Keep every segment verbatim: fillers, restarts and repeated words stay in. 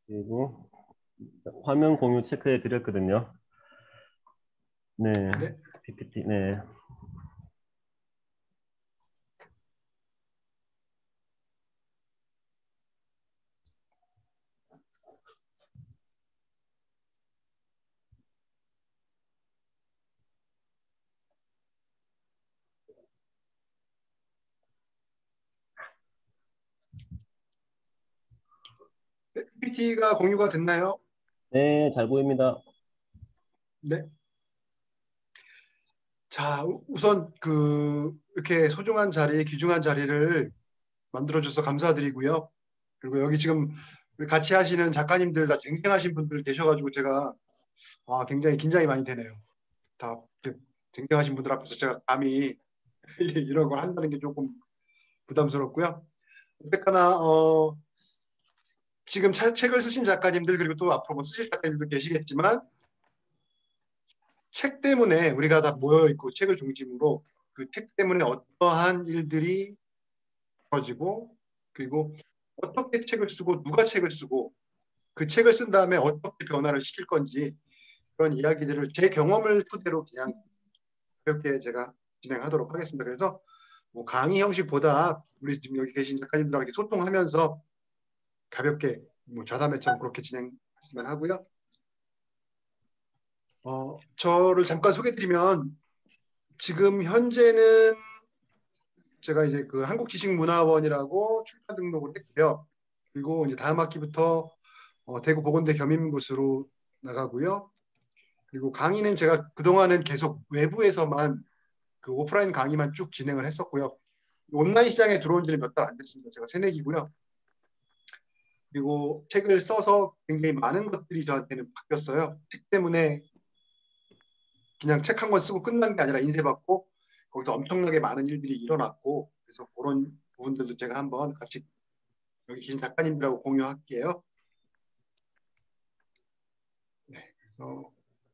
그리고 화면 공유 체크해 드렸거든요. 네, 네. 피피티, 네. 피피티가 공유가 됐나요? 네, 잘 보입니다. 네. 자, 우- 우선 그 이렇게 소중한 자리, 귀중한 자리를 만들어줘서 감사드리고요. 그리고 여기 지금 우리 같이 하시는 작가님들 다 쟁쟁하신 분들 계셔가지고 제가 아, 굉장히 긴장이 많이 되네요. 다 이렇게 쟁쟁하신 분들 앞에서 제가 감히 이런 걸 한다는 게 조금 부담스럽고요. 어쨌거나 어, 지금 차- 책을 쓰신 작가님들 그리고 또 앞으로 뭐 쓰실 작가님도 계시겠지만 책 때문에 우리가 다 모여 있고 책을 중심으로 그 책 때문에 어떠한 일들이 벌어지고 그리고 어떻게 책을 쓰고 누가 책을 쓰고 그 책을 쓴 다음에 어떻게 변화를 시킬 건지 그런 이야기들을 제 경험을 토대로 그냥 가볍게 제가 진행하도록 하겠습니다. 그래서 뭐 강의 형식보다 우리 지금 여기 계신 작가님들하고 소통하면서 가볍게 뭐 좌담회처럼 그렇게 진행했으면 하고요. 어, 저를 잠깐 소개드리면 지금 현재는 제가 이제 그 한국지식문화원이라고 출판 등록을 했고요. 그리고 이제 다음 학기부터 어, 대구 보건대 겸임부스로 나가고요. 그리고 강의는 제가 그동안은 계속 외부에서만 그 오프라인 강의만 쭉 진행을 했었고요. 온라인 시장에 들어온 지는 몇 달 안 됐습니다. 제가 새내기고요. 그리고 책을 써서 굉장히 많은 것들이 저한테는 바뀌었어요. 책 때문에 그냥 책 한 권 쓰고 끝난 게 아니라 인쇄받고 거기서 엄청나게 많은 일들이 일어났고 그래서 그런 부분들도 제가 한번 같이 여기 계신 작가님들하고 공유할게요. 네, 그래서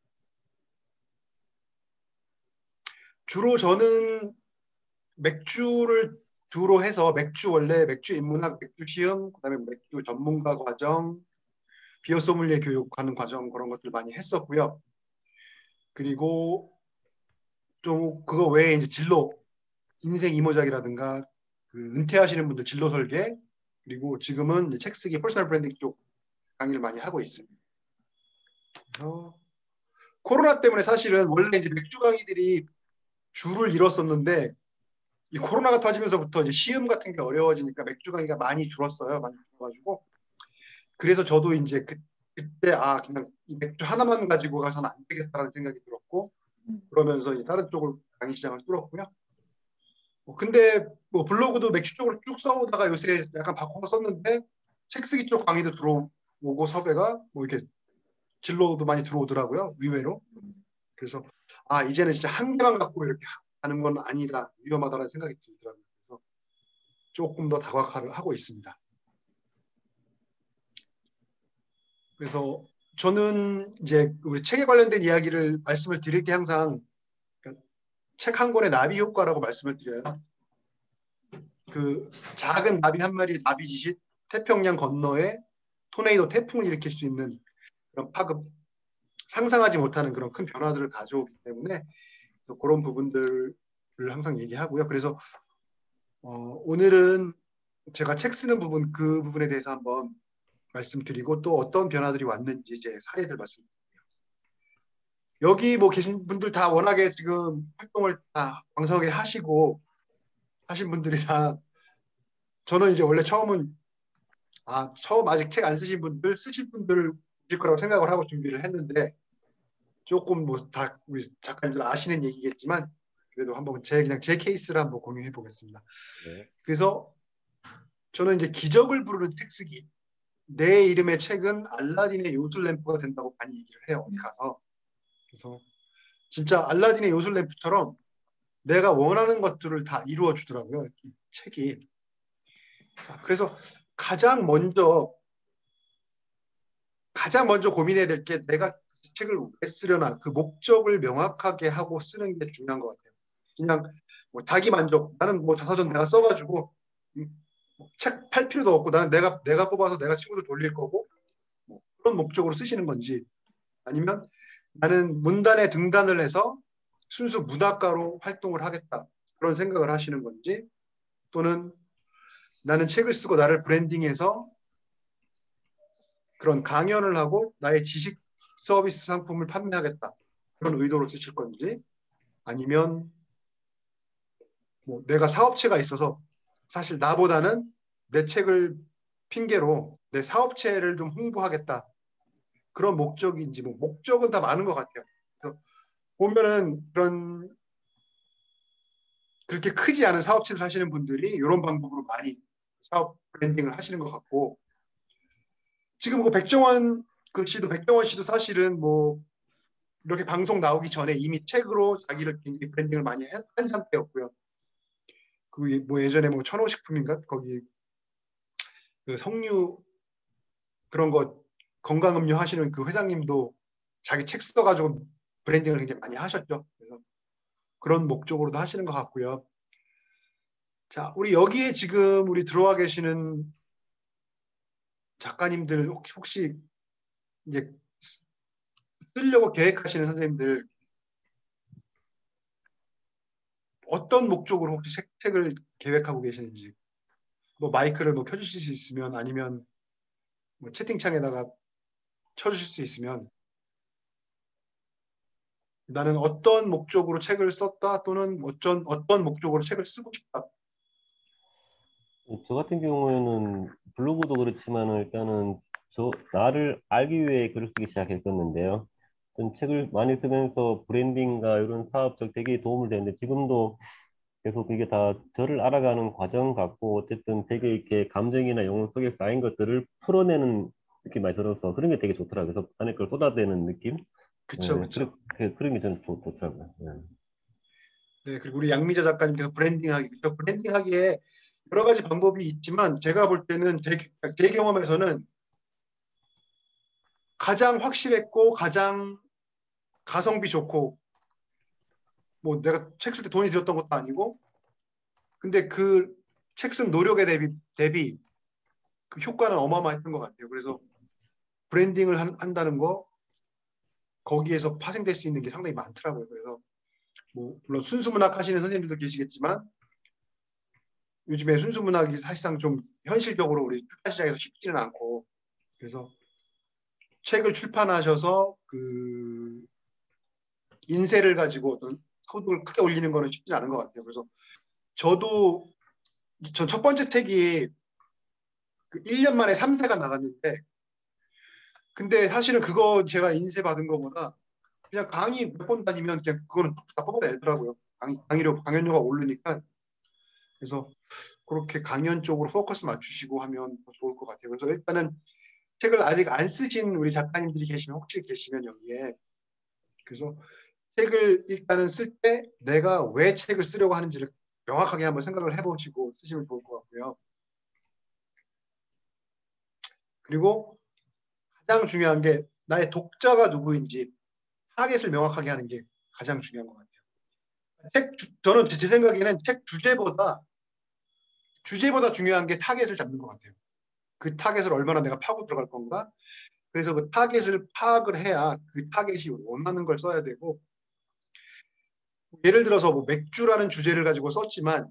주로 저는 맥주를 주로 해서 맥주 원래 맥주 인문학, 맥주 시험, 그다음에 맥주 전문가 과정, 비어 소믈리에 교육하는 과정 그런 것들 많이 했었고요. 그리고 좀 그거 외에 이제 진로 인생 이모작이라든가 그 은퇴하시는 분들 진로 설계 그리고 지금은 이제 책 쓰기 퍼스널 브랜딩 쪽 강의를 많이 하고 있습니다. 그래서 코로나 때문에 사실은 원래 이제 맥주 강의들이 줄을 잃었었는데 이 코로나가 터지면서부터 이제 시음 같은 게 어려워지니까 맥주 강의가 많이 줄었어요. 많이 줄어가지고 그래서 저도 이제 그, 그때 아 그냥 이 맥주 하나만 가지고 가서는 안 되겠다라는 생각이 들었고 그러면서 이제 다른 쪽을 강의 시장을 뚫었고요. 뭐 근데 뭐 블로그도 맥주 쪽으로 쭉 써오다가 요새 약간 바꿔서 썼는데 책 쓰기 쪽 강의도 들어오고 섭외가 뭐 이렇게 진로도 많이 들어오더라고요. 의외로. 그래서 아 이제는 진짜 한 개만 갖고 이렇게 하는 건 아니다. 위험하다는 생각이 들더라고요. 그래서 조금 더 다각화를 하고 있습니다. 그래서 저는 이제 우리 책에 관련된 이야기를 말씀을 드릴 때 항상 책 한 권의 나비 효과라고 말씀을 드려요. 그 작은 나비 한 마리 나비짓이 태평양 건너에 토네이도 태풍을 일으킬 수 있는 그런 파급 상상하지 못하는 그런 큰 변화들을 가져오기 때문에 그래서 그런 부분들을 항상 얘기하고요. 그래서 어, 오늘은 제가 책 쓰는 부분 그 부분에 대해서 한번 말씀드리고 또 어떤 변화들이 왔는지 이제 사례들 말씀드릴게요. 여기 뭐 계신 분들 다 워낙에 지금 활동을 다 왕성하게 하시고 하신 분들이라 저는 이제 원래 처음은 아 처음 아직 책 안 쓰신 분들 쓰실 분들을 일 거라고 생각을 하고 준비를 했는데 조금 뭐 다 우리 작가님들 아시는 얘기겠지만 그래도 한번 제 그냥 제 케이스를 한번 공유해 보겠습니다. 네. 그래서 저는 이제 기적을 부르는 책 쓰기 내 이름의 책은 알라딘의 요술램프가 된다고 많이 얘기를 해요. 어디 가서. 그래서 진짜 알라딘의 요술램프처럼 내가 원하는 것들을 다 이루어 주더라고요. 이 책이. 그래서 가장 먼저 가장 먼저 고민해야 될 게 내가 책을 왜 쓰려나 그 목적을 명확하게 하고 쓰는 게 중요한 것 같아요. 그냥 뭐 자기 만족 나는 뭐 자서전 내가 써가지고 책 팔 필요도 없고 나는 내가 내가 뽑아서 내가 친구들 돌릴 거고 그런 목적으로 쓰시는 건지, 아니면 나는 문단에 등단을 해서 순수 문학가로 활동을 하겠다 그런 생각을 하시는 건지, 또는 나는 책을 쓰고 나를 브랜딩해서 그런 강연을 하고 나의 지식 서비스 상품을 판매하겠다 그런 의도로 쓰실 건지, 아니면 뭐 내가 사업체가 있어서 사실 나보다는 내 책을 핑계로 내 사업체를 좀 홍보하겠다 그런 목적인지, 뭐 목적은 다 많은 것 같아요. 그래서 보면은 그런 그렇게 크지 않은 사업체를 하시는 분들이 이런 방법으로 많이 사업 브랜딩을 하시는 것 같고, 지금 그 백종원 그 씨도 백종원 씨도 사실은 뭐 이렇게 방송 나오기 전에 이미 책으로 자기를 굉장히 브랜딩을 많이 한 상태였고요. 그 뭐 예전에 뭐 천호식품인가 거기 그 석류 그런 거 건강음료 하시는 그 회장님도 자기 책 써가지고 브랜딩을 굉장히 많이 하셨죠. 그래서 그런 목적으로도 하시는 것 같고요. 자, 우리 여기에 지금 우리 들어와 계시는 작가님들 혹시, 혹시 이제 쓰려고 계획하시는 선생님들 어떤 목적으로 혹시 책, 책을 계획하고 계시는지, 뭐 마이크를 뭐 켜주실 수 있으면, 아니면 뭐 채팅창에다가 쳐주실 수 있으면, 나는 어떤 목적으로 책을 썼다 또는 어떤 어떤 목적으로 책을 쓰고 싶다. 저 같은 경우에는 블로그도 그렇지만 일단은 저 나를 알기 위해 글을 쓰기 시작했었는데요. 좀 책을 많이 쓰면서 브랜딩과 이런 사업적 되게 도움을 되는데 지금도 계속 이게 다 저를 알아가는 과정 같고 어쨌든 되게 이렇게 감정이나 영혼 속에 쌓인 것들을 풀어내는 느낌이 많이 들어서 그런 게 되게 좋더라고요. 그래서 안에 걸 쏟아내는 느낌? 그쵸, 네, 그래, 그쵸. 그- 그런 게 저는 좋, 좋더라고요. 네. 네, 그리고 우리 양미자 작가님께서 브랜딩하기, 그쵸? 브랜딩하기에 여러 가지 방법이 있지만 제가 볼 때는 제, 제 경험에서는 가장 확실했고 가장 가성비 좋고, 뭐 내가 책 쓸 때 돈이 들었던 것도 아니고, 근데 그 책 쓴 노력에 대비, 대비 그 효과는 어마어마했던 것 같아요. 그래서 브랜딩을 한, 한다는 거 거기에서 파생될 수 있는 게 상당히 많더라고요. 그래서 뭐 물론 순수문학 하시는 선생님들도 계시겠지만 요즘에 순수문학이 사실상 좀 현실적으로 우리 출판 시장에서 쉽지는 않고, 그래서 책을 출판하셔서 그 인쇄를 가지고 어떤 소득을 크게 올리는 거는 쉽지 않은 것 같아요. 그래서 저도 전 첫 번째 책이 그 일 년 만에 삼 세가 나갔는데, 근데 사실은 그거 제가 인쇄 받은 거보다 그냥 강의 몇 번 다니면 그냥 그거는 다 뽑아내더라고요. 강의, 강의료, 강연료가 오르니까. 그래서 그렇게 강연 쪽으로 포커스 맞추시고 하면 더 좋을 것 같아요. 그래서 일단은 책을 아직 안 쓰신 우리 작가님들이 계시면, 혹시 계시면 여기에, 그래서 책을 일단은 쓸 때 내가 왜 책을 쓰려고 하는지를 명확하게 한번 생각을 해보시고 쓰시면 좋을 것 같고요. 그리고 가장 중요한 게 나의 독자가 누구인지 타겟을 명확하게 하는 게 가장 중요한 것 같아요. 책 주, 저는 제 생각에는 책 주제보다 주제보다 중요한 게 타겟을 잡는 것 같아요. 그 타겟을 얼마나 내가 파고 들어갈 건가. 그래서 그 타겟을 파악을 해야 그 타겟이 원하는 걸 써야 되고, 예를 들어서 뭐 맥주라는 주제를 가지고 썼지만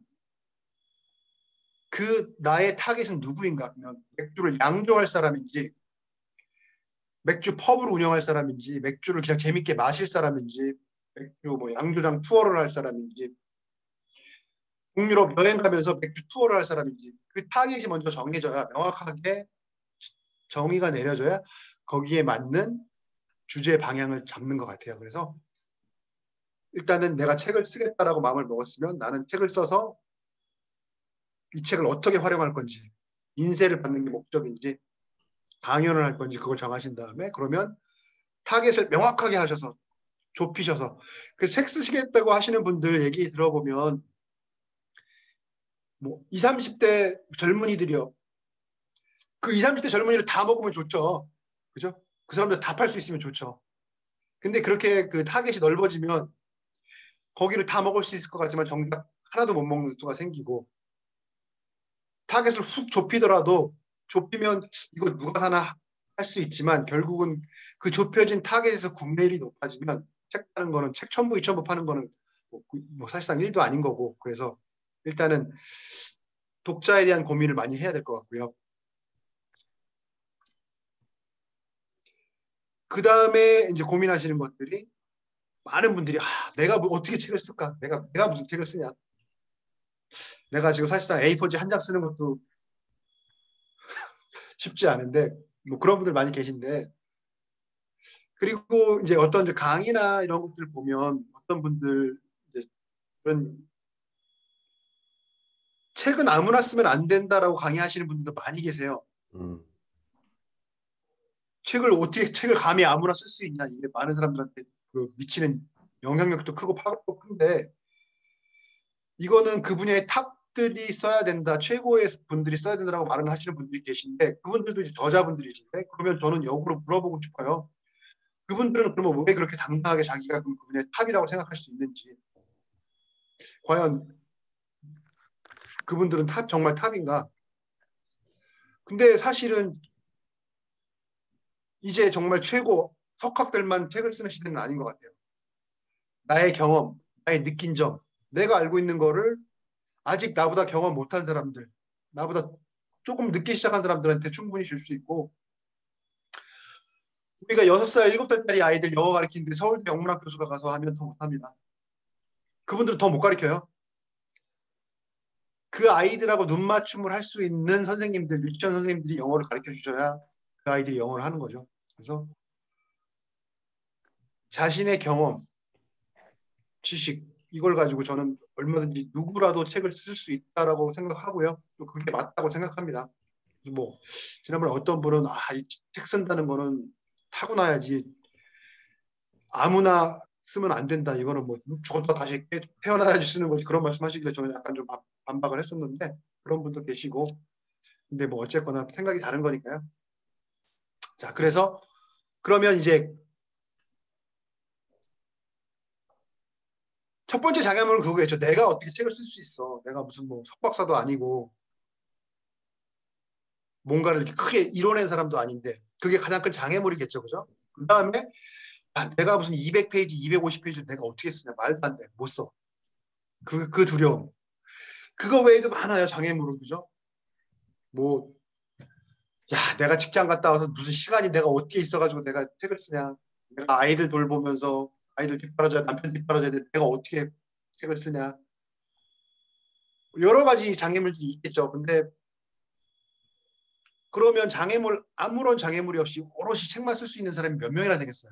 그 나의 타겟은 누구인가 하면 맥주를 양조할 사람인지, 맥주 펍을 운영할 사람인지, 맥주를 그냥 재밌게 마실 사람인지, 맥주 뭐 양조장 투어를 할 사람인지, 북유럽 여행 가면서 맥주 투어를 할 사람인지, 그 타겟이 먼저 정해져야, 명확하게 정의가 내려져야 거기에 맞는 주제 방향을 잡는 것 같아요. 그래서 일단은 내가 책을 쓰겠다라고 마음을 먹었으면 나는 책을 써서 이 책을 어떻게 활용할 건지, 인쇄를 받는 게 목적인지, 강연을 할 건지 그걸 정하신 다음에, 그러면 타겟을 명확하게 하셔서 좁히셔서, 그 책 쓰시겠다고 하시는 분들 얘기 들어보면 뭐 이십, 삼십 대 젊은이들이요. 그 이십, 삼십 대 젊은이를 다 먹으면 좋죠. 그죠? 그 사람들 다 팔 수 있으면 좋죠. 근데 그렇게 그 타겟이 넓어지면 거기를 다 먹을 수 있을 것 같지만 정작 하나도 못 먹는 수가 생기고, 타겟을 훅 좁히더라도 좁히면 이거 누가 사나 할 수 있지만 결국은 그 좁혀진 타겟에서 구매율이 높아지면 책 파는 거는 책 천부, 이천부 파는 거는 뭐, 뭐 사실상 일도 아닌 거고 그래서 일단은 독자에 대한 고민을 많이 해야 될 것 같고요. 그 다음에 이제 고민하시는 것들이 많은 분들이 아, 내가 뭐 어떻게 책을 쓸까? 내가 내가 무슨 책을 쓰냐? 내가 지금 사실상 에이포지 한 장 쓰는 것도 쉽지 않은데 뭐 그런 분들 많이 계신데 그리고 이제 어떤 이제 강의나 이런 것들을 보면 어떤 분들 이제 그런 책은 아무나 쓰면 안 된다라고 강의하시는 분들도 많이 계세요. 음, 책을 어떻게 책을 감히 아무나 쓸 수 있냐 이게 많은 사람들한테 그 미치는 영향력도 크고 파급도 큰데 이거는 그 분야의 탑들이 써야 된다 최고의 분들이 써야 된다라고 말을 하시는 분들이 계신데 그분들도 이제 저자분들이신데 그러면 저는 역으로 물어보고 싶어요. 그분들은 그러면 왜 그렇게 당당하게 자기가 그 분야의 탑이라고 생각할 수 있는지 과연 그분들은 탑 정말 탑인가? 근데 사실은 이제 정말 최고 석학들만 책을 쓰는 시대는 아닌 것 같아요. 나의 경험, 나의 느낀 점, 내가 알고 있는 거를 아직 나보다 경험 못한 사람들, 나보다 조금 늦게 시작한 사람들한테 충분히 줄 수 있고 우리가 여섯 살, 일곱 살짜리 아이들 영어 가르치는데 서울대 영문학 교수가 가서 하면 더 못합니다. 그분들은 더 못 가르쳐요. 그 아이들하고 눈맞춤을 할 수 있는 선생님들, 유치원 선생님들이 영어를 가르쳐 주셔야 그 아이들이 영어를 하는 거죠. 그래서 자신의 경험, 지식 이걸 가지고 저는 얼마든지 누구라도 책을 쓸 수 있다라고 생각하고요. 또 그게 맞다고 생각합니다. 그래서 뭐 지난번에 어떤 분은 아, 이 책 쓴다는 거는 타고나야지 아무나 쓰면 안 된다. 이거는 뭐 죽었다 다시 태어나야지 쓰는 거지. 그런 말씀하시길래 저는 약간 좀 반박을 했었는데 그런 분도 계시고 근데 뭐 어쨌거나 생각이 다른 거니까요. 자, 그래서 그러면 이제 첫 번째 장애물은 그거겠죠. 내가 어떻게 책을 쓸 수 있어. 내가 무슨 뭐 석박사도 아니고 뭔가를 이렇게 크게 이뤄낸 사람도 아닌데 그게 가장 큰 장애물이겠죠. 그죠? 그 다음에 아, 내가 무슨 이백 페이지, 이백오십 페이지를 내가 어떻게 쓰냐. 말도 안 돼. 못 써. 그, 그 두려움. 그거 외에도 많아요. 장애물은. 그죠? 뭐, 야, 내가 직장 갔다 와서 무슨 시간이 내가 어떻게 있어가지고 내가 책을 쓰냐. 내가 아이들 돌보면서 아이들 뒷바라져야 남편 뒷바라져야 돼. 내가 어떻게 책을 쓰냐. 여러 가지 장애물들이 있겠죠. 근데 그러면 장애물, 아무런 장애물이 없이 오롯이 책만 쓸 수 있는 사람이 몇 명이나 되겠어요.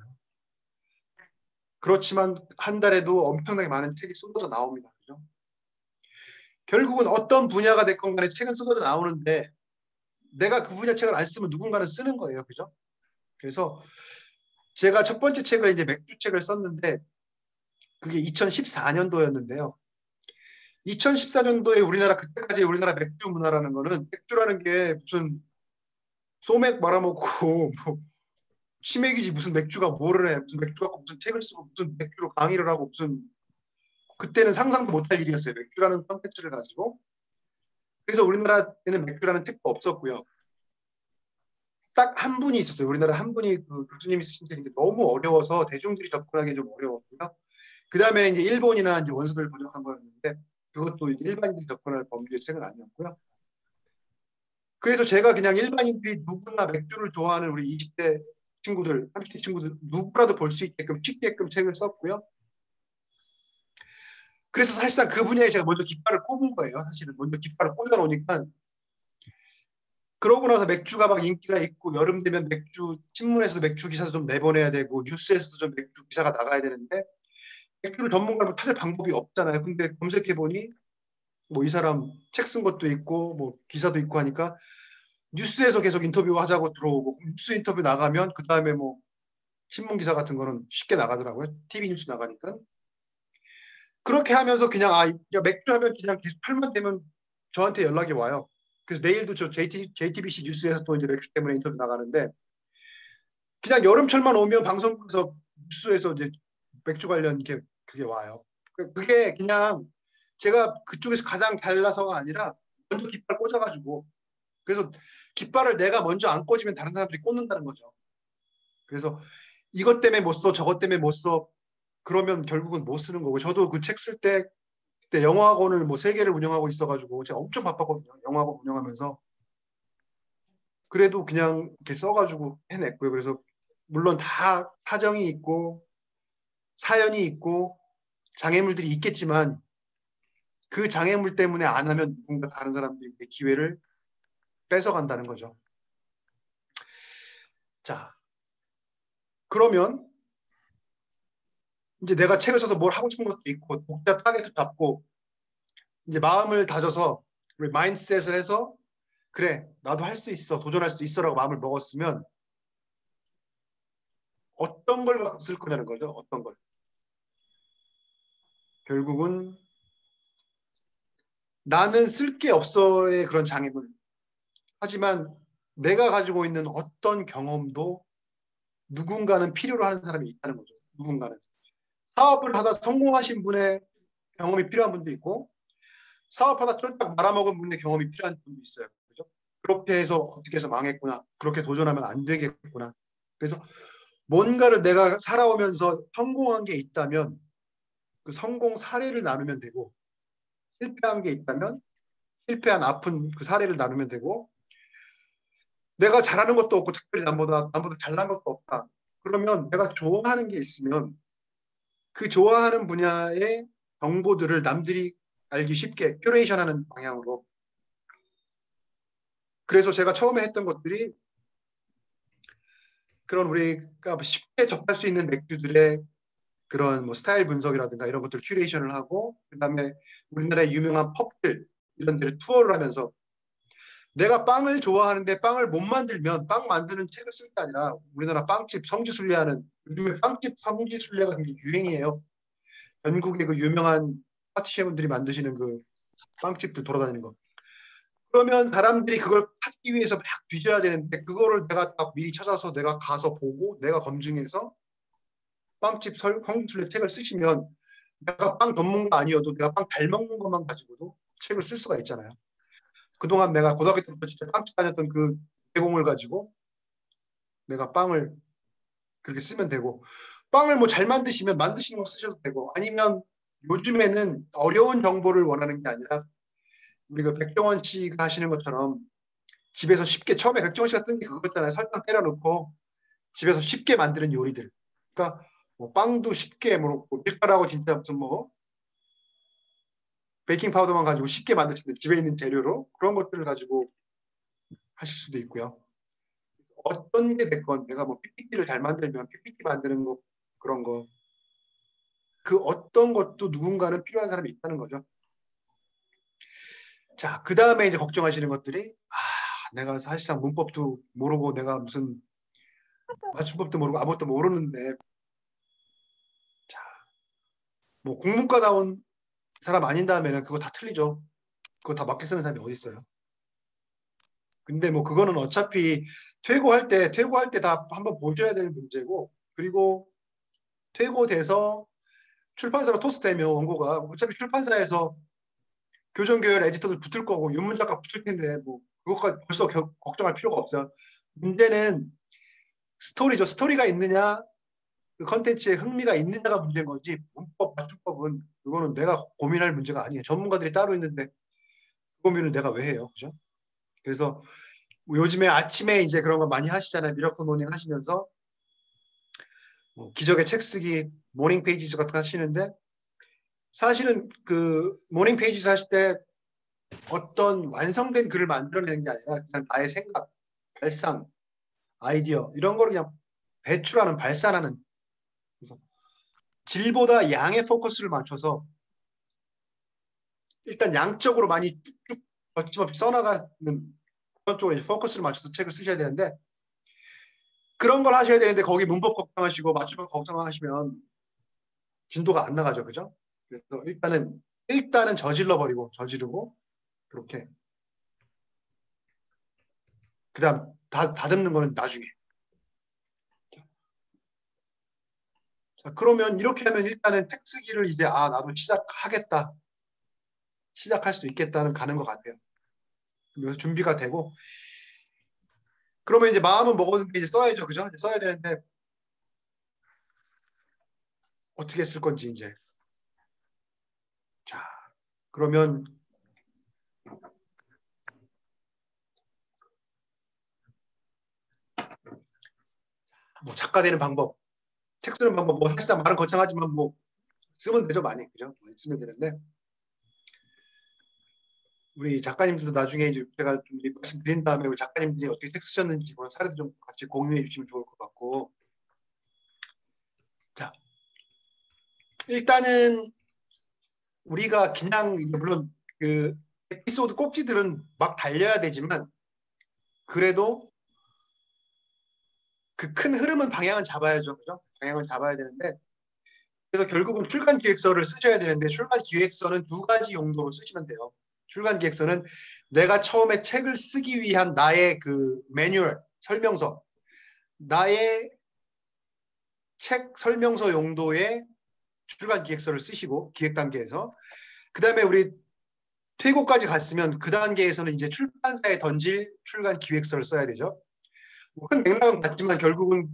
그렇지만 한 달에도 엄청나게 많은 책이 쏟아져 나옵니다. 그죠? 결국은 어떤 분야가 됐건 간에 책은 쏟아져 나오는데 내가 그 분야 책을 안 쓰면 누군가는 쓰는 거예요. 그죠? 그래서 제가 첫 번째 책을 이제 맥주 책을 썼는데 그게 이천십사 년도였는데요. 이천십사 년도에 우리나라 그때까지 우리나라 맥주 문화라는 거는 맥주라는 게 무슨 소맥 말아먹고 뭐 치맥이지 무슨 맥주가 뭐를 해 무슨 맥주 갖고 무슨 책을 쓰고 무슨 맥주로 강의를 하고 무슨 그때는 상상도 못할 일이었어요. 맥주라는 컨텐츠를 가지고. 그래서 우리나라에는 맥주라는 책도 없었고요. 딱 한 분이 있었어요. 우리나라 한 분이 그 교수님이 쓰신 책인데 너무 어려워서 대중들이 접근하기 좀 어려웠고요. 그 다음에 이제 일본이나 이제 원서들 번역한 거였는데 그것도 일반인들이 접근할 범위의 책은 아니었고요. 그래서 제가 그냥 일반인들이 누구나 맥주를 좋아하는 우리 이십 대 친구들, 삼십 대 친구들 누구라도 볼 수 있게끔 쉽게끔 책을 썼고요. 그래서 사실상 그 분야에 제가 먼저 깃발을 꼽은 거예요. 사실은 먼저 깃발을 꽂아놓으니까 그러고 나서 맥주가 막 인기가 있고 여름 되면 맥주 신문에서도 맥주 기사도 좀 내보내야 되고 뉴스에서도 좀 맥주 기사가 나가야 되는데 맥주를 전문가로 찾을 방법이 없잖아요. 근데 검색해 보니 뭐 이 사람 책 쓴 것도 있고 뭐 기사도 있고 하니까 뉴스에서 계속 인터뷰 하자고 들어오고 뉴스 인터뷰 나가면 그 다음에 뭐 신문 기사 같은 거는 쉽게 나가더라고요. 티비 뉴스 나가니까. 그렇게 하면서 그냥 아 야, 맥주 하면 그냥 계속 팔만 되면 저한테 연락이 와요. 그래서 내일도 저 제이티, 제이티비씨 뉴스에서 또 이제 맥주 때문에 인터뷰 나가는데 그냥 여름철만 오면 방송국에서 뉴스에서 이제 맥주 관련 게 그게 와요. 그- 그게 그냥 제가 그쪽에서 가장 잘나서가 아니라 먼저 깃발 꽂아가지고 그래서 깃발을 내가 먼저 안 꽂으면 다른 사람들이 꽂는다는 거죠. 그래서 이것 때문에 못 써, 저것 때문에 못 써. 그러면 결국은 못 쓰는 거고. 저도 그 책 쓸 때 그때 영어학원을 뭐 세 개를 운영하고 있어가지고 제가 엄청 바빴거든요. 영어학원 운영하면서. 그래도 그냥 이렇게 써가지고 해냈고요. 그래서 물론 다 사정이 있고 사연이 있고 장애물들이 있겠지만 그 장애물 때문에 안 하면 누군가 다른 사람들이 내 기회를 뺏어간다는 거죠. 자, 그러면 이제 내가 책을 써서 뭘 하고 싶은 것도 있고 목표 타겟도 잡고 이제 마음을 다져서 우리 마인드셋을 해서 그래 나도 할 수 있어 도전할 수 있어라고 마음을 먹었으면 어떤 걸 쓸 거냐는 거죠. 어떤 걸. 결국은 나는 쓸 게 없어의 그런 장애물. 하지만 내가 가지고 있는 어떤 경험도 누군가는 필요로 하는 사람이 있다는 거죠. 누군가는. 사업을 하다 성공하신 분의 경험이 필요한 분도 있고 사업하다 쫄딱 말아먹은 분의 경험이 필요한 분도 있어요. 그죠? 그렇게 해서 어떻게 해서 망했구나. 그렇게 도전하면 안 되겠구나. 그래서 뭔가를 내가 살아오면서 성공한 게 있다면 그 성공 사례를 나누면 되고 실패한 게 있다면 실패한 아픈 그 사례를 나누면 되고 내가 잘하는 것도 없고 특별히 남보다 남보다 잘난 것도 없다. 그러면 내가 좋아하는 게 있으면 그 좋아하는 분야의 정보들을 남들이 알기 쉽게 큐레이션하는 방향으로. 그래서 제가 처음에 했던 것들이 그런 우리가 쉽게 접할 수 있는 맥주들의 그런 뭐 스타일 분석이라든가 이런 것들 큐레이션을 하고 그다음에 우리나라의 유명한 펍들 이런 데를 투어를 하면서 내가 빵을 좋아하는데 빵을 못 만들면 빵 만드는 책을 쓸 게 아니라 우리나라 빵집 성지순례하는 요즘에 빵집 성지순례가 굉장히 유행이에요. 전국의 그 유명한 파티셰분들이 만드시는 그 빵집들 돌아다니는 거. 그러면 사람들이 그걸 찾기 위해서 막 뒤져야 되는데 그거를 내가 딱 미리 찾아서 내가 가서 보고 내가 검증해서 빵집 성지순례 책을 쓰시면 내가 빵 전문가 아니어도 내가 빵 잘 먹는 것만 가지고도 책을 쓸 수가 있잖아요. 그동안 내가 고등학교 때부터 진짜 빵집 다녔던 그 내공을 가지고 내가 빵을 그렇게 쓰면 되고 빵을 뭐 잘 만드시면 만드시는 거 쓰셔도 되고 아니면 요즘에는 어려운 정보를 원하는 게 아니라 우리가 백종원 씨가 하시는 것처럼 집에서 쉽게 처음에 백종원 씨가 뜬 게 그거였잖아요. 설탕 때려 넣고 집에서 쉽게 만드는 요리들. 그러니까 뭐 빵도 쉽게 뭐 밀가루하고 진짜 무슨 뭐 베이킹 파우더만 가지고 쉽게 만들 수 있는 집에 있는 재료로 그런 것들을 가지고 하실 수도 있고요. 어떤 게 됐건 내가 뭐 피피티를 잘 만들면 피피티 만드는 거 그런 거 그 어떤 것도 누군가는 필요한 사람이 있다는 거죠. 자, 그 다음에 이제 걱정하시는 것들이 아, 내가 사실상 문법도 모르고 내가 무슨 맞춤법도 모르고 아무것도 모르는데 자, 뭐 국문과 나온 사람 아닌 다음에는 그거 다 틀리죠. 그거 다 맞게 쓰는 사람이 어디 있어요. 근데 뭐 그거는 어차피 퇴고할 때 퇴고할 때 다 한번 보셔야 될 문제고 그리고 퇴고돼서 출판사로 토스되면 원고가 어차피 출판사에서 교정교열 에디터도 붙을 거고 윤문작가 붙을 텐데 뭐 그것까지 벌써 겨, 걱정할 필요가 없어요. 문제는 스토리죠. 스토리가 있느냐 그 컨텐츠에 흥미가 있느냐가 문제인 거지 문법 맞춤법은 그거는 내가 고민할 문제가 아니에요. 전문가들이 따로 있는데 그 고민을 내가 왜 해요. 그죠? 그래서 요즘에 아침에 이제 그런 거 많이 하시잖아요. 미러클 모닝 하시면서 뭐 기적의 책 쓰기 모닝 페이지스 같은 거 하시는데 사실은 그 모닝 페이지스 하실 때 어떤 완성된 글을 만들어내는 게 아니라 그냥 나의 생각, 발상, 아이디어 이런 거를 그냥 배출하는 발산하는 그래서 질보다 양에 포커스를 맞춰서 일단 양적으로 많이 쭉쭉 거침없이 써나가는 그런 쪽으로 포커스를 맞춰서 책을 쓰셔야 되는데 그런 걸 하셔야 되는데 거기 문법 걱정하시고 맞춤법 걱정하시면 진도가 안 나가죠. 그죠? 그래서 일단은 일단은 저질러 버리고 저지르고 그렇게 그다음 다 다듬는 거는 나중에. 자, 그러면 이렇게 하면 일단은 텍 쓰기를 이제 아 나도 시작하겠다. 시작할 수 있겠다는 가는 것 같아요. 그래서 준비가 되고 그러면 이제 마음은 먹었는데 이제 써야죠, 그죠? 이제 써야 되는데 어떻게 쓸 건지 이제 자 그러면 뭐 작가 되는 방법, 책 쓰는 방법 뭐 사실상 말은 거창하지만 뭐 쓰면 되죠 많이 그죠? 많이 쓰면 되는데 우리 작가님들도 나중에 이제 제가 좀 말씀드린 다음에 우리 작가님들이 어떻게 책 쓰셨는지 그런 사례도 좀 같이 공유해 주시면 좋을 것 같고 자 일단은 우리가 그냥 물론 그 에피소드 꼭지들은 막 달려야 되지만 그래도 그 큰 흐름은 방향은 잡아야죠. 그죠? 방향을 잡아야 되는데 그래서 결국은 출간 기획서를 쓰셔야 되는데 출간 기획서는 두 가지 용도로 쓰시면 돼요. 출간 기획서는 내가 처음에 책을 쓰기 위한 나의 그 매뉴얼, 설명서, 나의 책 설명서 용도의 출간 기획서를 쓰시고 기획 단계에서 그 다음에 우리 퇴고까지 갔으면 그 단계에서는 이제 출판사에 던질 출간 기획서를 써야 되죠. 큰 맥락은 같지만 결국은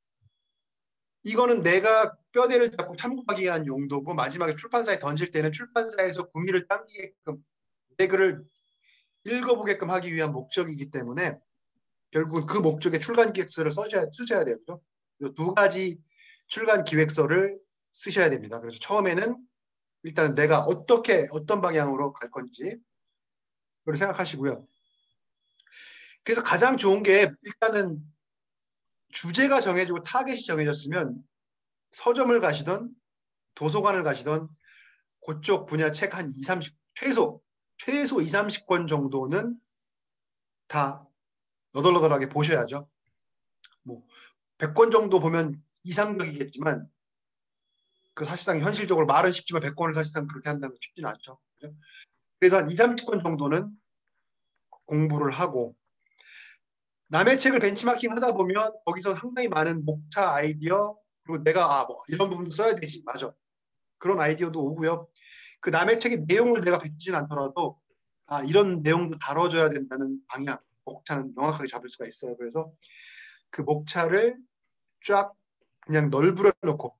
이거는 내가 뼈대를 잡고 탐구하기 위한 용도고 마지막에 출판사에 던질 때는 출판사에서 구미를 당기게끔 내 글을 읽어보게끔 하기 위한 목적이기 때문에 결국은 그 목적에 출간 기획서를 써셔야, 쓰셔야 되죠. 두 가지 출간 기획서를 쓰셔야 됩니다. 그래서 처음에는 일단 내가 어떻게 어떤 방향으로 갈 건지 그걸 생각하시고요. 그래서 가장 좋은 게 일단은 주제가 정해지고 타겟이 정해졌으면 서점을 가시던 도서관을 가시던 그쪽 분야 책 한 이, 삼십 최소 최소 이, 삼십 권 정도는 다 너덜너덜하게 보셔야죠. 뭐 백 권 정도 보면 이상적이겠지만 그 사실상 현실적으로 말은 쉽지만 백 권을 사실상 그렇게 한다는 건 쉽지는 않죠. 그죠? 그래서 한 이, 삼십 권 정도는 공부를 하고 남의 책을 벤치마킹 하다 보면 거기서 상당히 많은 목차 아이디어 그리고 내가 아, 뭐 이런 부분도 써야 되지. 맞아. 그런 아이디어도 오고요. 그 남의 책의 내용을 내가 뱉지는 않더라도 아, 이런 내용도 다뤄줘야 된다는 방향, 목차는 명확하게 잡을 수가 있어요. 그래서 그 목차를 쫙 그냥 널브러 놓고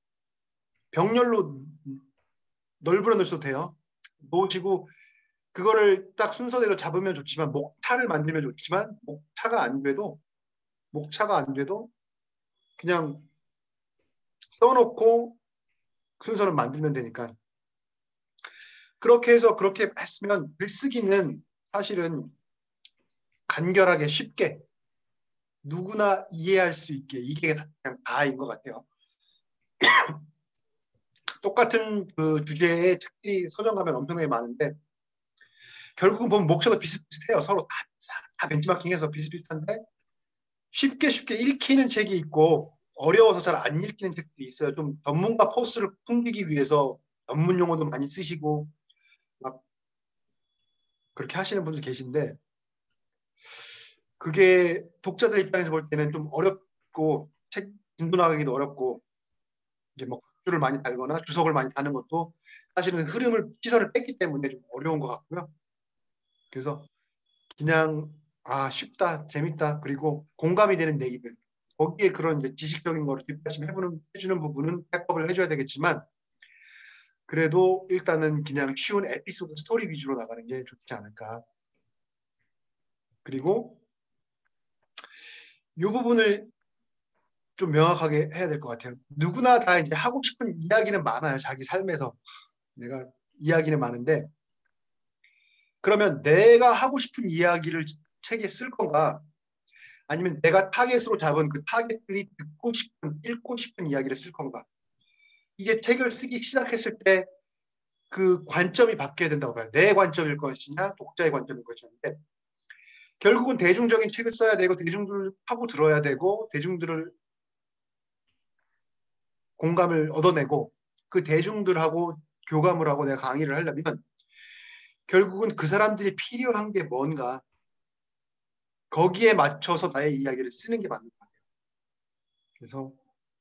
병렬로 널브러 놓으셔도 돼요. 놓으시고 그거를 딱 순서대로 잡으면 좋지만 목차를 만들면 좋지만 목차가 안 돼도 목차가 안 돼도 그냥 써놓고 순서를 만들면 되니까 그렇게 해서 그렇게 했으면 글쓰기는 사실은 간결하게 쉽게 누구나 이해할 수 있게 이게 그냥 다인 것 같아요. 똑같은 그 주제의 책들이 서점 가면 엄청나게 많은데 결국은 보면 목차도 비슷비슷해요. 서로 다, 다 벤치마킹해서 비슷비슷한데 쉽게 쉽게 읽히는 책이 있고 어려워서 잘 안 읽히는 책들이 있어요. 좀 전문가 포스를 풍기기 위해서 전문 용어도 많이 쓰시고 막 그렇게 하시는 분들 계신데 그게 독자들 입장에서 볼 때는 좀 어렵고 책 진도나가기도 어렵고 이게 뭐 줄을 많이 달거나 주석을 많이 다는 것도 사실은 흐름을 시선을 뺐기 때문에 좀 어려운 것 같고요. 그래서 그냥 아 쉽다 재밌다 그리고 공감이 되는 얘기들 거기에 그런 이제 지식적인 거를 뒷받침 해주는 해주는 부분은 백업을 해줘야 되겠지만 그래도 일단은 그냥 쉬운 에피소드 스토리 위주로 나가는 게 좋지 않을까. 그리고 이 부분을 좀 명확하게 해야 될 것 같아요. 누구나 다 이제 하고 싶은 이야기는 많아요. 자기 삶에서 내가 이야기는 많은데 그러면 내가 하고 싶은 이야기를 책에 쓸 건가? 아니면 내가 타겟으로 잡은 그 타겟들이 듣고 싶은, 읽고 싶은 이야기를 쓸 건가? 이게 책을 쓰기 시작했을 때 그 관점이 바뀌어야 된다고 봐요. 내 관점일 것이냐, 독자의 관점일 것이냐인데 결국은 대중적인 책을 써야 되고 대중들을 하고 들어야 되고 대중들을 공감을 얻어내고 그 대중들하고 교감을 하고 내가 강의를 하려면 결국은 그 사람들이 필요한 게 뭔가 거기에 맞춰서 나의 이야기를 쓰는 게 맞는 것 같아요. 그래서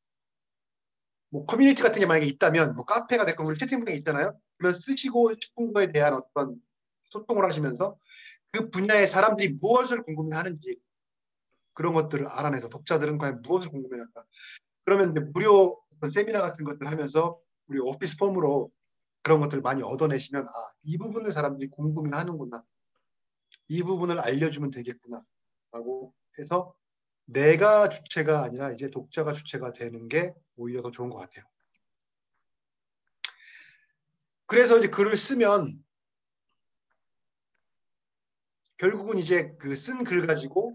뭐 커뮤니티 같은 게 만약에 있다면 뭐 카페가 됐건 우리 채팅방에 있잖아요. 그러면 쓰시고 싶은 거에 대한 어떤 소통을 하시면서 그 분야의 사람들이 무엇을 궁금해하는지 그런 것들을 알아내서 독자들은 과연 무엇을 궁금해할까. 그러면 이제 무료 어떤 세미나 같은 것들 하면서 우리 오피스 폼으로 그런 것들을 많이 얻어내시면 아, 이 부분을 사람들이 궁금해하는구나. 이 부분을 알려주면 되겠구나. 라고 해서 내가 주체가 아니라 이제 독자가 주체가 되는 게 오히려 더 좋은 것 같아요. 그래서 이제 글을 쓰면 결국은 이제 그 쓴 글 가지고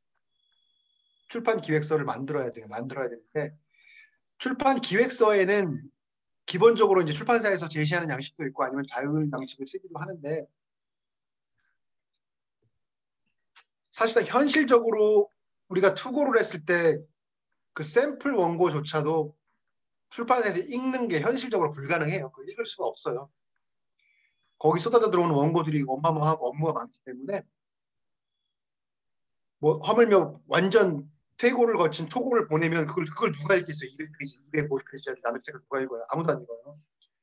출판 기획서를 만들어야 돼요. 만들어야 되는데 출판 기획서에는 기본적으로 이제 출판사에서 제시하는 양식도 있고 아니면 자율 양식을 쓰기도 하는데 사실상 현실적으로 우리가 투고를 했을 때 그 샘플 원고조차도 출판사에서 읽는 게 현실적으로 불가능해요. 그걸 읽을 수가 없어요. 거기 쏟아져 들어오는 원고들이 어마어마하고 업무가 많기 때문에 뭐 하물며 완전 퇴고를 거친 초고를 보내면 그걸 그걸 누가 읽겠어요? 이백 페이지, 이백오십 페이지짜리 남의 책을 누가 읽어요? 아무도 안 읽어요.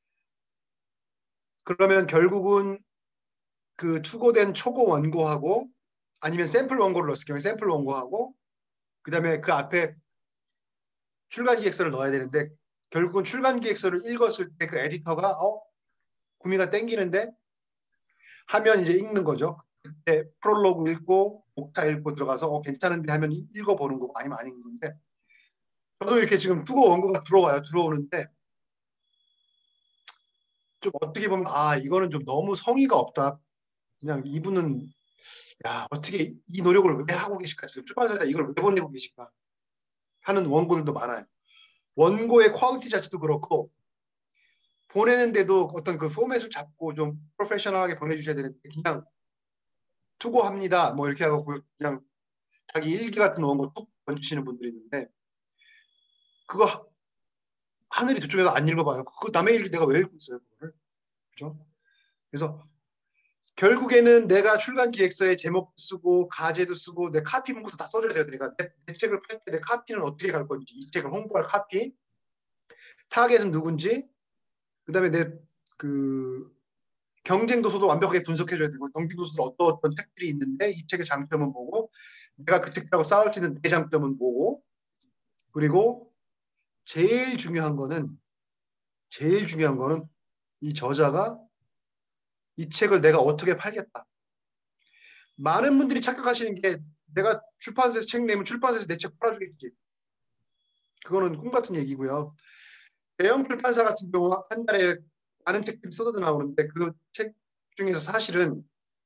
그러면 결국은 그 투고된 초고 원고하고 아니면 샘플 원고를 넣었을 경우에 샘플 원고하고 그다음에 그 앞에 출간 기획서를 넣어야 되는데 결국은 출간 기획서를 읽었을 때 그 에디터가 어 구미가 땡기는데 하면 이제 읽는 거죠. 그때 프롤로그 읽고 목차 읽고 들어가서 어 괜찮은데 하면 읽어보는 거고 아니면 안 읽는 건데 저도 이렇게 지금 투고 원고가 들어와요. 들어오는데 좀 어떻게 보면 아 이거는 좀 너무 성의가 없다. 그냥 이분은 야 어떻게 이 노력을 왜 하고 계실까? 지금 출판사에다 이걸 왜 보내고 계실까? 하는 원고들도 많아요. 원고의 퀄리티 자체도 그렇고 보내는데도 어떤 그 포맷을 잡고 좀 프로페셔널하게 보내주셔야 되는데 그냥 투고합니다. 뭐 이렇게 하고 그냥 자기 일기 같은 원고 툭 던지시는 분들이 있는데 그거 하, 하늘이 저쪽에서 안 읽어봐요. 그거 남의 일기 내가 왜 읽고 있어요? 그거를. 그죠? 그래서 결국에는 내가 출간 기획서에 제목도 쓰고 가제도 쓰고 내 카피 문구도 다 써줘야 돼요. 내가 내, 내 책을 팔 때 내 카피는 어떻게 갈 건지 이 책을 홍보할 카피 타겟은 누군지 그다음에 내 그 경쟁 도서도 완벽하게 분석해줘야 되고 경쟁 도서도 어떤 어떤 책들이 있는데 이 책의 장점은 뭐고 내가 그 책들하고 싸울 수 있는 내 장점은 뭐고 그리고 제일 중요한 거는 제일 중요한 거는 이 저자가 이 책을 내가 어떻게 팔겠다. 많은 분들이 착각하시는 게 내가 출판사에서 책 내면 출판사에서 내 책 팔아주겠지. 그거는 꿈 같은 얘기고요. 대형 출판사 같은 경우 한 달에 많은 책들이 쏟아져 나오는데 그 책 중에서 사실은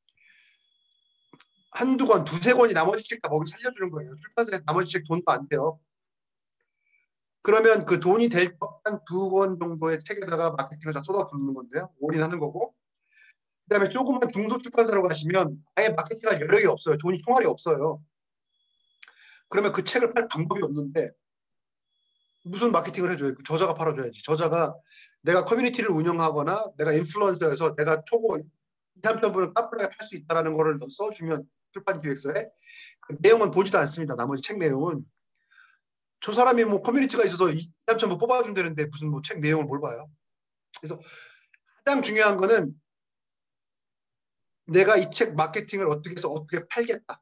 한두 권, 두세 권이 나머지 책 다 먹이 살려주는 거예요. 출판사에서 나머지 책 돈도 안 돼요. 그러면 그 돈이 될 법한 두 권 정도의 책에다가 마케팅을 다 쏟아붓는 건데요. 올인하는 거고. 그다음에 조금만 중소출판사로 가시면 아예 마케팅할 여력이 없어요. 돈이 총알이 없어요. 그러면 그 책을 팔 방법이 없는데 무슨 마케팅을 해줘요? 그 저자가 팔아줘야지. 저자가 내가 커뮤니티를 운영하거나 내가 인플루언서여서 내가 초고 이, 삼 편분을 카풀하게 팔 수 있다는 거를 써주면 출판 기획서에 그 내용은 보지도 않습니다. 나머지 책 내용은 저 사람이 뭐 커뮤니티가 있어서 이, 삼 편 뭐 뽑아준다는데 무슨 뭐 책 내용을 뭘 봐요? 그래서 가장 중요한 거는 내가 이 책 마케팅을 어떻게 해서 어떻게 팔겠다.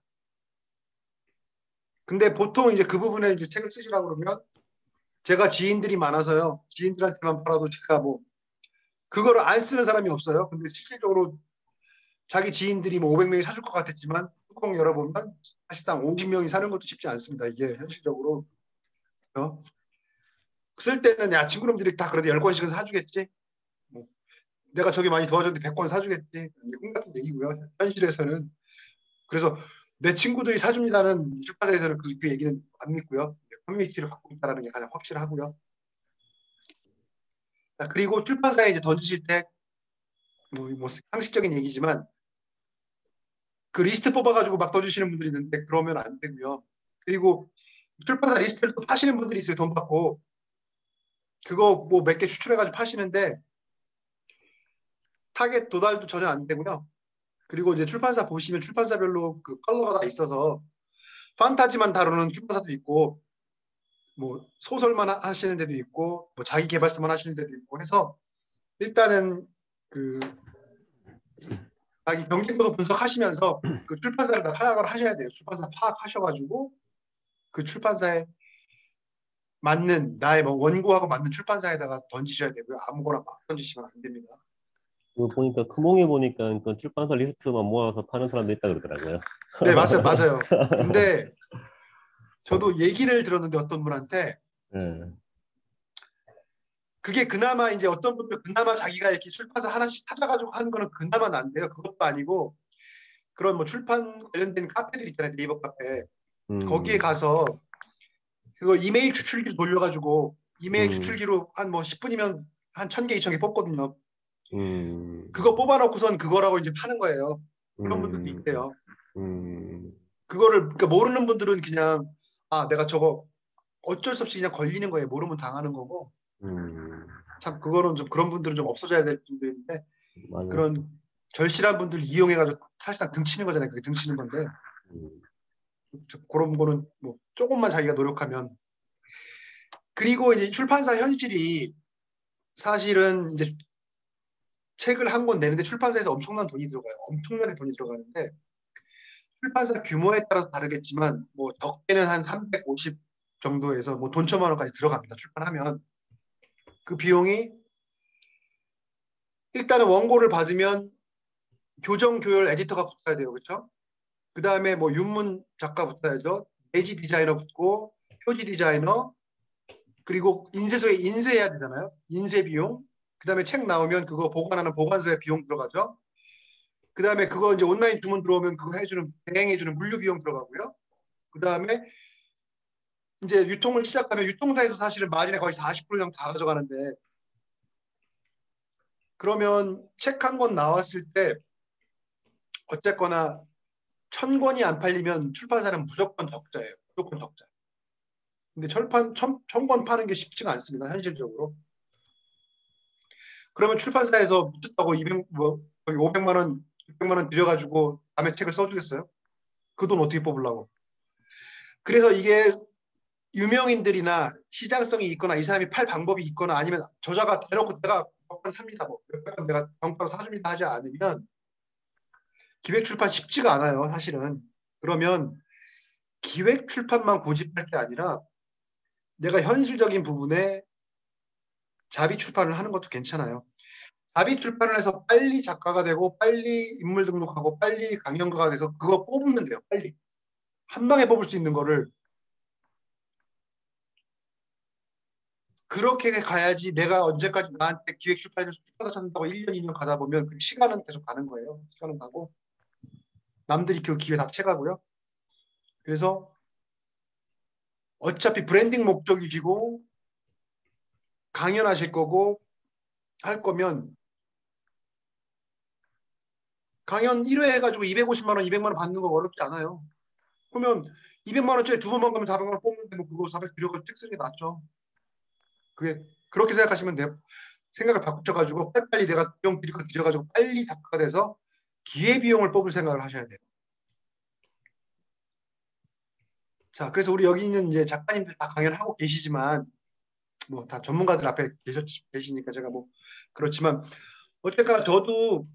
근데 보통 이제 그 부분에 이제 책을 쓰시라고 그러면 제가 지인들이 많아서요. 지인들한테만 팔아도 제가 뭐 그거를 안 쓰는 사람이 없어요. 근데 실질적으로 자기 지인들이 뭐 오백 명이 사줄 것 같았지만 뚜껑 열어보면 사실상 오십 명이 사는 것도 쉽지 않습니다. 이게 현실적으로. 어? 쓸 때는 야 친구놈들이 다 그래도 열 권씩은 사주겠지. 뭐 내가 저기 많이 도와줬는데 백 권 사주겠지. 이게 꿈 같은 얘기고요. 현실에서는. 그래서 내 친구들이 사줍니다는 출판사에서는 그, 그 얘기는 안 믿고요. 커뮤니티를 갖고 있다는 게 가장 확실하고요. 그리고 출판사에 이제 던지실 때 뭐, 뭐 상식적인 얘기지만 그 리스트 뽑아가지고 막 던지시는 분들이 있는데 그러면 안 되고요. 그리고 출판사 리스트를 또 파시는 분들이 있어요. 돈 받고 그거 뭐 몇 개 추출해가지고 파시는데 타겟 도달도 전혀 안 되고요. 그리고 이제 출판사 보시면 출판사별로 그 컬러가 다 있어서 판타지만 다루는 출판사도 있고 뭐 소설만 하시는 데도 있고 뭐 자기 개발서만 하시는 데도 있고 해서 일단은 그 자기 경쟁도 분석하시면서 그 출판사를 다 파악을 하셔야 돼요. 출판사 파악하셔가지고 그 출판사에 맞는 나의 뭐 원고하고 맞는 출판사에다가 던지셔야 되고요. 아무거나 막 던지시면 안 됩니다. 그 보니까 크몽에 보니까 그 출판사 리스트만 모아서 파는 사람도 있다 그러더라고요. 네, 맞아요, 맞아요. 근데 저도 얘기를 들었는데 어떤 분한테 네. 그게 그나마 이제 어떤 분들 그나마 자기가 이렇게 출판사 하나씩 찾아가지고 하는 거는 그나마 난데요. 그것도 아니고 그런 뭐 출판 관련된 카페들 있잖아요. 네이버 카페. 거기에 음, 가서 그거 이메일 추출기로 돌려가지고 이메일 음, 추출기로 한 뭐 십 분이면 한 천 개, 이천 개 뽑거든요. 음, 그거 뽑아놓고선 그거라고 이제 파는 거예요. 그런 분들도 음, 있대요. 음, 그거를 그러니까 모르는 분들은 그냥 아 내가 저거 어쩔 수 없이 그냥 걸리는 거예요. 모르면 당하는 거고. 음, 참 그거는 좀 그런 분들은 좀 없어져야 될 분들인데 맞아요. 그런 절실한 분들 이용해가지고 사실상 등치는 거잖아요. 그게 등치는 건데 음, 그런 거는 뭐 조금만 자기가 노력하면 그리고 이제 출판사 현실이 사실은 이제 책을 한 권 내는데 출판사에서 엄청난 돈이 들어가요. 엄청나게 돈이 들어가는데 출판사 규모에 따라서 다르겠지만 뭐 적게는 한 삼백오십 정도에서 뭐 돈 천만 원까지 들어갑니다. 출판하면 그 비용이 일단은 원고를 받으면 교정 교열 에디터가 붙어야 돼요. 그렇죠? 그 다음에 뭐 윤문 작가 붙어야죠. 내지 디자이너 붙고 표지 디자이너 그리고 인쇄소에 인쇄해야 되잖아요. 인쇄 비용. 그 다음에 책 나오면 그거 보관하는 보관소에 비용 들어가죠. 그 다음에 그거 이제 온라인 주문 들어오면 그거 해주는 대행해주는 물류 비용 들어가고요. 그 다음에 이제 유통을 시작하면 유통사에서 사실은 마진의 거의 사십 퍼센트 이상 다 가져가는데 그러면 책 한 권 나왔을 때 어쨌거나 천 권이 안 팔리면 출판사는 무조건 적자예요. 무조건 적자. 근데 철판 천, 천 권 파는 게 쉽지가 않습니다. 현실적으로. 그러면 출판사에서 미쳤다고 이백, 뭐, 거의 오백만 원, 육백만 원 들여가지고 남의 책을 써주겠어요? 그 돈 어떻게 뽑으려고? 그래서 이게 유명인들이나 시장성이 있거나 이 사람이 팔 방법이 있거나 아니면 저자가 대놓고 내가 번 삽니다. 뭐 몇백 권 내가 정가로 사줍니다 하지 않으면 기획 출판 쉽지가 않아요. 사실은. 그러면 기획 출판만 고집할 게 아니라 내가 현실적인 부분에 자비 출판을 하는 것도 괜찮아요. 자비 출판을 해서 빨리 작가가 되고 빨리 인물 등록하고 빨리 강연가가 돼서 그거 뽑으면 돼요. 빨리. 한 방에 뽑을 수 있는 거를 그렇게 가야지 내가 언제까지 나한테 기획 출판에서 출판사 찾는다고 일 년, 이 년 가다 보면 그 시간은 계속 가는 거예요. 시간은 가고 남들이 그 기회 다 채가고요. 그래서 어차피 브랜딩 목적이시고 강연하실 거고 할 거면 강연 일 회 해가지고 이백오십만 원, 이백만 원 받는 거 어렵지 않아요. 그러면 이백만 원짜리 두 번만 가면 사백만 원 뽑는데 뭐 그거 사백 들여가 책 쓰는 게 낫죠. 그게 그렇게 생각하시면 돼요. 생각을 바꾸셔가지고 빨리빨리 내가 비용 들일 거 들여가지고 빨리 작가가 돼서 기회비용을 뽑을 생각을 하셔야 돼요. 자, 그래서 우리 여기 있는 이제 작가님들 다 강연을 하고 계시지만 뭐 다 전문가들 앞에 계셨, 계시니까 제가 뭐 그렇지만 어쨌거나 저도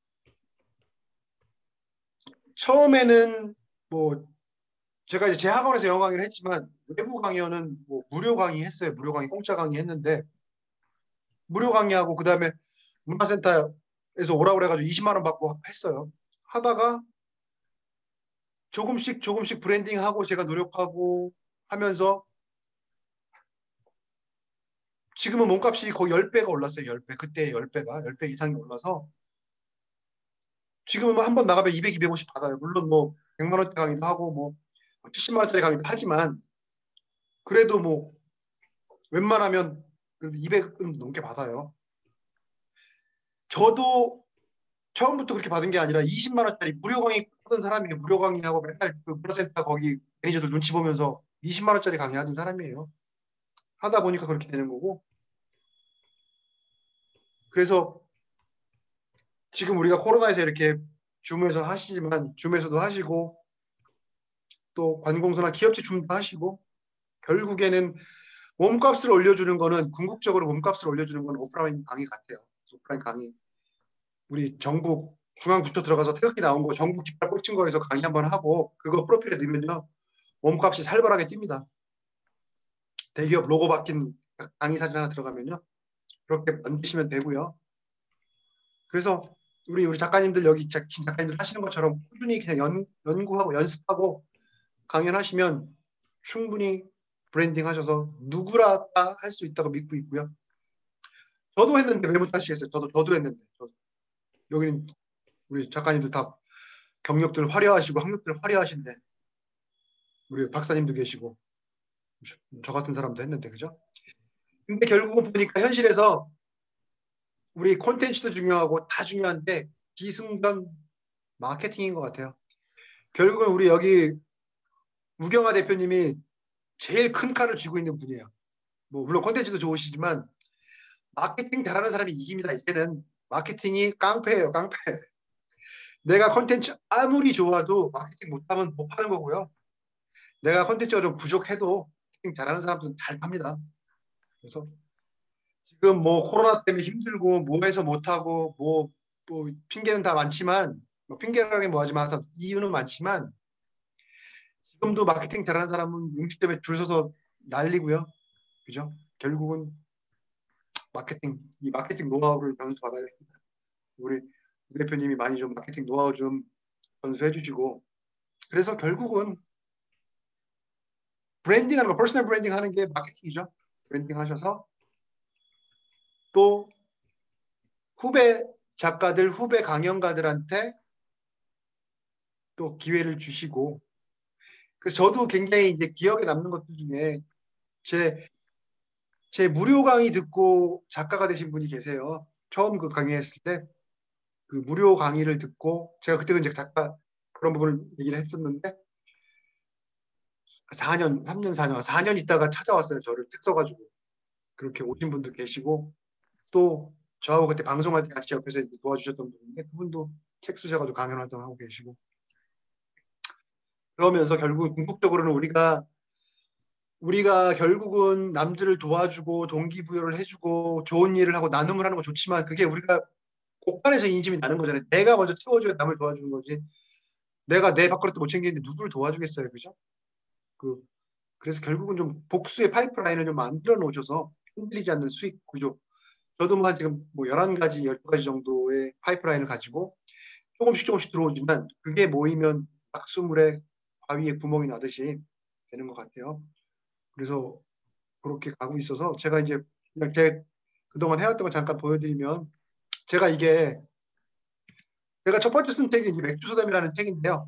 처음에는 뭐 제가 이제 제 학원에서 영어 강의를 했지만 외부 강연은 뭐 무료 강의 했어요. 무료 강의, 공짜 강의 했는데 무료 강의하고 그다음에 문화센터에서 오라고 그래가지고 이십만 원 받고 했어요. 하다가 조금씩 조금씩 브랜딩하고 제가 노력하고 하면서 지금은 몸값이 거의 십 배가 올랐어요. 십 배. 그때 십 배가 십 배 이상이 올라서 지금은 한 번 나가면 이백, 이백오십 받아요. 물론 뭐 백만 원대 강의도 하고 뭐 칠십만 원짜리 강의도 하지만 그래도 뭐 웬만하면 그래도 이백은 넘게 받아요. 저도 처음부터 그렇게 받은 게 아니라 이십만 원짜리 무료 강의 하던 사람이에요. 무료 강의하고 맨날 그 문화센터 거기 매니저들 눈치 보면서 이십만 원짜리 강의 하던 사람이에요. 하다 보니까 그렇게 되는 거고. 그래서 지금 우리가 코로나에서 이렇게 줌에서 하시지만 줌에서도 하시고 또 관공서나 기업체 줌도 하시고 결국에는 몸값을 올려주는 거는 궁극적으로 몸값을 올려주는 건 오프라인 강의 같아요. 오프라인 강의. 우리 정부 중앙부터 들어가서 태극기 나온 거 전국 깃발 꽂힌 거에서 강의 한번 하고 그거 프로필에 넣으면요. 몸값이 살벌하게 뜁니다. 대기업 로고 박힌 강의 사진 하나 들어가면요. 그렇게 만드시면 되고요. 그래서 우리 우리 작가님들 여기 작가님들 하시는 것처럼 꾸준히 그냥 연, 연구하고 연습하고 강연하시면 충분히 브랜딩 하셔서 누구나 다 할 수 있다고 믿고 있고요. 저도 했는데 왜 못하시겠어요? 저도 저도 했는데 저도. 여기는 우리 작가님들 다 경력들 화려하시고 학력들 화려하신데 우리 박사님도 계시고 저 같은 사람도 했는데 그죠? 근데 결국은 보니까 현실에서 우리 콘텐츠도 중요하고 다 중요한데 기승전 마케팅인 것 같아요. 결국은 우리 여기 우경아 대표님이 제일 큰 칼을 쥐고 있는 분이에요. 뭐 물론 콘텐츠도 좋으시지만 마케팅 잘하는 사람이 이깁니다. 이제는 마케팅이 깡패예요, 깡패. 내가 콘텐츠 아무리 좋아도 마케팅 못하면 못 파는 거고요. 내가 콘텐츠가 좀 부족해도 마케팅 잘하는 사람들은 잘 팝니다. 그래서 지금 뭐 코로나 때문에 힘들고 뭐 해서 못하고 뭐, 뭐 핑계는 다 많지만 뭐 핑계라긴 뭐하지만 이유는 많지만 지금도 마케팅 잘하는 사람은 음식 때문에 줄 서서 난리고요. 그죠? 결국은 마케팅, 이 마케팅 노하우를 전수받아야 됩니다. 우리 우 대표님이 많이 좀 마케팅 노하우 좀 전수해 주시고 그래서 결국은 브랜딩 하는 거, 퍼스널 브랜딩 하는 게 마케팅이죠. 브랜딩 하셔서 또 후배 작가들, 후배 강연가들한테 또 기회를 주시고 그래서 저도 굉장히 이제 기억에 남는 것들 중에 제, 제 무료 강의 듣고 작가가 되신 분이 계세요. 처음 그 강의했을 때 그 무료 강의를 듣고 제가 그때 이제 작가 그런 부분을 얘기를 했었는데 사 년, 삼 년, 사 년, 사 년 있다가 찾아왔어요. 저를 책 써가지고 그렇게 오신 분도 계시고 또 저하고 그때 방송할 때 같이 옆에서 도와주셨던 분인데 그분도 책 쓰셔가지고 강연 활동하고 계시고 그러면서 결국은 궁극적으로는 우리가 우리가 결국은 남들을 도와주고 동기부여를 해주고 좋은 일을 하고 나눔을 하는 거 좋지만 그게 우리가 곡간에서 인심이 나는 거잖아요. 내가 먼저 채워줘야 남을 도와주는 거지. 내가 내 밥그릇도 못 챙기는데 누구를 도와주겠어요, 그죠? 그 그래서 결국은 좀 복수의 파이프라인을 좀 만들어 놓으셔서 흔들리지 않는 수익 구조. 저도 뭐 한 지금 뭐 열한 가지, 열두 가지 정도의 파이프라인을 가지고 조금씩 조금씩 들어오지만 그게 모이면 박수물에 바위에 구멍이 나듯이 되는 것 같아요. 그래서 그렇게 가고 있어서 제가 이제 그냥 제 그동안 해왔던 거 잠깐 보여드리면 제가 이게 제가 첫 번째 쓴 책이 맥주소담이라는 책인데요.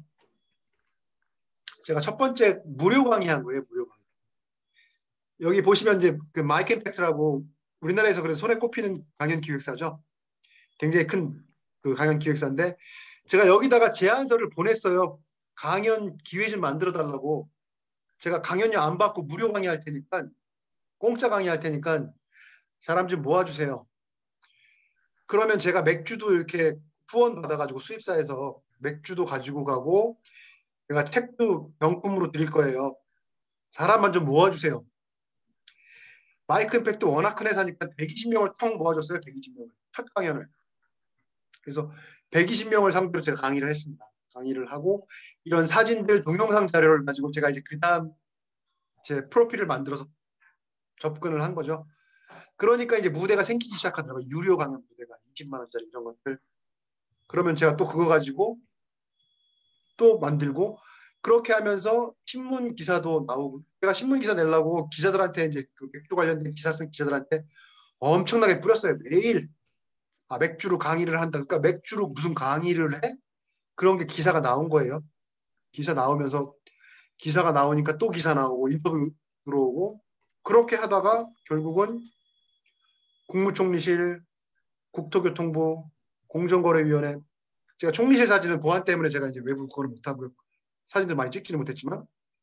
제가 첫 번째 무료 강의한 거예요. 무료 강의. 여기 보시면 이제 그 마이크 임팩트라고 우리나라에서 그래서 손에 꼽히는 강연 기획사죠. 굉장히 큰 그 강연 기획사인데 제가 여기다가 제안서를 보냈어요. 강연 기회 좀 만들어 달라고. 제가 강연료 안 받고 무료 강의할 테니까 공짜 강의할 테니까 사람 좀 모아주세요. 그러면 제가 맥주도 이렇게 후원 받아가지고 수입사에서 맥주도 가지고 가고 제가 책도 병품으로 드릴 거예요. 사람만 좀 모아주세요. 마이크 임팩트 워낙 큰 회사니까 백이십 명을 통 모아줬어요. 백이십 명을. 첫 강연을. 그래서 백이십 명을 상대로 제가 강의를 했습니다. 강의를 하고 이런 사진들, 동영상 자료를 가지고 제가 이제 그 다음 제 프로필을 만들어서 접근을 한 거죠. 그러니까 이제 무대가 생기기 시작하더라고요. 유료 강연 무대가 이십만 원짜리 이런 것들. 그러면 제가 또 그거 가지고 또 만들고 그렇게 하면서 신문 기사도 나오고 제가 신문 기사 내려고 기자들한테 이제 그 맥주 관련된 기사 쓴 기자들한테 엄청나게 뿌렸어요. 매일 아 맥주로 강의를 한다. 그러니까 맥주로 무슨 강의를 해? 그런 게 기사가 나온 거예요. 기사 나오면서 기사가 나오니까 또 기사 나오고 인터뷰 들어오고 그렇게 하다가 결국은 국무총리실, 국토교통부, 공정거래위원회 제가 총리실 사진은 보안 때문에 제가 이제 외부 그거를 못하고요. 사진도 많이 찍지는 못했지만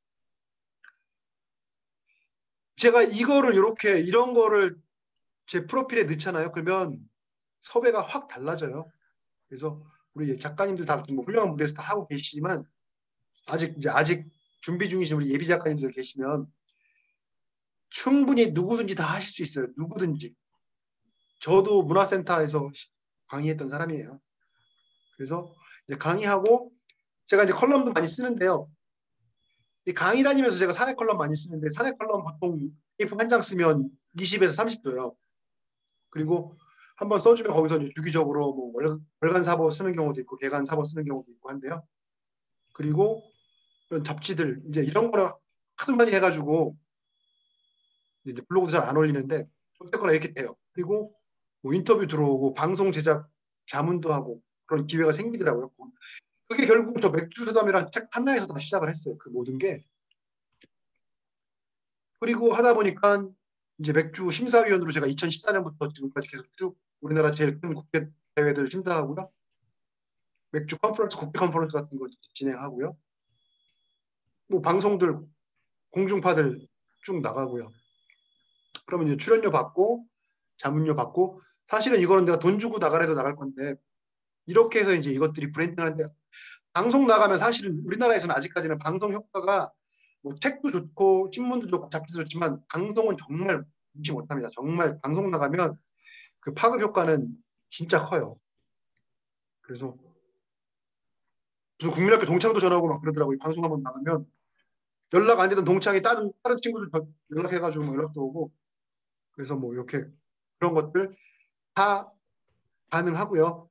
제가 이거를 이렇게 이런 거를 제 프로필에 넣잖아요. 그러면 섭외가 확 달라져요. 그래서 우리 작가님들 다뭐 훌륭한 무대에서 다 하고 계시지만 아직 이제 아직 준비 중이신 우리 예비 작가님들 계시면 충분히 누구든지 다 하실 수 있어요. 누구든지. 저도 문화센터에서 강의했던 사람이에요. 그래서 이제 강의하고 제가 이제 컬럼도 많이 쓰는데요. 이 강의 다니면서 제가 사내 컬럼 많이 쓰는데 사내 컬럼 보통 에이포 한 장 쓰면 이십에서 삼십 도요. 그리고 한번 써주면 거기서 이제 주기적으로 뭐 월, 월간 사보 쓰는 경우도 있고 개간 사보 쓰는 경우도 있고 한데요. 그리고 이런 잡지들 이제 이런 거를 하도 많이 해가지고 이제 블로그도 잘 안 올리는데 어쨌거나 이렇게 돼요. 그리고 뭐 인터뷰 들어오고 방송 제작 자문도 하고 그런 기회가 생기더라고요. 그게 결국 저 맥주 수담이라는 책 하나에서 다 시작을 했어요. 그 모든 게. 그리고 하다 보니까 이제 맥주 심사위원으로 제가 이천십사 년부터 지금까지 계속 쭉 우리나라 제일 큰 국제 대회들 심사하고요. 맥주 컨퍼런스, 국제 컨퍼런스 같은 거 진행하고요. 뭐 방송들, 공중파들 쭉 나가고요. 그러면 이제 출연료 받고 자문료 받고 사실은 이거는 내가 돈 주고 나가래도 나갈 건데 이렇게 해서 이제 이것들이 브랜딩 하는데 방송 나가면 사실은 우리나라에서는 아직까지는 방송 효과가 뭐 책도 좋고 신문도 좋고 잡지도 좋지만 방송은 정말 무시 못합니다. 정말 방송 나가면 그 파급 효과는 진짜 커요. 그래서 무슨 국민학교 동창도 전화오고 막 그러더라고요. 방송 한번 나가면 연락 안 되던 동창이 다른 다른 친구들 연락해가지고 뭐 연락도 오고 그래서 뭐 이렇게 그런 것들 다 가능하고요.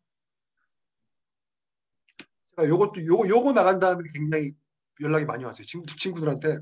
제가 요것도 요거 요거 나간 다음에 굉장히 연락이 많이 왔어요. 친구 친구들한테.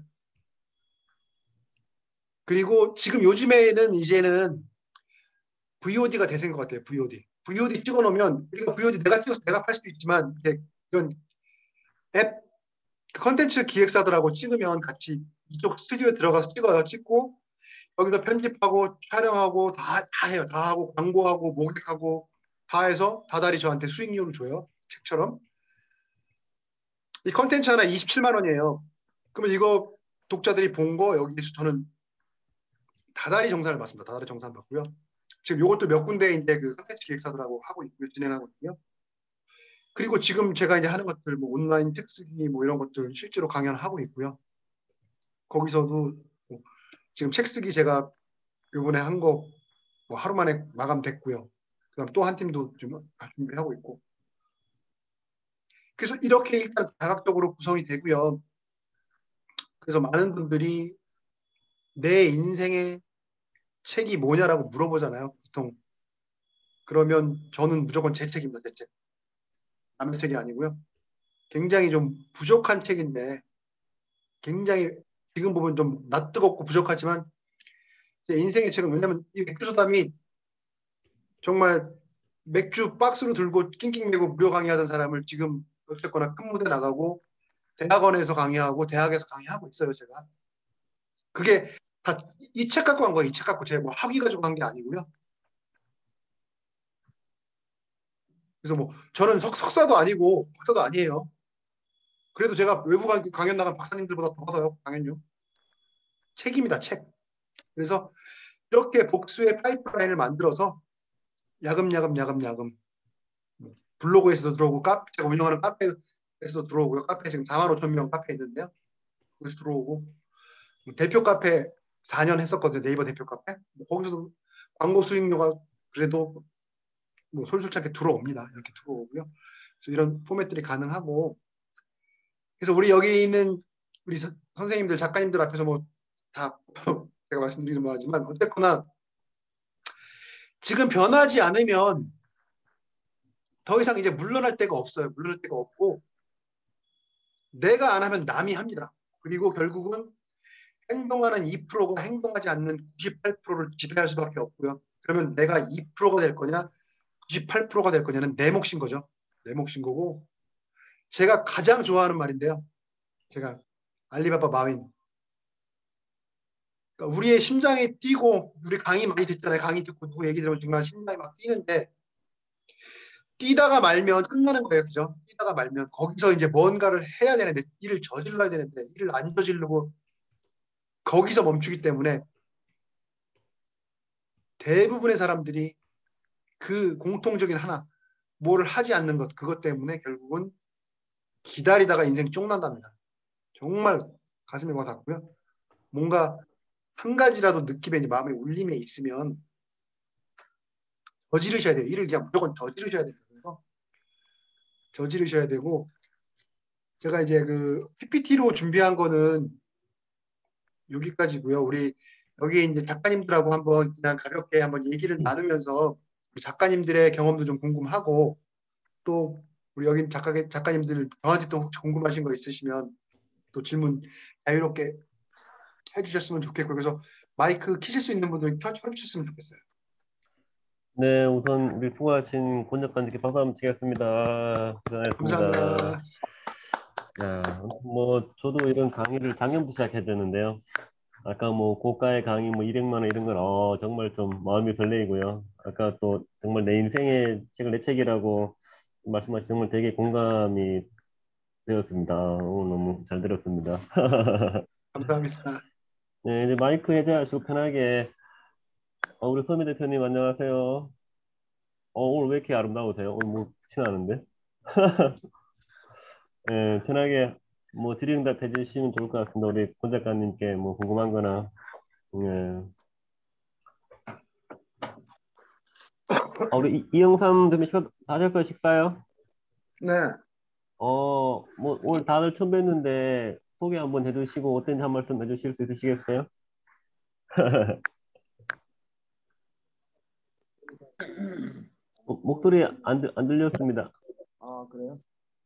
그리고 지금 요즘에는 이제는 브이오디가 대세인 것 같아요. 브이오디. 브이오디 찍어놓으면 우리가 브이오디 내가 찍어서 내가 팔 수도 있지만 이렇게 이런 앱 컨텐츠 기획사들하고 찍으면 같이 이쪽 스튜디오에 들어가서 찍어요. 찍고 여기서 편집하고 촬영하고 다, 다 해요. 다 하고 광고하고 모객하고 다 해서 다달이 저한테 수익료를 줘요. 책처럼. 이 컨텐츠 하나 이십칠만 원이에요. 그러면 이거 독자들이 본 거 여기서 저는 다달이 정산을 받습니다. 다달이 정산 받고요. 지금 이것도 몇 군데 이제 그 컨텐츠 기획사들하고 하고 있고요. 진행하고 있고요. 그리고 지금 제가 이제 하는 것들 뭐 온라인 책 쓰기 뭐 이런 것들 실제로 강연하고 있고요. 거기서도 뭐 지금 책 쓰기 제가 이번에 한 거 뭐 하루 만에 마감됐고요. 그다음 또 한 팀도 좀 준비하고 있고. 그래서 이렇게 일단 다각적으로 구성이 되고요. 그래서 많은 분들이 내 인생의 책이 뭐냐라고 물어보잖아요. 보통. 그러면 저는 무조건 제 책입니다. 제 책. 남의 책이 아니고요. 굉장히 좀 부족한 책인데 굉장히 지금 보면 좀 낯뜨겁고 부족하지만 제 인생의 책은 왜냐면 이 맥주소담이 정말 맥주 박스로 들고 낑낑매고 무료 강의하던 사람을 지금 어쨌거나 큰 무대 나가고 대학원에서 강의하고 대학에서 강의하고 있어요. 제가. 그게 다 이 책 갖고 한 거예요. 이 책 갖고 제가 뭐 학위 가지고 한 게 아니고요. 그래서 뭐 저는 석, 석사도 아니고 박사도 아니에요. 그래도 제가 외부 강연 나간 박사님들보다 더 받아요. 강연료. 책입니다. 책. 그래서 이렇게 복수의 파이프라인을 만들어서 야금야금 야금야금 블로그에서도 들어오고 카, 제가 운영하는 카페에서도 들어오고요. 카페 지금 사만 오천 명 카페 있는데요. 거기서 들어오고 대표 카페 사 년 했었거든요. 네이버 대표 카페. 뭐 거기서도 광고 수익료가 그래도 뭐 솔솔찮게 들어옵니다. 이렇게 들어오고요. 그래서 이런 포맷들이 가능하고 그래서 우리 여기 있는 우리 서, 선생님들 작가님들 앞에서 뭐 다 제가 말씀드리긴 뭐하지만 어쨌거나 지금 변하지 않으면 더 이상 이제 물러날 데가 없어요. 물러날 데가 없고 내가 안 하면 남이 합니다. 그리고 결국은 행동하는 이 퍼센트가 행동하지 않는 구십팔 퍼센트를 지배할 수밖에 없고요. 그러면 내가 이 퍼센트가 될 거냐 구십팔 퍼센트가 될 거냐는 내 몫인 거죠. 내 몫인 거고 제가 가장 좋아하는 말인데요. 제가 알리바바 마윈 그러니까 우리의 심장이 뛰고 우리 강의 많이 듣잖아요. 강의 듣고 누구 얘기 들으면 정말 심장이 막 뛰는데 뛰다가 말면 끝나는 거예요. 그죠? 뛰다가 말면 거기서 이제 뭔가를 해야 되는데 일을 저질러야 되는데 일을 안 저지르고 거기서 멈추기 때문에 대부분의 사람들이 그 공통적인 하나 뭐를 하지 않는 것 그것 때문에 결국은 기다리다가 인생 쪽난답니다. 정말 가슴에 와 닿고요. 뭔가 한 가지라도 느낌에 마음에 울림에 있으면 저지르셔야 돼요. 일을 그냥 무조건 저지르셔야 돼요. 그래서 저지르셔야 되고 제가 이제 그 피피티로 준비한 거는 여기까지고요. 우리 여기 이제 작가님들하고 한번 그냥 가볍게 한번 얘기를 나누면서 우리 작가님들의 경험도 좀 궁금하고 또 우리 여기 작가 작가님들 저한테 또 혹시 궁금하신 거 있으시면 또 질문 자유롭게 해주셨으면 좋겠고 그래서 마이크 켜실 수 있는 분들 켜, 켜주셨으면 좋겠어요. 네, 우선 우리 수고하신 권 작가님께 박수 한번 치겠습니다. 고생하셨습니다. 감사합니다. 야, 뭐 저도 이런 강의를 작년부터 시작했었는데요. 아까 뭐 고가의 강의 뭐 이백만 원 이런 건 어, 정말 좀 마음이 설레이고요. 아까 또 정말 내 인생의 책을 내 책이라고 말씀하신 정말 되게 공감이 되었습니다. 오늘 너무 잘 들었습니다. 감사합니다. 네, 이제 마이크 해제하시고 편하게 어, 우리 서미 대표님 안녕하세요. 어, 오늘 왜 이렇게 아름다우세요? 오늘 뭐 친하는데? 네, 편하게 뭐 질의응답 해주시면 좋을 것 같습니다. 우리 권 작가님께 뭐 궁금한 거나 네. 아, 우리 이- 이영삼 대표 식사 다 하셨어요? 식사요? 네. 어, 뭐 오늘 다들 처음 뵀는데 소개 한번 해주시고 어땠는지 한 말씀 해주실 수 있으시겠어요? 목- 목소리 안, 들- 안 들렸습니다. 아, 그래요?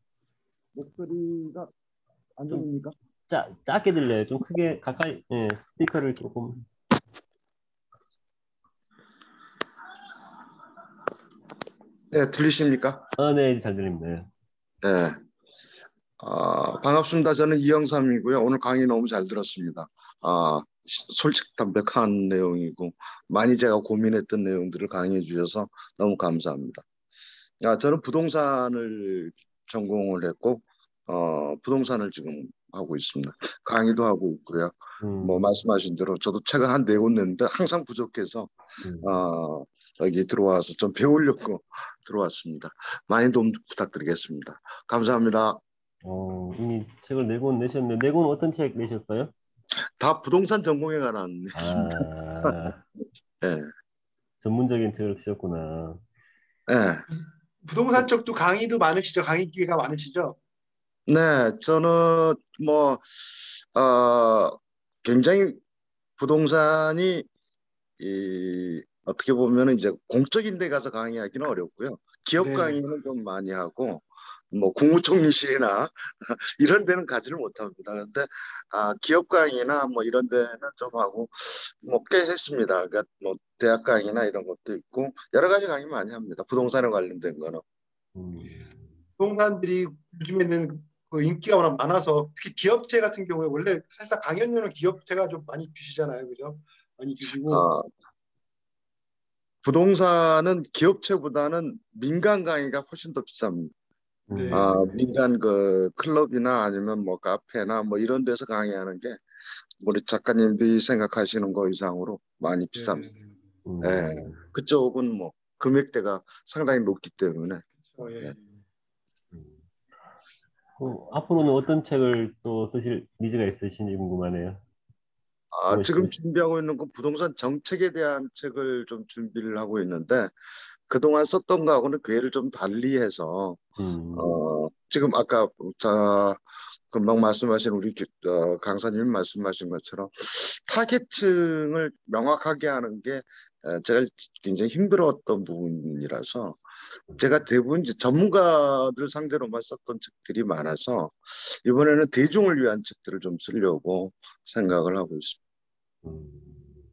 목소리가 안 좀 들립니까? 짜, 작게 들려요. 좀 크게 가까이 예, 스피커를 조금 네, 들리십니까? 아, 네, 이제 잘 들립니다. 예. 네. 아, 반갑습니다. 저는 이영삼이고요. 오늘 강의 너무 잘 들었습니다. 아, 시- 솔직담백한 내용이고 많이 제가 고민했던 내용들을 강의해 주셔서 너무 감사합니다. 아, 저는 부동산을 전공을 했고 어, 부동산을 지금 하고 있습니다. 강의도 하고 있고요. 뭐 음, 말씀하신 대로 저도 책을 한 네 권 냈는데 항상 부족해서 음. 어, 여기 들어와서 좀 배우려고 들어왔습니다. 많이 도움 부탁드리겠습니다. 감사합니다. 어, 이미 책을 네 권 내셨는데 네 권 어떤 책 내셨어요? 다 부동산 전공에 관한 내용입니다. 아, 예, 전문적인 책을 쓰셨구나. 예. 부동산 쪽도 강의도 많으시죠? 강의 기회가 많으시죠? 네, 저는 뭐 어, 굉장히 부동산이 이 어떻게 보면 이제 공적인 데 가서 강의하기는 어렵고요. 기업 네네. 강의는 좀 많이 하고 뭐 국무총리실이나 이런 데는 가지를 못합니다. 그런데 아, 기업 강의나 뭐 이런 데는 좀 하고 뭐 꽤 했습니다. 그러니까 뭐 대학 강의나 이런 것도 있고 여러 가지 강의 많이 합니다. 부동산에 관련된 거는. 음, 부동산들이 요즘에는 그 인기가 워낙 많아서 특히 기업체 같은 경우에 원래 사실상 강연료는 기업체가 좀 많이 주시잖아요. 그죠? 많이 주시고 아, 부동산은 기업체보다는 민간 강의가 훨씬 더 비쌉니다. 네. 아, 음, 민간 그 클럽이나 아니면 뭐 카페나 뭐 이런 데서 강의하는 게 우리 작가님들이 생각하시는 거 이상으로 많이 네네네. 비쌉니다. 예, 음, 그쪽은 뭐 금액대가 상당히 높기 때문에 어, 예. 예. 음. 그 앞으로는 어떤 책을 또 쓰실 니즈가 있으신지 궁금하네요. 아, 뭐, 지금 준비하고 있는 건 부동산 정책에 대한 책을 좀 준비를 하고 있는데 그동안 썼던 거하고는 궤를 좀 달리해서 음, 어, 지금 아까 자 금방 말씀하신 우리 기- 어, 강사님이 말씀하신 것처럼 타겟층을 명확하게 하는 게 어, 제가 굉장히 힘들었던 부분이라서 제가 대부분 이제 전문가들 상대로만 썼던 책들이 많아서 이번에는 대중을 위한 책들을 좀 쓰려고 생각을 하고 있습니다. 음,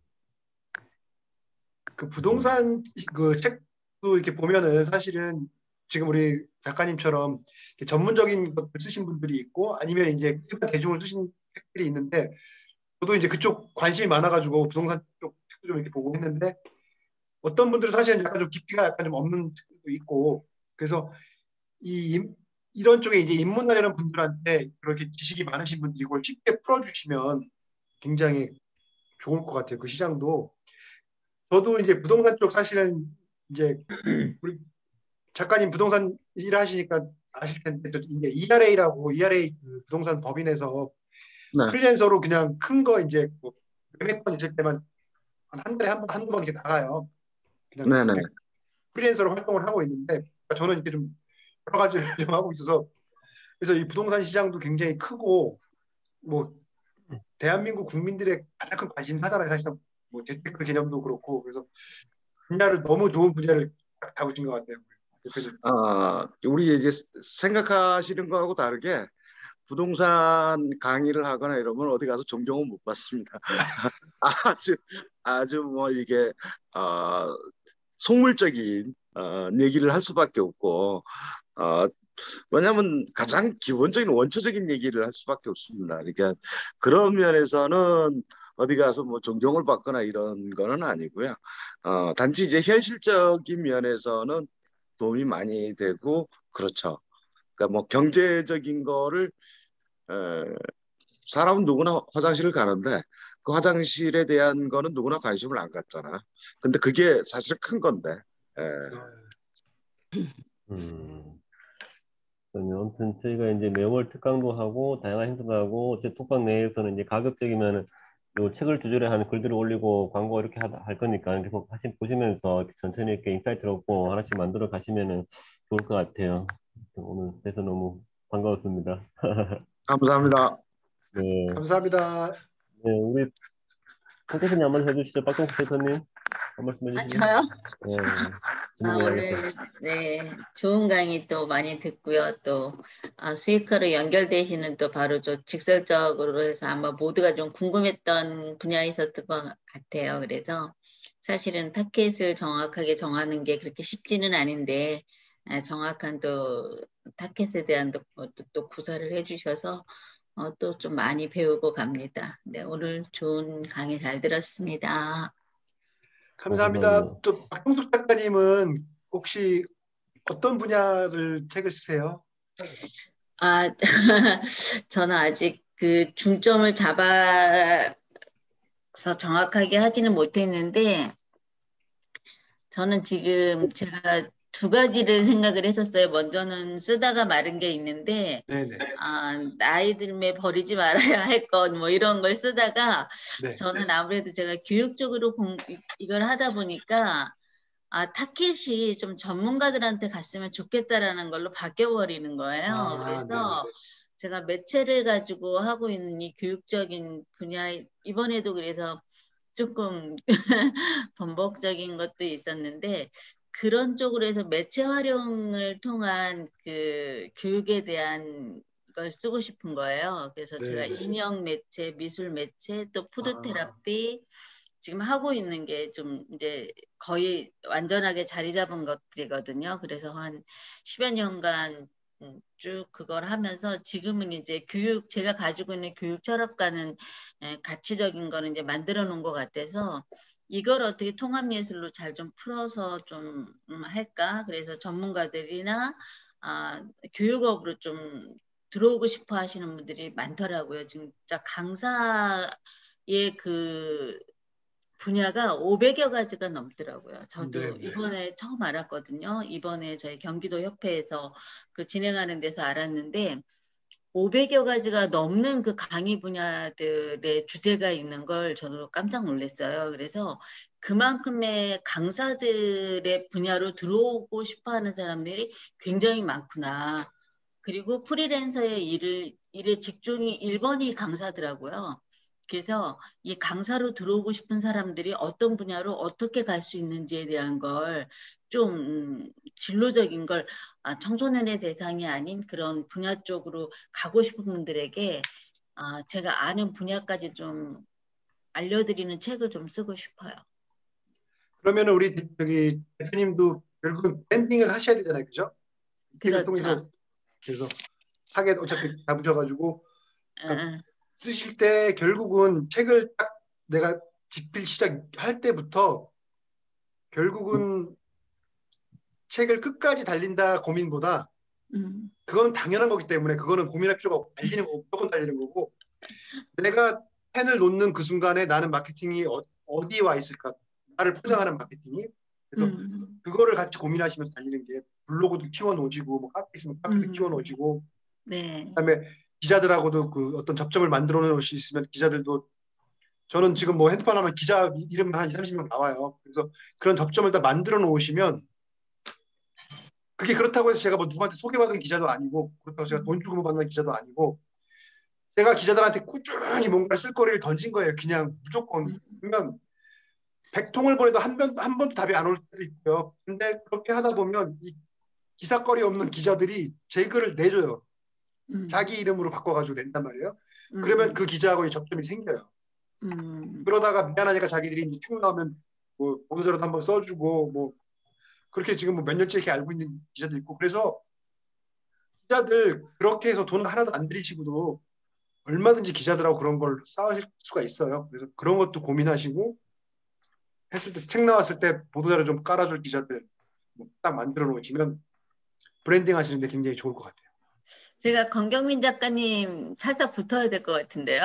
그 음, 부동산 그 책도 이렇게 보면은 사실은 지금 우리 작가님처럼 이렇게 전문적인 것을 쓰신 분들이 있고 아니면 이제 일반 대중을 쓰신 책들이 있는데 저도 이제 그쪽 관심이 많아가지고 부동산 쪽 책도 좀 이렇게 보고 했는데 어떤 분들은 사실은 약간 좀 깊이가 약간 좀 없는 책도 있고 그래서 이 임- 이런 쪽에 이제 입문하려는 분들한테 그렇게 지식이 많으신 분들이 이걸 쉽게 풀어주시면 굉장히 좋을 것 같아요. 그 시장도 저도 이제 부동산 쪽 사실은 이제 우리 작가님 부동산 일 하시니까 아실 텐데 저 이제 이알에이라고 이알에이 그 부동산 법인에서 네, 프리랜서로 그냥 큰 거 이제 뭐 몇백 건 있을 때만 한 한 달에 한 번, 한두 번 이렇게 나가요. 그냥 네네, 프리랜서로 활동을 하고 있는데 저는 이렇게 좀 여러 가지를 좀 하고 있어서 그래서 이 부동산 시장도 굉장히 크고 뭐 대한민국 국민들의 가장 큰 관심사잖아요. 사실상 뭐 재테크 개념도 그렇고 그래서 분야를 너무 좋은 분야를 딱 잡으신 것 같아요. 대표님. 아, 우리 이제 생각하시는 거하고 다르게 부동산 강의를 하거나 이러면 어디 가서 존경은 못 받습니다. 아주 아주 뭐 이게 어, 속물적인 어, 얘기를 할 수밖에 없고 어, 왜냐하면 가장 기본적인 원초적인 얘기를 할 수밖에 없습니다. 그러니까 그런 면에서는 어디 가서 뭐 존경을 받거나 이런 거는 아니고요. 어, 단지 이제 현실적인 면에서는 도움이 많이 되고 그렇죠. 그러니까 뭐 경제적인 거를 에, 사람은 누구나 화장실을 가는데 그 화장실에 대한 거는 누구나 관심을 안 갖잖아. 근데 그게 사실 큰 건데. 에, 음. 그러면 아무튼 저희가 이제 매월 특강도 하고 다양한 행사도 하고 제 톡방 내에서는 이제 가급적이면 요 책을 주제로 하는 글들을 올리고 광고 이렇게 하, 할 거니까 계속 하신 보시면서 이렇게 천천히 이렇게 인사이트를 얻고 하나씩 만들어 가시면은 좋을 것 같아요. 오늘 그래서 너무 반가웠습니다. 감사합니다. 네, 감사합니다. 네 우리 송 대표님 한번 해주시죠. 박동수 대표님 한 말씀 아, 해주시죠. 저요? 네, 아, 진행 이야기에서. 오늘, 네, 좋은 강의 또 많이 듣고요. 또, 아, 수익화로 연결되시는 또 바로 좀 직설적으로 해서 아마 모두가 좀 궁금했던 분야에 있었던 것 같아요. 그래서 사실은 타켓을 정확하게 정하는 게 그렇게 쉽지는 않은데, 아, 정확한 또 타켓에 대한 또, 또, 또 구사를 해주셔서 어, 또 좀 많이 배우고 갑니다. 네, 오늘 좋은 강의 잘 들었습니다. 네, 감사합니다. 감사합니다. 또 박동숙 작가님은 혹시 어떤 분야를 책을 쓰세요? 아, 저는 아직 그 중점을 잡아서 정확하게 하지는 못했는데, 저는 지금 제가 두 가지를 생각을 했었어요. 먼저는 쓰다가 마른 게 있는데, 네네. 아, 나이 들매 버리지 말아야 할 것, 뭐 이런 걸 쓰다가, 네. 저는 아무래도 제가 교육 쪽으로 공, 이걸 하다 보니까, 아, 타켓이 좀 전문가들한테 갔으면 좋겠다라는 걸로 바뀌어버리는 거예요. 아, 네네. 그래서 제가 매체를 가지고 하고 있는 이 교육적인 분야, 이번에도 그래서 조금 번복적인 것도 있었는데, 그런 쪽으로 해서 매체 활용을 통한 그 교육에 대한 걸 쓰고 싶은 거예요. 그래서 제가 네네. 인형 매체, 미술 매체, 또 푸드 아, 테라피, 지금 하고 있는 게 좀 이제 거의 완전하게 자리 잡은 것들이거든요. 그래서 한 십여 년간 음, 쭉 그걸 하면서 지금은 이제 교육, 제가 가지고 있는 교육 철학과는 에, 가치적인 거는 이제 만들어 놓은 것 같아서 이걸 어떻게 통합 예술로 잘 좀 풀어서 좀 음, 할까? 그래서 전문가들이나 아, 교육업으로 좀 들어오고 싶어 하시는 분들이 많더라고요. 지금 진짜 강사의 그 분야가 오백여 가지가 넘더라고요. 저도 네네. 이번에 처음 알았거든요. 이번에 저희 경기도 협회에서 그 진행하는 데서 알았는데 오백여 가지가 넘는 그 강의 분야들의 주제가 있는 걸 저도 깜짝 놀랐어요. 그래서 그만큼의 강사들의 분야로 들어오고 싶어 하는 사람들이 굉장히 많구나. 그리고 프리랜서의 일을, 일의 직종이 일 번이 강사더라고요. 그래서 이 강사로 들어오고 싶은 사람들이 어떤 분야로 어떻게 갈 수 있는지에 대한 걸 좀 음, 진로적인 걸 아, 청소년의 대상이 아닌 그런 분야 쪽으로 가고 싶은 분들에게 아, 제가 아는 분야까지 좀 알려드리는 책을 좀 쓰고 싶어요. 그러면 우리 저기 대표님도 결국은 브랜딩을 하셔야 되잖아요, 그죠? 책을 통해서 그렇죠. 그래서 타겟 어차피 잡으셔가지고 그러니까 응, 쓰실 때 결국은 책을 딱 내가 집필 시작할 때부터 결국은 책을 끝까지 달린다 고민보다 응, 그거는 당연한 거기 때문에 그거는 고민할 필요가 없고 달리는 거고 무조건 달리는 거고 내가 펜을 놓는 그 순간에 나는 마케팅이 어, 어디에 와 있을까 나를 포장하는 마케팅이 그래서 응, 그거를 같이 고민하시면서 달리는 게 블로그도 키워놓으시고 뭐 카페 있으면 카페도 응, 키워놓으시고 네. 그다음에 기자들하고도 그 어떤 접점을 만들어 놓을 수 있으면 기자들도 저는 지금 뭐 핸드폰 하면 기자 이름만 한 이삼십 명 나와요. 그래서 그런 접점을 다 만들어 놓으시면 그게 그렇다고 해서 제가 뭐 누구한테 소개받은 기자도 아니고 그렇다고 제가 돈 주고 받는 기자도 아니고 제가 기자들한테 꾸준히 뭔가 쓸거리를 던진 거예요. 그냥 무조건. 그러면 백 통을 보내도 한 번, 한 번도 답이 안 올 때도 있고요. 근데 그렇게 하다 보면 이 기사거리 없는 기자들이 제 글을 내줘요. 음. 자기 이름으로 바꿔가지고 낸단 말이에요. 음. 그러면 그 기자하고 접점이 생겨요. 음. 그러다가 미안하니까 자기들이 큐 나오면 뭐 보도자료도 한번 써주고 뭐 그렇게 지금 뭐 몇 년째 이렇게 알고 있는 기자도 있고 그래서 기자들 그렇게 해서 돈 하나도 안 들이시고도 얼마든지 기자들하고 그런 걸 쌓으실 수가 있어요. 그래서 그런 것도 고민하시고 했을 때 책 나왔을 때 보도자료 좀 깔아줄 기자들 뭐딱 만들어 놓으시면 브랜딩 하시는데 굉장히 좋을 것 같아요. 제가 권경민 작가님 살짝 붙어야 될 것 같은데요.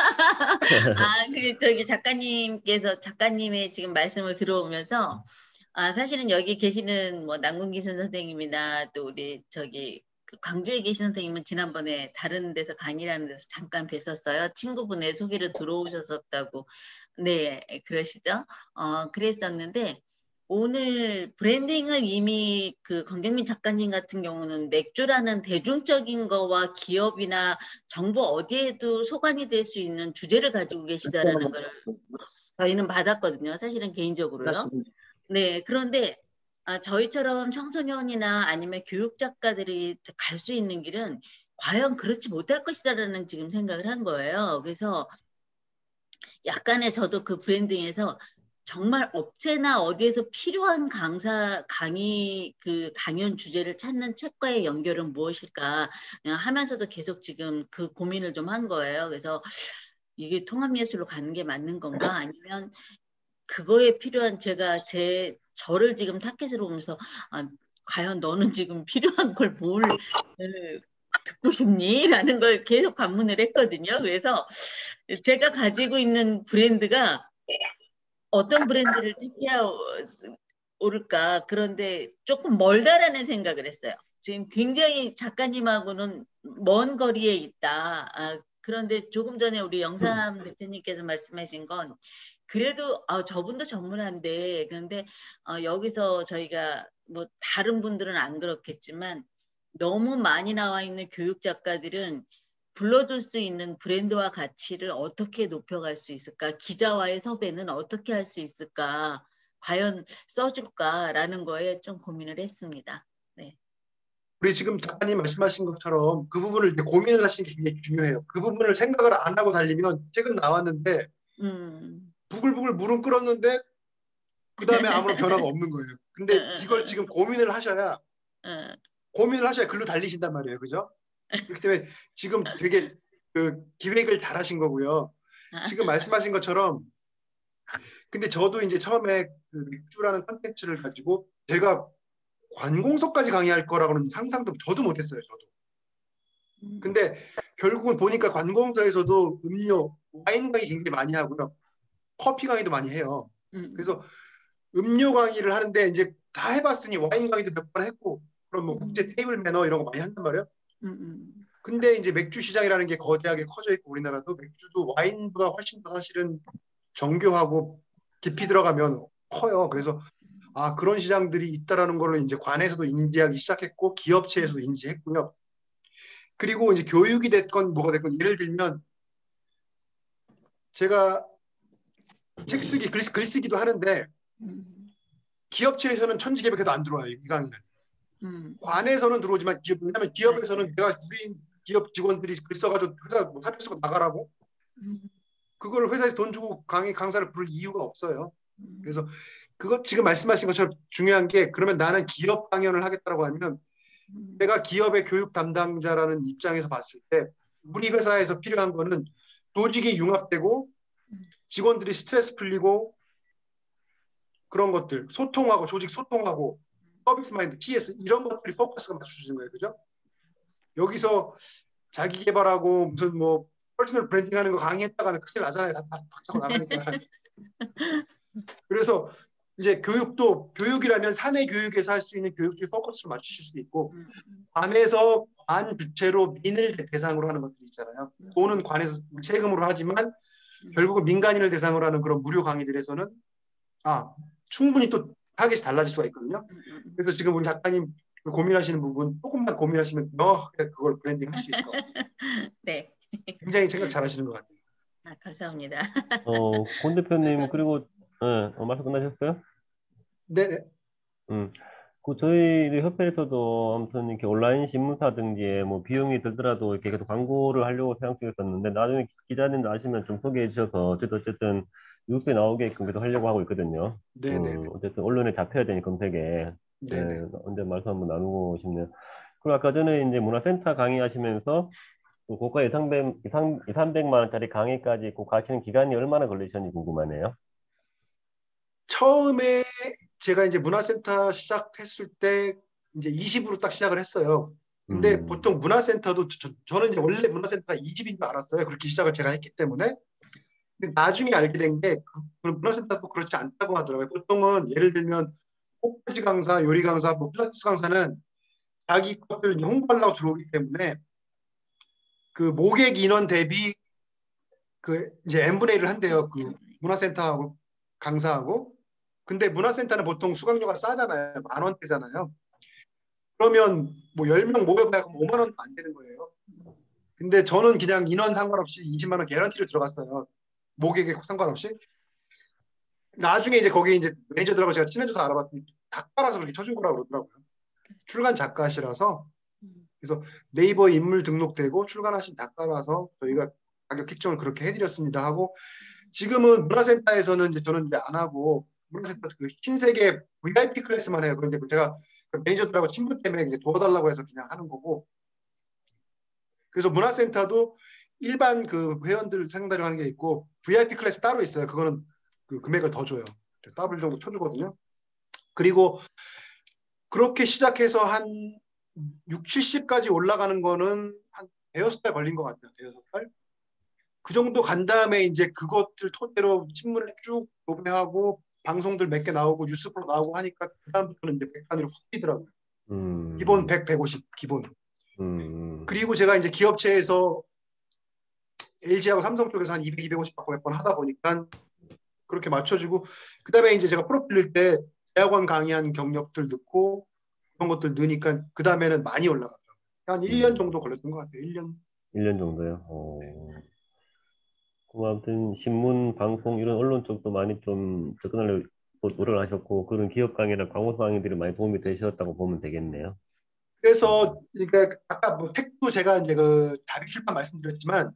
아, 그 저기 작가님께서 작가님의 지금 말씀을 들어오면서 아, 사실은 여기 계시는 뭐 남궁기순 선생님이나 또 우리 저기 그 광주에 계신 선생님은 지난번에 다른 데서 강의라는 데서 잠깐 뵀었어요. 친구분의 소개로 들어오셨었다고. 네, 그러시죠? 어, 그랬었는데 오늘 브랜딩을 이미 그 권경민 작가님 같은 경우는 맥주라는 대중적인 거와 기업이나 정부 어디에도 소관이 될 수 있는 주제를 가지고 계시다라는 걸 저희는 받았거든요. 사실은 개인적으로요. 네, 그런데 아, 저희처럼 청소년이나 아니면 교육 작가들이 갈 수 있는 길은 과연 그렇지 못할 것이다라는 지금 생각을 한 거예요. 그래서 약간의 저도 그 브랜딩에서 정말 업체나 어디에서 필요한 강사 강의 그 강연 주제를 찾는 책과의 연결은 무엇일까 하면서도 계속 지금 그 고민을 좀 한 거예요. 그래서 이게 통합예술로 가는 게 맞는 건가 아니면 그거에 필요한 제가 제 저를 지금 타겟으로 보면서 아, 과연 너는 지금 필요한 걸 뭘 듣고 싶니? 라는 걸 계속 반문을 했거든요. 그래서 제가 가지고 있는 브랜드가 어떤 브랜드를 택해야 옳을까? 그런데 조금 멀다라는 생각을 했어요. 지금 굉장히 작가님하고는 먼 거리에 있다. 아, 그런데 조금 전에 우리 영삼 대표님께서 말씀하신 건 그래도 아, 저분도 전문한데 그런데 어, 여기서 저희가 뭐 다른 분들은 안 그렇겠지만 너무 많이 나와 있는 교육 작가들은 불러줄 수 있는 브랜드와 가치를 어떻게 높여갈 수 있을까? 기자와의 섭외는 어떻게 할 수 있을까? 과연 써줄까라는 거에 좀 고민을 했습니다. 네. 우리 지금 작가님 말씀하신 것처럼 그 부분을 이제 고민을 하시는 게 굉장히 중요해요. 그 부분을 생각을 안 하고 달리면 책은 나왔는데 음. 부글부글 물은 끓었는데 그 다음에 아무런 변화가 없는 거예요. 근데 이걸 지금 고민을 하셔야 고민을 하셔야 글로 달리신단 말이에요. 그죠? 그렇기 때문에 지금 되게 그 기획을 잘 하신 거고요. 지금 말씀하신 것처럼 근데 저도 이제 처음에 그 맥주라는 컨텐츠를 가지고 제가 관공서까지 강의할 거라고는 상상도 저도 못했어요. 저도. 근데 결국은 보니까 관공서에서도 음료, 와인 강의 굉장히 많이 하고요. 커피 강의도 많이 해요. 그래서 음료 강의를 하는데 이제 다 해봤으니 와인 강의도 몇 번 했고 그럼 뭐 국제 테이블 매너 이런 거 많이 한단 말이에요. 근데 이제 맥주 시장이라는 게 거대하게 커져 있고 우리나라도 맥주도 와인보다 훨씬 더 사실은 정교하고 깊이 들어가면 커요. 그래서 아 그런 시장들이 있다라는 걸로 이제 관에서도 인지하기 시작했고 기업체에서도 인지했고요. 그리고 이제 교육이 됐건 뭐가 됐건 예를 들면 제가 책 쓰기 글, 글 쓰기도 하는데 기업체에서는 천지개벽해도 안 들어와요. 이 강의는. 음. 관에서는 들어오지만 기업, 왜냐면 기업에서는 내가 우리 기업 직원들이 글 써가지고 회사 뭐 사표 쓰고 나가라고 그걸 회사에서 돈 주고 강의 강사를 부를 이유가 없어요. 그래서 그것 지금 말씀하신 것처럼 중요한 게 그러면 나는 기업 강연을 하겠다고 하면 내가 기업의 교육 담당자라는 입장에서 봤을 때 우리 회사에서 필요한 거는 조직이 융합되고 직원들이 스트레스 풀리고 그런 것들 소통하고 조직 소통하고 서비스 마인드 티에스 이런 것들이 포커스가 맞춰지는 거예요. 그죠? 여기서 자기 개발하고 무슨 뭐 퍼스널 브랜딩 하는 거 강의했다가는 큰일 나잖아요. 다 박차고 나가니까. 그래서 이제 교육도 교육이라면 사내 교육에서 할 수 있는 교육주의 포커스를 맞추실 수도 있고 관에서 관 주체로 민을 대상으로 하는 것들이 있잖아요. 돈은 관에서 세금으로 하지만 결국은 민간인을 대상으로 하는 그런 무료 강의들에서는 아 충분히 또 타겟이 달라질 수가 있거든요. 그래서 지금 우리 작가님 그 고민하시는 부분 조금만 고민하시면 명확하게 그걸 브랜딩 할 수 있을 것 같아요. 네. 굉장히 생각 잘하시는 것 같아요. 아, 감사합니다. 어, 권 대표님, 감사합니다. 그리고, 예, 어, 말씀 끝나셨어요? 네, 음. 그 저희 협회에서도 아무튼 이렇게 온라인 신문사 등지에 뭐 비용이 들더라도 이렇게 계속 광고를 하려고 생각 중이었었는데 나중에 기자님도 아시면 좀 소개해 주셔서 어쨌든 어쨌든 뉴스에 나오게끔 계속 하려고 하고 있거든요. 네, 네, 음, 어쨌든 언론에 잡혀야 되니 검색에. 예, 네, 네. 언제 말씀 한번 나누고 싶네요. 그리고 아까 전에 이제 문화센터 강의하시면서 그 고가 이삼백, 이삼, 이삼백만 원짜리 강의까지 꼭 가시는 기간이 얼마나 걸리셨는지 궁금하네요. 처음에 제가 이제 문화센터 시작했을 때 이제 이십으로 딱 시작을 했어요. 근데 음, 보통 문화센터도 저, 저는 이제 원래 문화센터가 이 집인 줄 알았어요. 그렇게 시작을 제가 했기 때문에. 근데 나중에 알게 된 게 그 문화센터도 그렇지 않다고 하더라고요. 보통은 예를 들면 꽃꽂이 강사, 요리 강사, 뭐 필라테스 강사는 자기 것들 이제 홍보하려고 들어오기 때문에 그 모객 인원 대비 그 이제 n분의 일을 한대요. 그 문화센터하고 강사하고. 근데 문화센터는 보통 수강료가 싸잖아요. 만 원대잖아요. 그러면 뭐 열 명 모여봐야 오만 원도 안 되는 거예요. 근데 저는 그냥 인원 상관없이 이십만 원 개런티로 들어갔어요. 모객에 상관없이. 나중에 이제 거기 이제 매니저들하고 제가 친해져서 알아봤더니 작가라서 그렇게 쳐준 거라고 그러더라고요. 출간 작가시라서. 그래서 네이버 인물 등록되고 출간하신 작가라서 저희가 가격 책정을 그렇게 해드렸습니다 하고 지금은 문화센터에서는 이제 저는 이제 안 하고 문화센터 그 신세계 브이아이피 클래스만 해요. 그런데 제가 그 매니저들하고 친분 때문에 이제 도와달라고 해서 그냥 하는 거고. 그래서 문화센터도 일반 그 회원들 상대로 하는 게 있고 브이아이피 클래스 따로 있어요. 그거는 그 금액을 더 줘요. 더블 정도 쳐주거든요. 그리고 그렇게 시작해서 한 육, 칠십까지 올라가는 거는 한 대여섯 달 걸린 것 같아요. 대여섯 달. 그 정도 간 다음에 이제 그것들 토대로 신문을 쭉 도배하고 방송들 몇 개 나오고 뉴스 프로 나오고 하니까 그다음부터는 이제 백 단위로 훅 뛰더라고요. 기본 음, 백, 백오십 기본. 음, 그리고 제가 이제 기업체에서 엘지하고 삼성 쪽에서 한 이백, 이백오십 받고 몇 번 하다 보니까 그렇게 맞춰주고 그다음에 이제 제가 프로필 넣을 때 대학원 강의한 경력들 넣고 그런 것들 넣으니까 그다음에는 많이 올라가더라고요. 한 일 년 음. 정도 걸렸던 것 같아요. 일 년. 일 년 정도요. 어, 그럼 아무튼 신문, 방송 이런 언론 쪽도 많이 좀 접근하려고 노력을 하셨고 그런 기업 강의나 광고 강의들이 많이 도움이 되셨다고 보면 되겠네요. 그래서 음, 그러니까 아까 뭐 택도 제가 이제 그 다비 출판 말씀드렸지만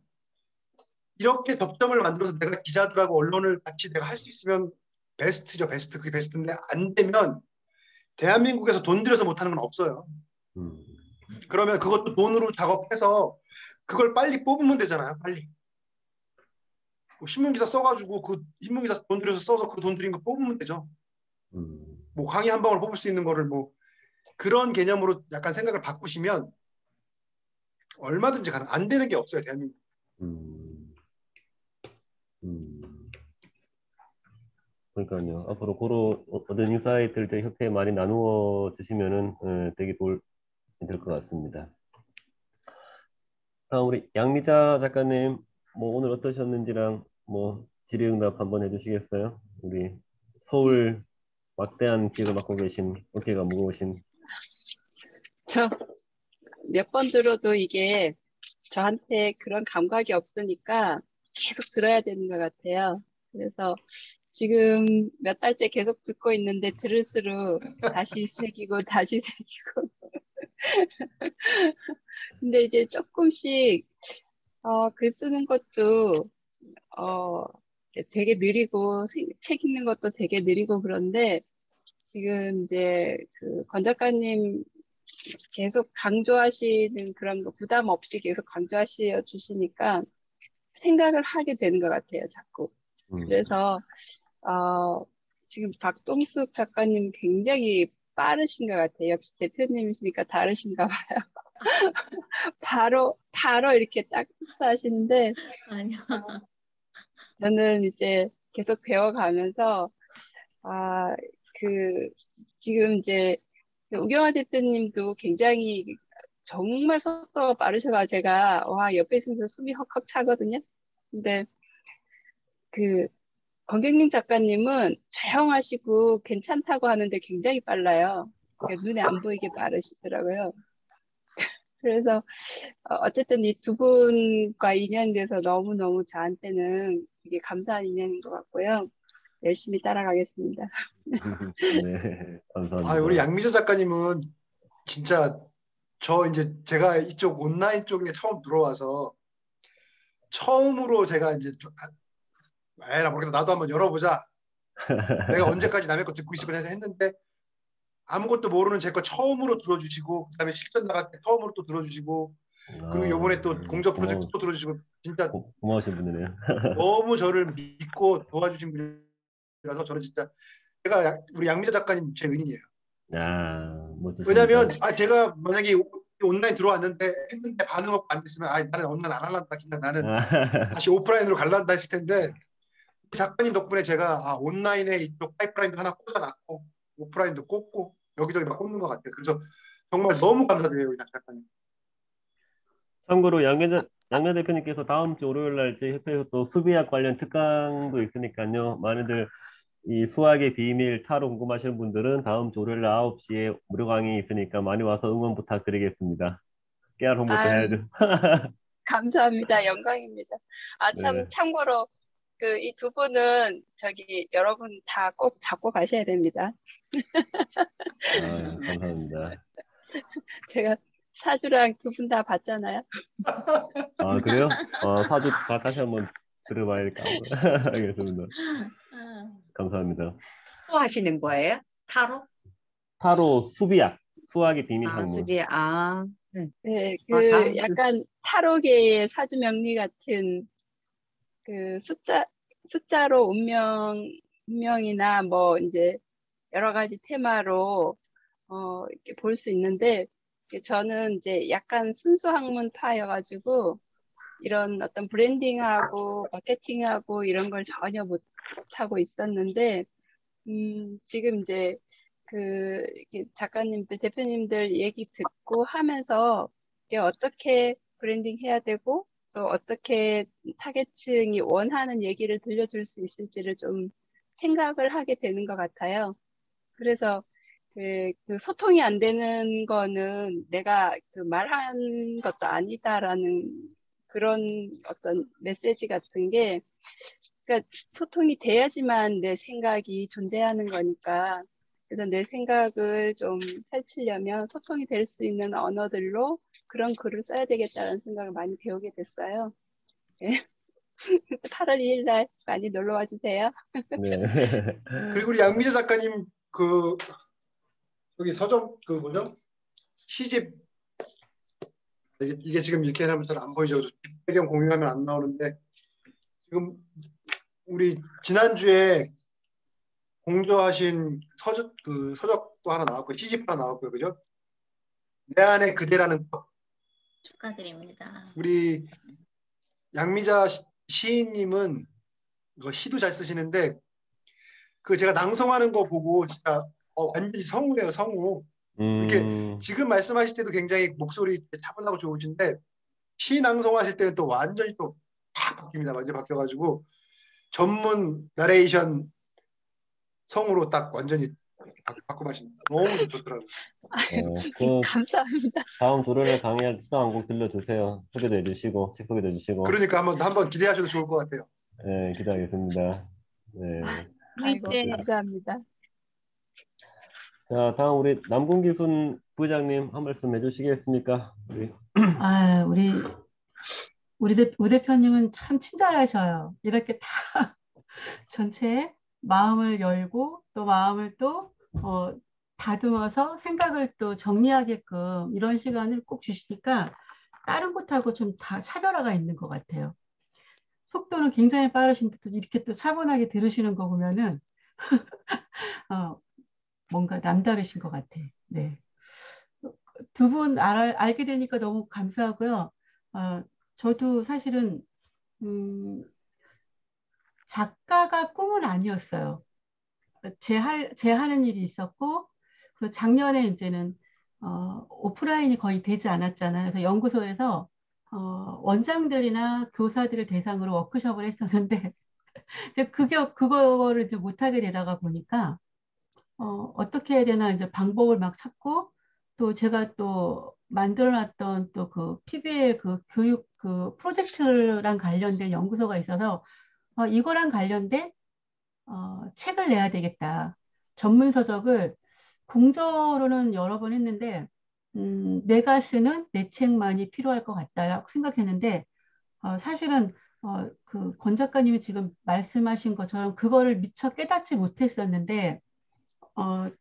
이렇게 접점을 만들어서 내가 기자들하고 언론을 같이 내가 할 수 있으면 베스트죠. 베스트. 그게 베스트인데 안 되면 대한민국에서 돈 들여서 못하는 건 없어요. 음, 그러면 그것도 돈으로 작업해서 그걸 빨리 뽑으면 되잖아요. 빨리. 뭐 신문기사 써가지고 그 신문기사 돈 들여서 써서 그 돈 들인 거 뽑으면 되죠. 음, 뭐 강의 한 방울 뽑을 수 있는 거를 뭐 그런 개념으로 약간 생각을 바꾸시면 얼마든지 가능. 안 되는 게 없어요. 대한민국. 음, 음. 그러니까요. 앞으로 그런 얻은 인사이트를 저희 협회에 많이 나누어 주시면은 어, 되게 도움이 될 것 같습니다. 다음 우리 양미자 작가님, 뭐 오늘 어떠셨는지랑 뭐 질의응답 한번 해주시겠어요? 우리 서울 막대한 기획을 맡고 계신 어깨가 무거우신. 저 몇 번 들어도 이게 저한테 그런 감각이 없으니까 계속 들어야 되는 것 같아요. 그래서 지금 몇 달째 계속 듣고 있는데 들을수록 다시 새기고 다시 새기고. 근데 이제 조금씩 어, 글 쓰는 것도 어, 되게 느리고 생- 책 읽는 것도 되게 느리고 그런데 지금 이제 그 권 작가님 계속 강조하시는 그런 거 부담 없이 계속 강조하시 주시니까 생각을 하게 되는 것 같아요, 자꾸. 음, 그래서 어, 지금 박동숙 작가님 굉장히 빠르신 것 같아요. 역시 대표님이시니까 다르신가 봐요. 바로 바로 이렇게 딱 흡수하시는데 아니요. 저는 이제 계속 배워가면서 아, 그 지금 이제 우경화 대표님도 굉장히 정말 속도가 빠르셔가 제가 와 옆에 있으면서 숨이 헉헉 차거든요. 근데 그 권경림 작가님은 조용하시고 괜찮다고 하는데 굉장히 빨라요. 눈에 안 보이게 빠르시더라고요. 그래서 어, 어쨌든 이 두 분과 인연돼서 너무너무 저한테는 되게 감사한 인연인 것 같고요. 열심히 따라가겠습니다. 네, 아, 우리 감사합니다. 양미조 작가님은 진짜 저 이제 제가 이쪽 온라인 쪽에 처음 들어와서 처음으로 제가 이제 좀, 아, 에라 모르겠다 나도 한번 열어보자. 내가 언제까지 남의 거 듣고 있을 거냐 했는데 아무것도 모르는 제 거 처음으로 들어주시고 그다음에 실전 나갈 때 처음으로 또 들어주시고 그리고 이번에 또 아, 공적 프로젝트 고마워, 또 들어주시고 진짜 고, 고마우신 분이네요. 너무 저를 믿고 도와주신 분이라서 저는 진짜 제가 야- 우리 양미자 작가님 제 은인이에요. 아, 멋지십니다. 왜냐면 아 제가 만약에 온라인 들어왔는데 했는데 반응 없고 안 됐으면 아 나는 온라인 안 할란다 그냥 나는 아, 다시 오프라인으로 갈란다 했을 텐데 작가님 덕분에 제가 아, 온라인에 이쪽 파이프라인도 하나 꽂아놨고 오프라인도 꽂고 여기저기 막 꽂는 것 같아요. 그래서 정말 너무 감사드려요, 우리 작가님. 참고로 양현, 양현 대표님께서 다음 주 월요일 날 저희 협회에서 또 수비학 관련 특강도 있으니까요. 많이들 이 수학의 비밀 타로 궁금하시는 분들은 다음 주 월요일 날 아홉 시에 무료 강의 있으니까 많이 와서 응원 부탁드리겠습니다. 깨알 홍보 또 아유, 해야죠. 감사합니다. 영광입니다. 아, 참, 네. 참고로 그 이 두 분은 저기 여러분 다 꼭 잡고 가셔야 됩니다. 아, 감사합니다. 제가 사주랑 두 분 다 봤잖아요. 아, 그래요? 어, 사주 다 다시 한번 들어봐야겠다. 알겠습니다. 감사합니다. 또 하시는 거예요? 타로? 타로 수비학, 수학의 비밀 아, 학문. 수비, 아, 네. 네, 아, 그 다음 주. 약간 타로계의 사주 명리 같은 그 숫자 숫자로 운명 운명이나 뭐 이제 여러 가지 테마로 어 이렇게 볼 수 있는데 저는 이제 약간 순수 학문파여가지고 이런 어떤 브랜딩하고 마케팅하고 이런 걸 전혀 못 하고 있었는데 음 지금 이제 그 이렇게 작가님들 대표님들 얘기 듣고 하면서 이게 어떻게 브랜딩 해야 되고 또 어떻게 타겟층이 원하는 얘기를 들려줄 수 있을지를 좀 생각을 하게 되는 것 같아요. 그래서 그, 그 소통이 안 되는 거는 내가 그 말한 것도 아니다라는 그런 어떤 메시지 같은 게 그러니까 소통이 돼야지만 내 생각이 존재하는 거니까 그래서 내 생각을 좀 펼치려면 소통이 될 수 있는 언어들로 그런 글을 써야 되겠다는 생각을 많이 배우게 됐어요. 네. 팔월 이일 날 많이 놀러 와 주세요. 네. 그리고 우리 양미자 작가님 그 여기 서점 그 뭐죠? 시집 이게, 이게 지금 이렇게 하면 잘 안 보이죠. 배경 공유하면 안 나오는데 지금 우리 지난주에 공저하신 서적 그 서적도 하나 나왔고 시집 하나 나왔고요, 그죠? 내 안에 그대라는 것. 축하드립니다. 우리 양미자 시- 시인님은 이거 시도 잘 쓰시는데 그 제가 낭송하는 거 보고 진짜 어, 완전히 성우예요, 성우. 이렇게 음, 지금 말씀하실 때도 굉장히 목소리 차분하고 좋으신데 시 낭송하실 때는 또 완전히 또 팍 바뀝니다. 완전 히 바뀌어가지고 전문 나레이션 성우로 딱 완전히 바- 바꾸고 하신 너무 좋더라고요. 아이고, 어, 그 감사합니다. 다음 주를 강의할 수다 한 곡 들려주세요. 소개도 해주시고, 책 소개도 해주시고. 그러니까 한번 한번 기대하셔도 좋을 것 같아요. 네, 기대하겠습니다. 네. 아이고, 네. 감사합니다. 자, 다음 우리 남궁기순 부장님 한 말씀 해주시겠습니까? 우리. 아, 우리 우리 대, 우 대표님은 참 친절하셔요. 이렇게 다 전체 마음을 열고 또 마음을 또 어, 다듬어서 생각을 또 정리하게끔 이런 시간을 꼭 주시니까 다른 곳하고 좀 다 차별화가 있는 것 같아요. 속도는 굉장히 빠르신데 또 이렇게 또 차분하게 들으시는 거 보면은 어, 뭔가 남다르신 것 같아. 네. 두 분 알게 되니까 너무 감사하고요. 어, 저도 사실은 음, 작가가 꿈은 아니었어요. 제 할, 제 하는 일이 있었고, 그리고 작년에 이제는 어, 오프라인이 거의 되지 않았잖아요. 그래서 연구소에서 어, 원장들이나 교사들을 대상으로 워크숍을 했었는데, 이제 그게 그거를 이제 못하게 되다가 보니까 어, 어떻게 해야 되나 이제 방법을 막 찾고 또 제가 또 만들어놨던 또 그 피비엘 그 교육 그 프로젝트랑 관련된 연구소가 있어서 어, 이거랑 관련된 어, 책을 내야 되겠다. 전문 서적을 공저로는 여러 번 했는데 음, 내가 쓰는 내 책만이 필요할 것 같다라고 생각했는데 어, 사실은 어, 그 권 작가님이 지금 말씀하신 것처럼 그거를 미처 깨닫지 못했었는데 어,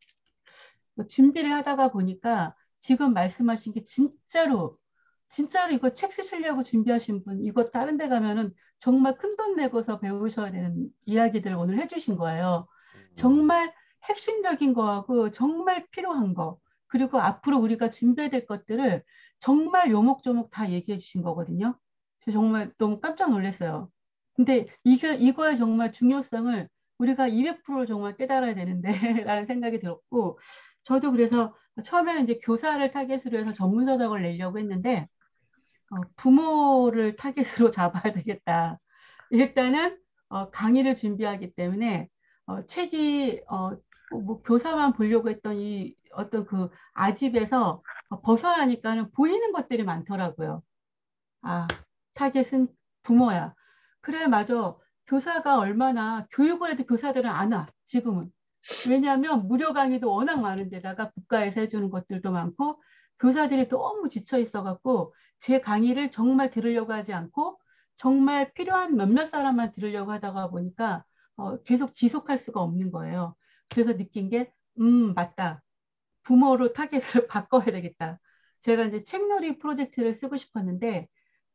뭐 준비를 하다가 보니까 지금 말씀하신 게 진짜로 진짜로 이거 책 쓰시려고 준비하신 분 이거 다른 데 가면은 정말 큰 돈 내고서 배우셔야 되는 이야기들을 오늘 해주신 거예요. 음, 정말 핵심적인 거하고 정말 필요한 거 그리고 앞으로 우리가 준비해야 될 것들을 정말 요목조목 다 얘기해 주신 거거든요. 저 정말 너무 깜짝 놀랐어요. 근데 이게 이거의 정말 중요성을 우리가 이백 퍼센트 정말 깨달아야 되는데 라는 생각이 들었고 저도 그래서 처음에는 이제 교사를 타겟으로 해서 전문서적을 내려고 했는데 어, 부모를 타깃으로 잡아야 되겠다. 일단은 어, 강의를 준비하기 때문에 어, 책이 어, 뭐 교사만 보려고 했던 이 어떤 그 아집에서 어, 벗어나니까는 보이는 것들이 많더라고요. 아, 타겟은 부모야. 그래, 맞아. 교사가 얼마나 교육을 해도 교사들은 안 와, 지금은. 왜냐하면 무료 강의도 워낙 많은데다가 국가에서 해주는 것들도 많고 교사들이 너무 지쳐 있어갖고 제 강의를 정말 들으려고 하지 않고 정말 필요한 몇몇 사람만 들으려고 하다가 보니까 어, 계속 지속할 수가 없는 거예요. 그래서 느낀 게, 음, 맞다. 부모로 타겟을 바꿔야 되겠다. 제가 이제 책놀이 프로젝트를 쓰고 싶었는데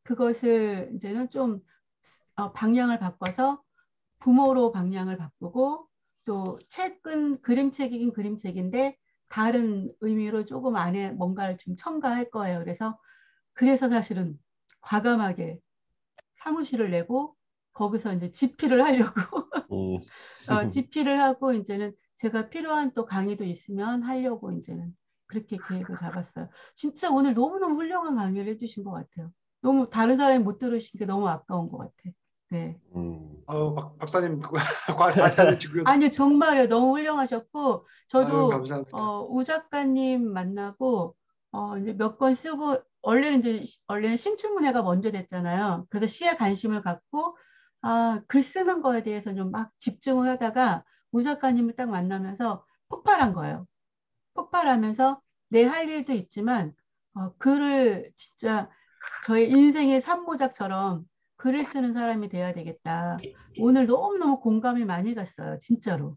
그것을 이제는 좀 어, 방향을 바꿔서 부모로 방향을 바꾸고 또 책은 그림책이긴 그림책인데 다른 의미로 조금 안에 뭔가를 좀 첨가할 거예요. 그래서 그래서 사실은 과감하게 사무실을 내고 거기서 이제 집필을 하려고 음. 어, 집필을 하고 이제는 제가 필요한 또 강의도 있으면 하려고 이제는 그렇게 계획을 잡았어요. 진짜 오늘 너무너무 훌륭한 강의를 해주신 것 같아요. 너무 다른 사람이 못 들으신 게 너무 아까운 것 같아. 네. 음. 아유, 박, 박사님 그거 과찬 지금. 아니요, 정말요. 너무 훌륭하셨고, 아유, 저도, 감사합니다. 어, 우 작가님 만나고, 어, 이제 몇 권 쓰고, 원래는 이제, 시- 원래는 신춘문예가 먼저 됐잖아요. 그래서 시에 관심을 갖고, 아, 글 쓰는 거에 대해서 좀 막 집중을 하다가, 우 작가님을 딱 만나면서 폭발한 거예요. 폭발하면서 내 할 일도 있지만, 어, 글을 진짜 저의 인생의 삼모작처럼 글을 쓰는 사람이 돼야 되겠다. 오늘 너무너무 공감이 많이 갔어요. 진짜로.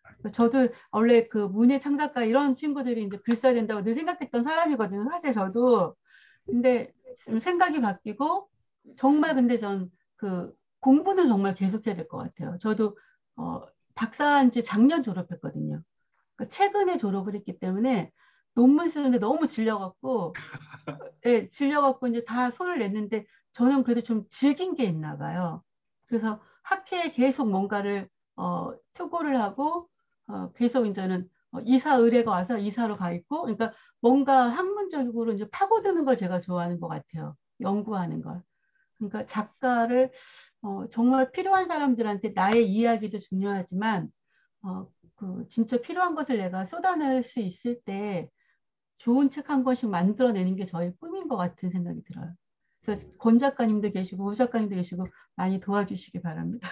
저도 원래 그 문예 창작가 이런 친구들이 이제 글 써야 된다고 늘 생각했던 사람이거든요. 사실 저도. 근데 지금 생각이 바뀌고 정말 근데 전 그 공부는 정말 계속해야 될 것 같아요. 저도 어, 박사한지 작년 졸업했거든요. 그러니까 최근에 졸업을 했기 때문에 논문 쓰는데 너무 질려갖고 예, 질려갖고 이제 다 손을 냈는데 저는 그래도 좀 질긴 게 있나 봐요. 그래서 학회에 계속 뭔가를 어, 투고를 하고 어, 계속 이제는 어, 이사 의뢰가 와서 이사로 가 있고 그러니까 뭔가 학문적으로 이제 파고드는 걸 제가 좋아하는 것 같아요. 연구하는 걸. 그러니까 작가를 어, 정말 필요한 사람들한테 나의 이야기도 중요하지만 어, 그 진짜 필요한 것을 내가 쏟아낼 수 있을 때 좋은 책 한 권씩 만들어내는 게 저의 꿈인 것 같은 생각이 들어요. 그래서 권 작가님도 계시고 우 작가님도 계시고 많이 도와주시기 바랍니다.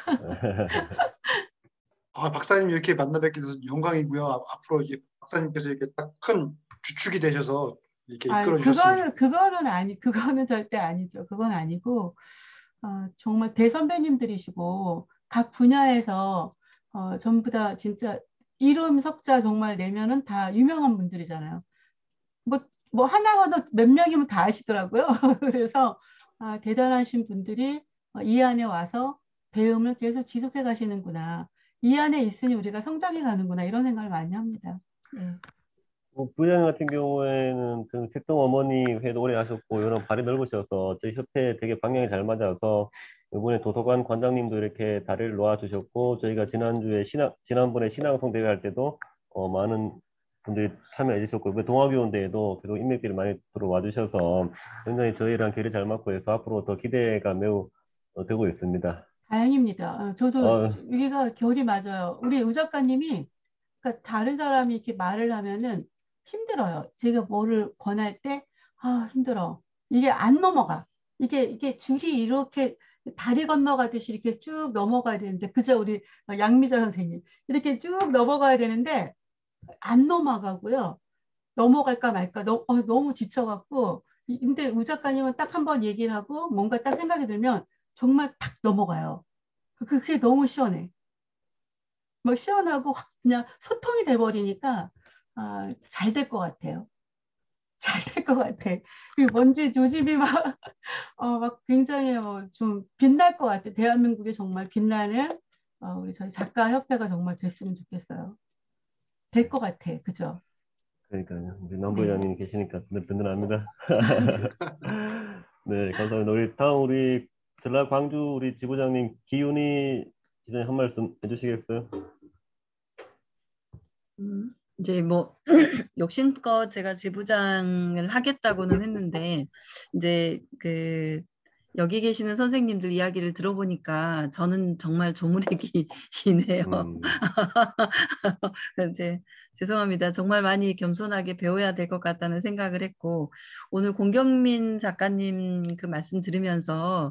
아, 박사님 이렇게 만나 뵙게 돼서 영광이고요. 앞- 앞으로 이제 박사님께서 이렇게 딱 큰 주축이 되셔서 이렇게 아, 이끌어 주셨으면 그거는 그거는 아니 그거는 절대 아니죠. 그건 아니고 어, 정말 대선배님들이시고 각 분야에서 어, 전부 다 진짜 이름 석자 정말 내면은 다 유명한 분들이잖아요. 뭐, 뭐 하나하나 몇 명이면 다 아시더라고요. 그래서 아, 대단하신 분들이 어, 이 안에 와서 배움을 계속 지속해 가시는구나. 이 안에 있으니 우리가 성장해 가는구나. 이런 생각을 많이 합니다. 네. 뭐 부장 같은 경우에는 그 색동 어머니 회도 오래 하셨고 이런 발이 넓으셔서 저희 협회 되게 방향이 잘 맞아서 이번에 도서관 관장님도 이렇게 다리를 놓아주셨고 저희가 지난주에 신앙 지난번에 신앙송 대회 할 때도 어, 많은 분들이 참여해 주셨고 이번 동아교원 대회도 계속 인맥들이 많이 들어와 주셔서 굉장히 저희랑 결이 잘 맞고 해서 앞으로 더 기대가 매우 어, 되고 있습니다. 다행입니다. 어, 저도 어, 위가 결이 맞아요. 우리 우 작가님이 그러니까 다른 사람이 이렇게 말을 하면은 힘들어요. 제가 뭐를 권할 때, 아, 힘들어. 이게 안 넘어가. 이게, 이게 줄이 이렇게 다리 건너가듯이 이렇게 쭉 넘어가야 되는데, 그저 우리 양미자 선생님. 이렇게 쭉 넘어가야 되는데, 안 넘어가고요. 넘어갈까 말까. 너, 어, 너무 지쳐갖고. 이- 근데 우 작가님은 딱 한 번 얘기를 하고, 뭔가 딱 생각이 들면, 정말 탁 넘어가요. 그- 그게 너무 시원해. 뭐 시원하고 확 그냥 소통이 돼버리니까 아, 잘 될 것 같아요. 잘 될 것 같아. 그 뭔지 조짐이 막, 어, 막 굉장히 어, 좀 빛날 것 같아. 대한민국에 정말 빛나는 어, 우리 저희 작가 협회가 정말 됐으면 좋겠어요. 될 것 같아. 그죠? 그러니까요. 우리 네. 남부장님 계시니까 든든합니다. 네, 감사합니다. 우리 다음 우리 전라 광주 우리 지부장님 기훈이 지부장님 한 말씀 해주시겠어요? 음, 이제 뭐 욕심껏 제가 지부장을 하겠다고는 했는데 이제 그 여기 계시는 선생님들 이야기를 들어보니까 저는 정말 조문애기이네요. 음, 이제 죄송합니다. 정말 많이 겸손하게 배워야 될 것 같다는 생각을 했고 오늘 공경민 작가님 그 말씀 들으면서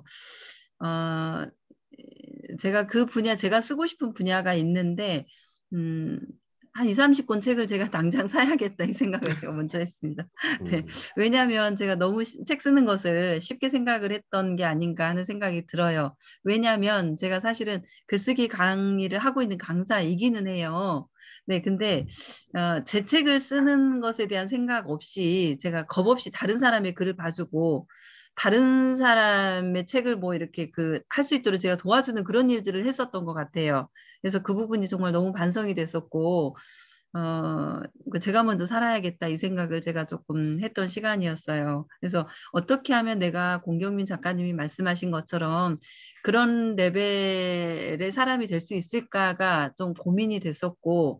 어, 제가 그 분야 제가 쓰고 싶은 분야가 있는데 음, 한 이십, 삼십 권 책을 제가 당장 사야겠다 이 생각을 제가 먼저 했습니다. 네. 음, 왜냐하면 제가 너무 시- 책 쓰는 것을 쉽게 생각을 했던 게 아닌가 하는 생각이 들어요. 왜냐하면 제가 사실은 글쓰기 강의를 하고 있는 강사이기는 해요. 네, 근데 어, 제 책을 쓰는 것에 대한 생각 없이 제가 겁 없이 다른 사람의 글을 봐주고 다른 사람의 책을 뭐 이렇게 그 할 수 있도록 제가 도와주는 그런 일들을 했었던 것 같아요. 그래서 그 부분이 정말 너무 반성이 됐었고 어, 그 제가 먼저 살아야겠다 이 생각을 제가 조금 했던 시간이었어요. 그래서 어떻게 하면 내가 공경민 작가님이 말씀하신 것처럼 그런 레벨의 사람이 될 수 있을까가 좀 고민이 됐었고,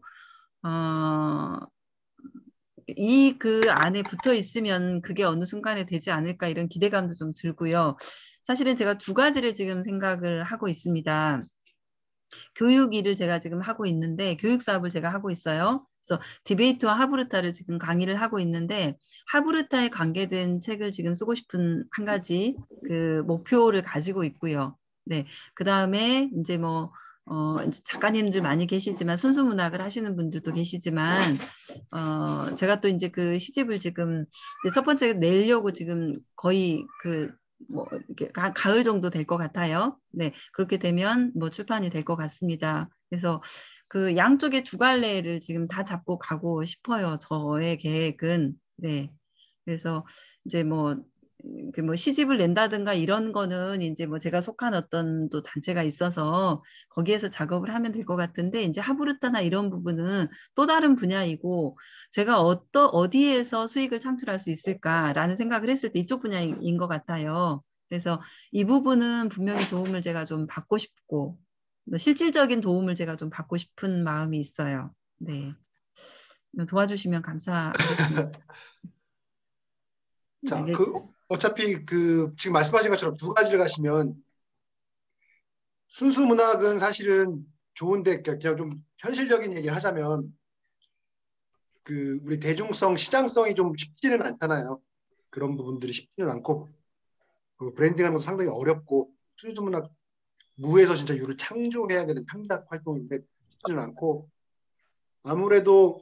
어, 이 그 안에 붙어 있으면 그게 어느 순간에 되지 않을까 이런 기대감도 좀 들고요. 사실은 제가 두 가지를 지금 생각을 하고 있습니다. 교육 일을 제가 지금 하고 있는데 교육 사업을 제가 하고 있어요. 그래서 디베이트와 하브르타를 지금 강의를 하고 있는데 하브르타에 관계된 책을 지금 쓰고 싶은 한 가지 그 목표를 가지고 있고요. 네, 그 다음에 이제 뭐 어, 이제 작가님들 많이 계시지만 순수문학을 하시는 분들도 계시지만 어, 제가 또 이제 그 시집을 지금 첫 번째 내려고 지금 거의 그 뭐 이렇게 가, 가을 정도 될 것 같아요. 네, 그렇게 되면 뭐 출판이 될 것 같습니다. 그래서 그 양쪽의 두 갈래를 지금 다 잡고 가고 싶어요. 저의 계획은. 네, 그래서 이제 뭐 그 뭐 시집을 낸다든가 이런 거는 이제 뭐 제가 속한 어떤 또 단체가 있어서 거기에서 작업을 하면 될 것 같은데 이제 하브르타나 이런 부분은 또 다른 분야이고 제가 어떠, 어디에서 수익을 창출할 수 있을까라는 생각을 했을 때 이쪽 분야인 것 같아요. 그래서 이 부분은 분명히 도움을 제가 좀 받고 싶고 실질적인 도움을 제가 좀 받고 싶은 마음이 있어요. 네, 도와주시면 감사하겠습니다. 자, 알겠... 그 어차피 그 지금 말씀하신 것처럼 두 가지를 가시면 순수 문학은 사실은 좋은데 그냥 좀 현실적인 얘기를 하자면 그 우리 대중성, 시장성이 좀 쉽지는 않잖아요. 그런 부분들이 쉽지는 않고 그 브랜딩하는 것도 상당히 어렵고 순수 문학 무에서 진짜 유를 창조해야 되는 창작 활동인데 쉽지는 않고 아무래도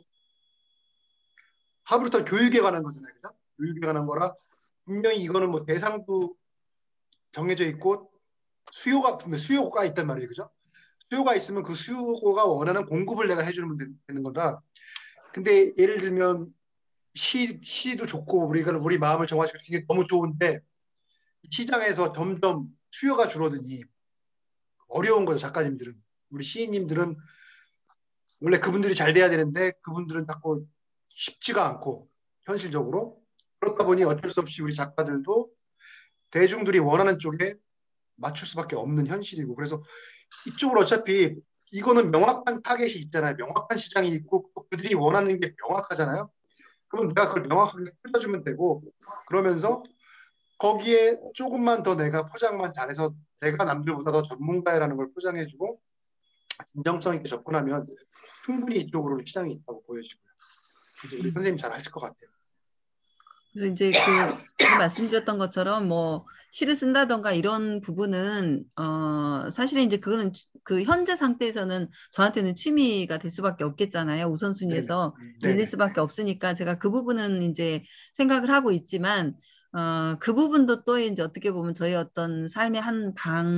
하브르타 교육에 관한 거잖아요. 그죠? 교육에 관한 거라 분명히 이거는 뭐 대상도 정해져 있고 수요가 수요가 있단 말이에요. 그죠? 수요가 있으면 그 수요가 원하는 공급을 내가 해주면 되는 거다. 근데 예를 들면 시, 시도 좋고 우리가 우리 마음을 정화시키는 게 너무 좋은데 시장에서 점점 수요가 줄어드니 어려운 거죠. 작가님들은. 우리 시인님들은 원래 그분들이 잘 돼야 되는데 그분들은 자꾸 쉽지가 않고 현실적으로 그렇다 보니 어쩔 수 없이 우리 작가들도 대중들이 원하는 쪽에 맞출 수밖에 없는 현실이고 그래서 이쪽으로 어차피 이거는 명확한 타겟이 있잖아요. 명확한 시장이 있고 그들이 원하는 게 명확하잖아요. 그럼 내가 그걸 명확하게 풀어주면 되고 그러면서 거기에 조금만 더 내가 포장만 잘해서 내가 남들보다 더 전문가라는 걸 포장해주고 진정성 있게 접근하면 충분히 이쪽으로 시장이 있다고 보여지고요. 그래서 우리 선생님 잘 하실 것 같아요. 그래서 이제 그 제가 말씀드렸던 것처럼 뭐 시를 쓴다던가 이런 부분은 어 사실은 이제 그거는 그 현재 상태에서는 저한테는 취미가 될 수밖에 없겠잖아요. 우선순위에서 밀릴 네네. 수밖에 없으니까 제가 그 부분은 이제 생각을 하고 있지만 어, 그 부분도 또 이제 어떻게 보면 저희 어떤 삶의 한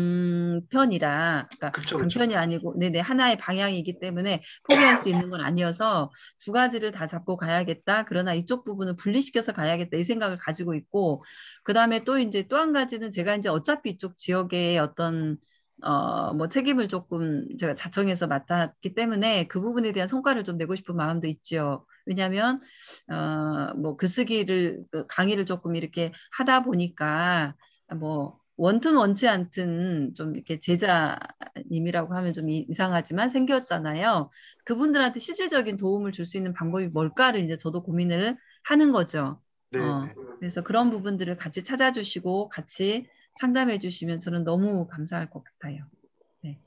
방편이라, 그러니까 그쵸, 그쵸. 방편이 아니고, 네네, 하나의 방향이기 때문에 포기할 수 있는 건 아니어서 두 가지를 다 잡고 가야겠다. 그러나 이쪽 부분을 분리시켜서 가야겠다. 이 생각을 가지고 있고, 그 다음에 또 이제 또 한 가지는 제가 이제 어차피 이쪽 지역의 어떤 어, 뭐 책임을 조금 제가 자청해서 맡았기 때문에 그 부분에 대한 성과를 좀 내고 싶은 마음도 있죠. 왜냐하면 어, 뭐 글쓰기를 그 강의를 조금 이렇게 하다 보니까 뭐 원튼 원치 않든 좀 이렇게 제자님이라고 하면 좀 이상하지만 생겼잖아요. 그분들한테 실질적인 도움을 줄 수 있는 방법이 뭘까를 이제 저도 고민을 하는 거죠. 네. 어, 그래서 그런 부분들을 같이 찾아주시고 같이 상담해 주시면 저는 너무 감사할 것 같아요. 네.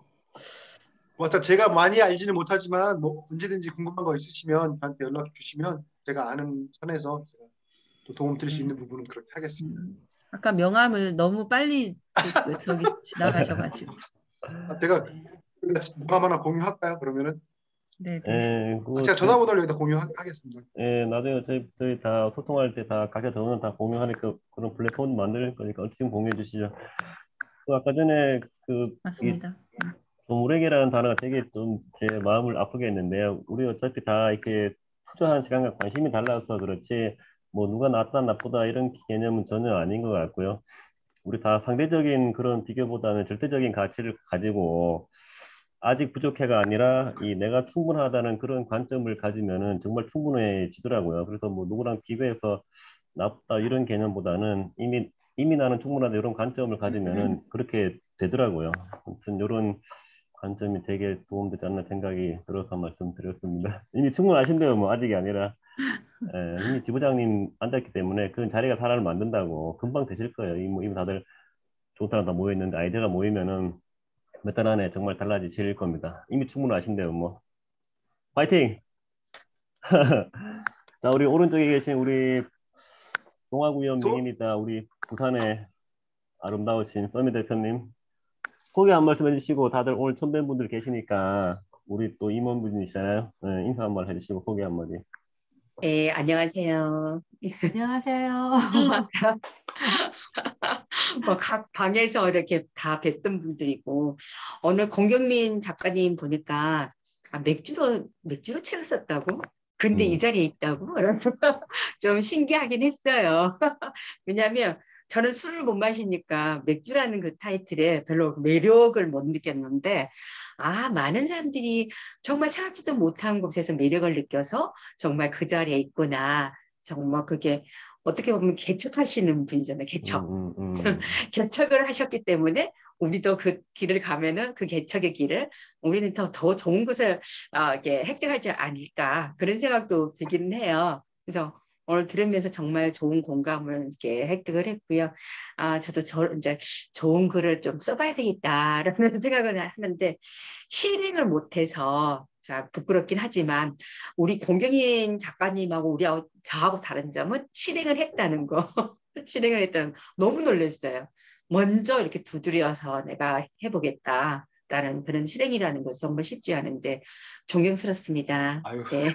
맞아, 제가 많이 알지는 못하지만 뭐 언제든지 궁금한 거 있으시면 저한테 연락 주시면 제가 아는 선에서 제가 또 도움 드릴 수 네. 있는 부분은 그렇게 하겠습니다. 음, 아까 명함을 너무 빨리 그, 저기 지나가셔가지고. 아, 제가 명함 하나 공유할까요? 그러면은 네네. 예, 아, 그거 제가 저- 전화번호를 여기다 공유하겠습니다. 예, 나중에 저희, 저희 다 소통할 때 다 각자 전화는 다 공유하니까 그런 플랫폼 만들 거니까 어떻게 공유해 주시죠. 또 아까 전에 그, 이 맞습니다. 음. 조무래기라는 단어가 되게 좀 제 마음을 아프게 했는데요. 우리 어차피 다 이렇게 투자한 시간과 관심이 달라서 그렇지, 뭐 누가 낫다 나쁘다 이런 개념은 전혀 아닌 것 같고요. 우리 다 상대적인 그런 비교보다는 절대적인 가치를 가지고 아직 부족해가 아니라 이 내가 충분하다는 그런 관점을 가지면은 정말 충분해지더라고요. 그래서 뭐 누구랑 비교해서 나쁘다 이런 개념보다는 이미 이미 나는 충분하다 이런 관점을 가지면은 그렇게 되더라고요. 아무튼 이런 관점이 되게 도움되지 않나 생각이 들어서 말씀드렸습니다. 이미 충분하신데요, 뭐 아직이 아니라 예, 이미 지부장님 앉았기 때문에 그 자리가 사람을 만든다고 금방 되실 거예요. 이미, 이미 다들 좋은 사람 다 모여있는데 아이디어가 모이면은 몇 달 안에 정말 달라지실 겁니다. 이미 충분하신데요, 뭐. 파이팅! 자, 우리 오른쪽에 계신 우리 동아구역 소- 명인이자 우리 부산의 아름다우신 써미 대표님 소개 한 말씀 해주시고 다들 오늘 처음 뵌 분들 계시니까 우리 또 임원분이시잖아요. 네, 인사 한 말 해주시고 소개 한마디. 네, 안녕하세요. 안녕하세요. 뭐 각 방에서 이렇게 다 뵀던 분들이고 오늘 공경민 작가님 보니까 아, 맥주로 맥주로 책을 썼다고? 근데 이 음. 자리에 있다고? 좀 신기하긴 했어요. 왜냐하면 저는 술을 못 마시니까 맥주라는 그 타이틀에 별로 매력을 못 느꼈는데 아 많은 사람들이 정말 생각지도 못한 곳에서 매력을 느껴서 정말 그 자리에 있구나. 정말 그게 어떻게 보면 개척하시는 분이잖아요. 개척. 음, 음, 음. 개척을 하셨기 때문에 우리도 그 길을 가면은 그 개척의 길을 우리는 더, 더 좋은 것을 어, 이렇게 획득하지 않을까 그런 생각도 들기는 해요. 그래서 오늘 들으면서 정말 좋은 공감을 이렇게 획득을 했고요. 아, 저도 저 이제 좋은 글을 좀 써봐야 되겠다라는 생각을 하는데 실행을 못해서 자 부끄럽긴 하지만 우리 공경인 작가님하고 우리 저하고 다른 점은 실행을 했다는 거, 실행을 했다는 거 너무 놀랐어요. 먼저 이렇게 두드려서 내가 해보겠다라는 그런 실행이라는 것은 정말 쉽지 않은데 존경스럽습니다. 아유. 네.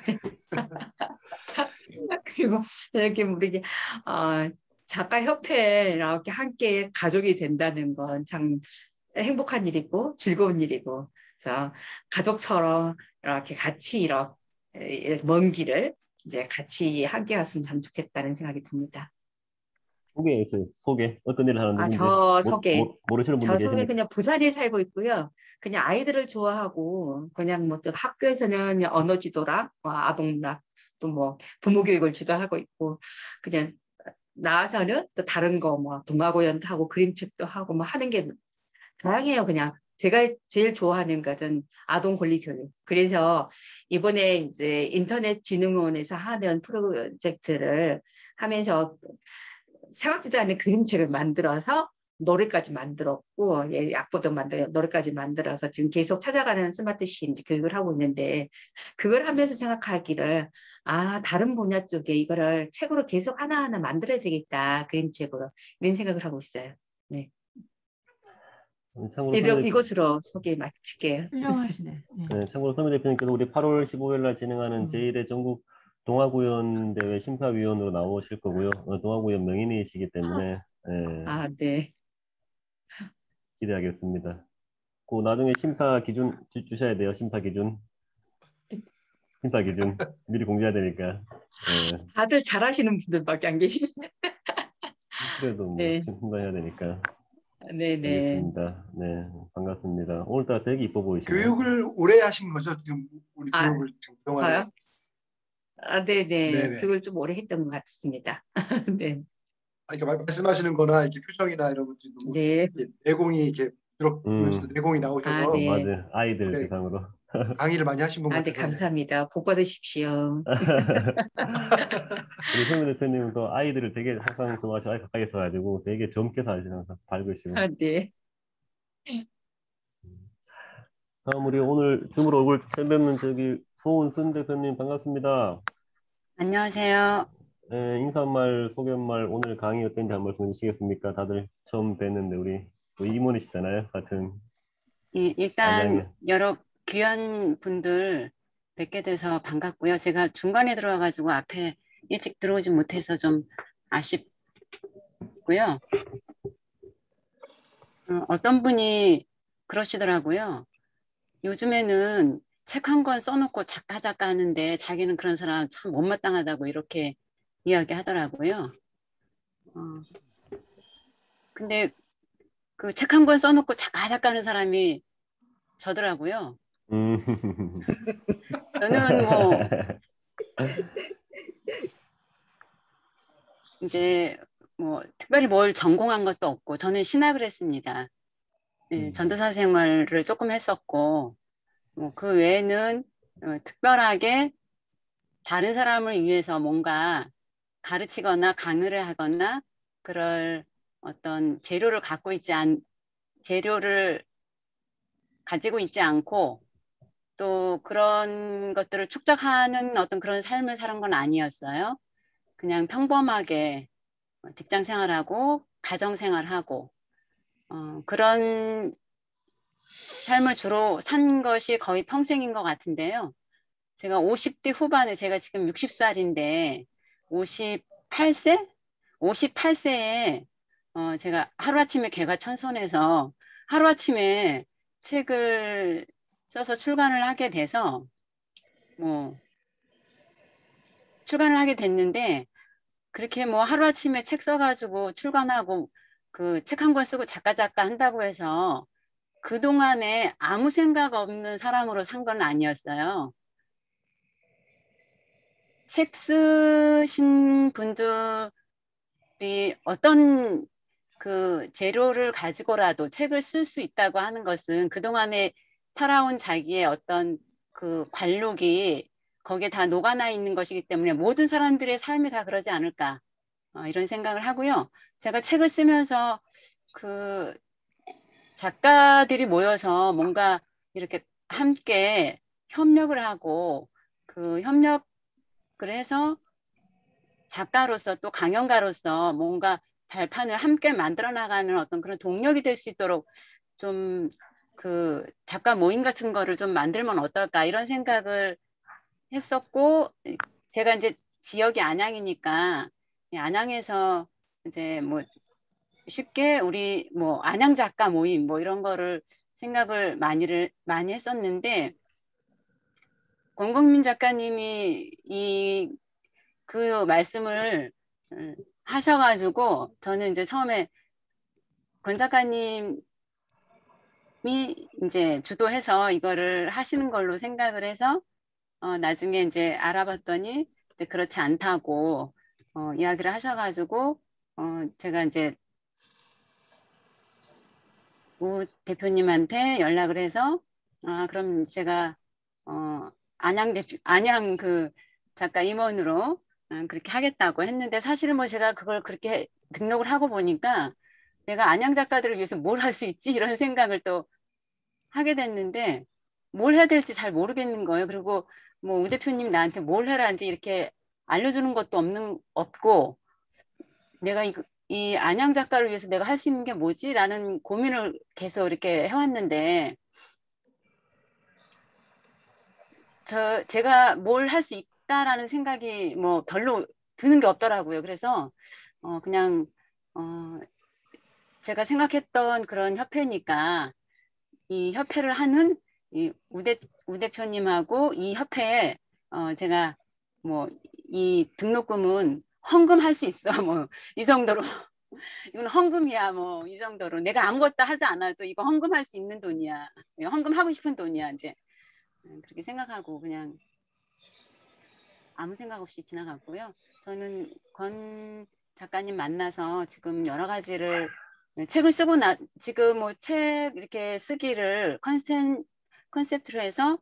그리고 이렇게 우리 어, 작가협회에 이렇게 함께 가족이 된다는 건 참 행복한 일이고 즐거운 일이고 그래서 가족처럼 이렇게 같이 이렇게 먼 길을 이제 같이 함께 갔으면 참 좋겠다는 생각이 듭니다. 소개해주세요. 소개. 어떤 일을 하는 아, 누군지 저 모, 소개. 모, 모르시는 분들 저 소개 계시니까. 그냥 부산에 살고 있고요. 그냥 아이들을 좋아하고 그냥 뭐 또 학교에서는 언어 지도랑 뭐 아동문학 또 뭐 부모 교육을 지도하고 있고 그냥 나와서는 또 다른 거 뭐 동화공연도 하고 그림책도 하고 뭐 하는 게 다양해요. 그냥 제가 제일 좋아하는 것은 아동 권리 교육. 그래서 이번에 이제 인터넷 진흥원에서 하는 프로젝트를 하면서 생각지도 않은 그림책을 만들어서 노래까지 만들었고, 예, 악보도 만들어 노래까지 만들어서 지금 계속 찾아가는 스마트 시 이제 교육을 하고 있는데, 그걸 하면서 생각하기를, 아, 다른 분야 쪽에 이거를 책으로 계속 하나하나 만들어야 되겠다, 그림책으로. 이런 생각을 하고 있어요. 네. 참고로 이러, 서민, 이것으로 소개 마칠게요. 훌륭하시네. 네. 네, 참고로 서민 대표님께서 우리 팔월 십오일 날 진행하는 음. 제일 회 전국 동아구연 대회 심사위원으로 나오실 거고요. 어, 동아구연 명인이시기 때문에 예, 아, 네. 기대하겠습니다. 그 나중에 심사 기준 주, 주셔야 돼요. 심사 기준. 심사 기준 미리 공지해야 되니까. 예, 다들 잘하시는 분들밖에 안 계시는데. 그래도 뭐 네. 심사해야 되니까. 네네. 알겠습니다. 네, 반갑습니다. 오늘따라 되게 이뻐 보이시네요. 교육을 오래 하신 거죠? 지금 우리 아, 교육을 지금 그동안에. 저요? 아, 네네. 네네. 그걸 좀 오래 했던 것 같습니다. 네. 아, 이렇게 말- 말씀하시는 거나 이렇게 표정이나 이런 것들이 너무 네. 이렇게 내공이 이렇게 들어보면서 음, 내공이 아, 나오셔서 어, 네. 맞아요. 아이들 네, 대상으로. 강의를 많이 하신 분 아, 네, 같아서. 네. 감사합니다. 복 받으십시오. 우리 소민 대표님은 또 아이들을 되게 항상 좋아하시고 아이 가까이 있어가지고 되게 젊게 사시는 항상 밝으시고. 아, 네. 다음 우리 오늘 줌으로 얼굴 처음 뵙는 저기 소은순 대표님 반갑습니다. 안녕하세요. 예, 인사말, 소개말, 오늘 강의 어땠는지 한 말씀 해주시겠습니까? 다들 처음 뵀는데 우리 또 이모니시잖아요, 같은 예, 일단 안양에. 여러 귀한 분들 뵙게 돼서 반갑고요. 제가 중간에 들어와가지고 앞에 일찍 들어오지 못해서 좀 아쉽고요. 어, 어떤 분이 그러시더라고요. 요즘에는 책 한 권 써놓고 작가 작가 하는데 자기는 그런 사람 참 못마땅하다고 이렇게 이야기하더라고요. 어, 근데 그 책 한 권 써놓고 작가 작가 하는 사람이 저더라고요. 음. 저는 뭐 이제 뭐 특별히 뭘 전공한 것도 없고 저는 신학을 했습니다. 네, 음. 전도사 생활을 조금 했었고 뭐 그 외에는 어, 특별하게 다른 사람을 위해서 뭔가 가르치거나 강의를 하거나 그럴 어떤 재료를 갖고 있지 않 재료를 가지고 있지 않고 또 그런 것들을 축적하는 어떤 그런 삶을 사는 건 아니었어요. 그냥 평범하게 직장 생활하고 가정 생활하고 어, 그런 삶을 주로 산 것이 거의 평생인 것 같은데요. 제가 오십 대 후반에 제가 지금 예순 살인데 오십팔 세? 오십팔 세에 어, 제가 하루아침에 개과천선해서 하루아침에 책을 써서 출간을 하게 돼서 뭐 출간을 하게 됐는데 그렇게 뭐 하루아침에 책 써가지고 출간하고 그 책 한 권 쓰고 작가 작가 한다고 해서 그동안에 아무 생각 없는 사람으로 산 건 아니었어요. 책 쓰신 분들이 어떤 그 재료를 가지고라도 책을 쓸 수 있다고 하는 것은 그동안에 살아온 자기의 어떤 그 관록이 거기에 다 녹아나 있는 것이기 때문에 모든 사람들의 삶이 다 그러지 않을까 어, 이런 생각을 하고요. 제가 책을 쓰면서 그 작가들이 모여서 뭔가 이렇게 함께 협력을 하고 그 협력을 해서 작가로서 또 강연가로서 뭔가 발판을 함께 만들어 나가는 어떤 그런 동력이 될 수 있도록 좀 그 작가 모임 같은 거를 좀 만들면 어떨까 이런 생각을 했었고 제가 이제 지역이 안양이니까 안양에서 이제 뭐 쉽게 우리 뭐 안양 작가 모임 뭐 이런 거를 생각을 많이를 많이 했었는데 권국민 작가님이 이 그 말씀을 하셔가지고 저는 이제 처음에 권 작가님이 이제 주도해서 이거를 하시는 걸로 생각을 해서 어, 나중에 이제 알아봤더니 이제 그렇지 않다고 어, 이야기를 하셔가지고 어, 제가 이제 우 대표님한테 연락을 해서 아 그럼 제가 어, 안양 대표 안양 그 작가 임원으로 어, 그렇게 하겠다고 했는데 사실은 뭐 제가 그걸 그렇게 등록을 하고 보니까 내가 안양 작가들을 위해서 뭘 할 수 있지? 이런 생각을 또 하게 됐는데 뭘 해야 될지 잘 모르겠는 거예요. 그리고 뭐 우 대표님 나한테 뭘 해라는지 이렇게 알려주는 것도 없는 없고 내가 이, 이 안양 작가를 위해서 내가 할 수 있는 게 뭐지? 라는 고민을 계속 이렇게 해왔는데 저 제가 뭘 할 수 있다라는 생각이 뭐 별로 드는 게 없더라고요. 그래서 어 그냥 어 제가 생각했던 그런 협회니까 이 협회를 하는 이 우대 우 대표님하고 이 협회에 어 제가 뭐 이 등록금은 헌금할 수 있어 뭐 이 정도로 이건 헌금이야 뭐 이 정도로 내가 아무것도 하지 않아도 이거 헌금할 수 있는 돈이야 헌금하고 싶은 돈이야 이제 그렇게 생각하고 그냥 아무 생각 없이 지나갔고요. 저는 권 작가님 만나서 지금 여러 가지를 책을 쓰고 나 지금 뭐 책 이렇게 쓰기를 컨셉 컨셉트로 해서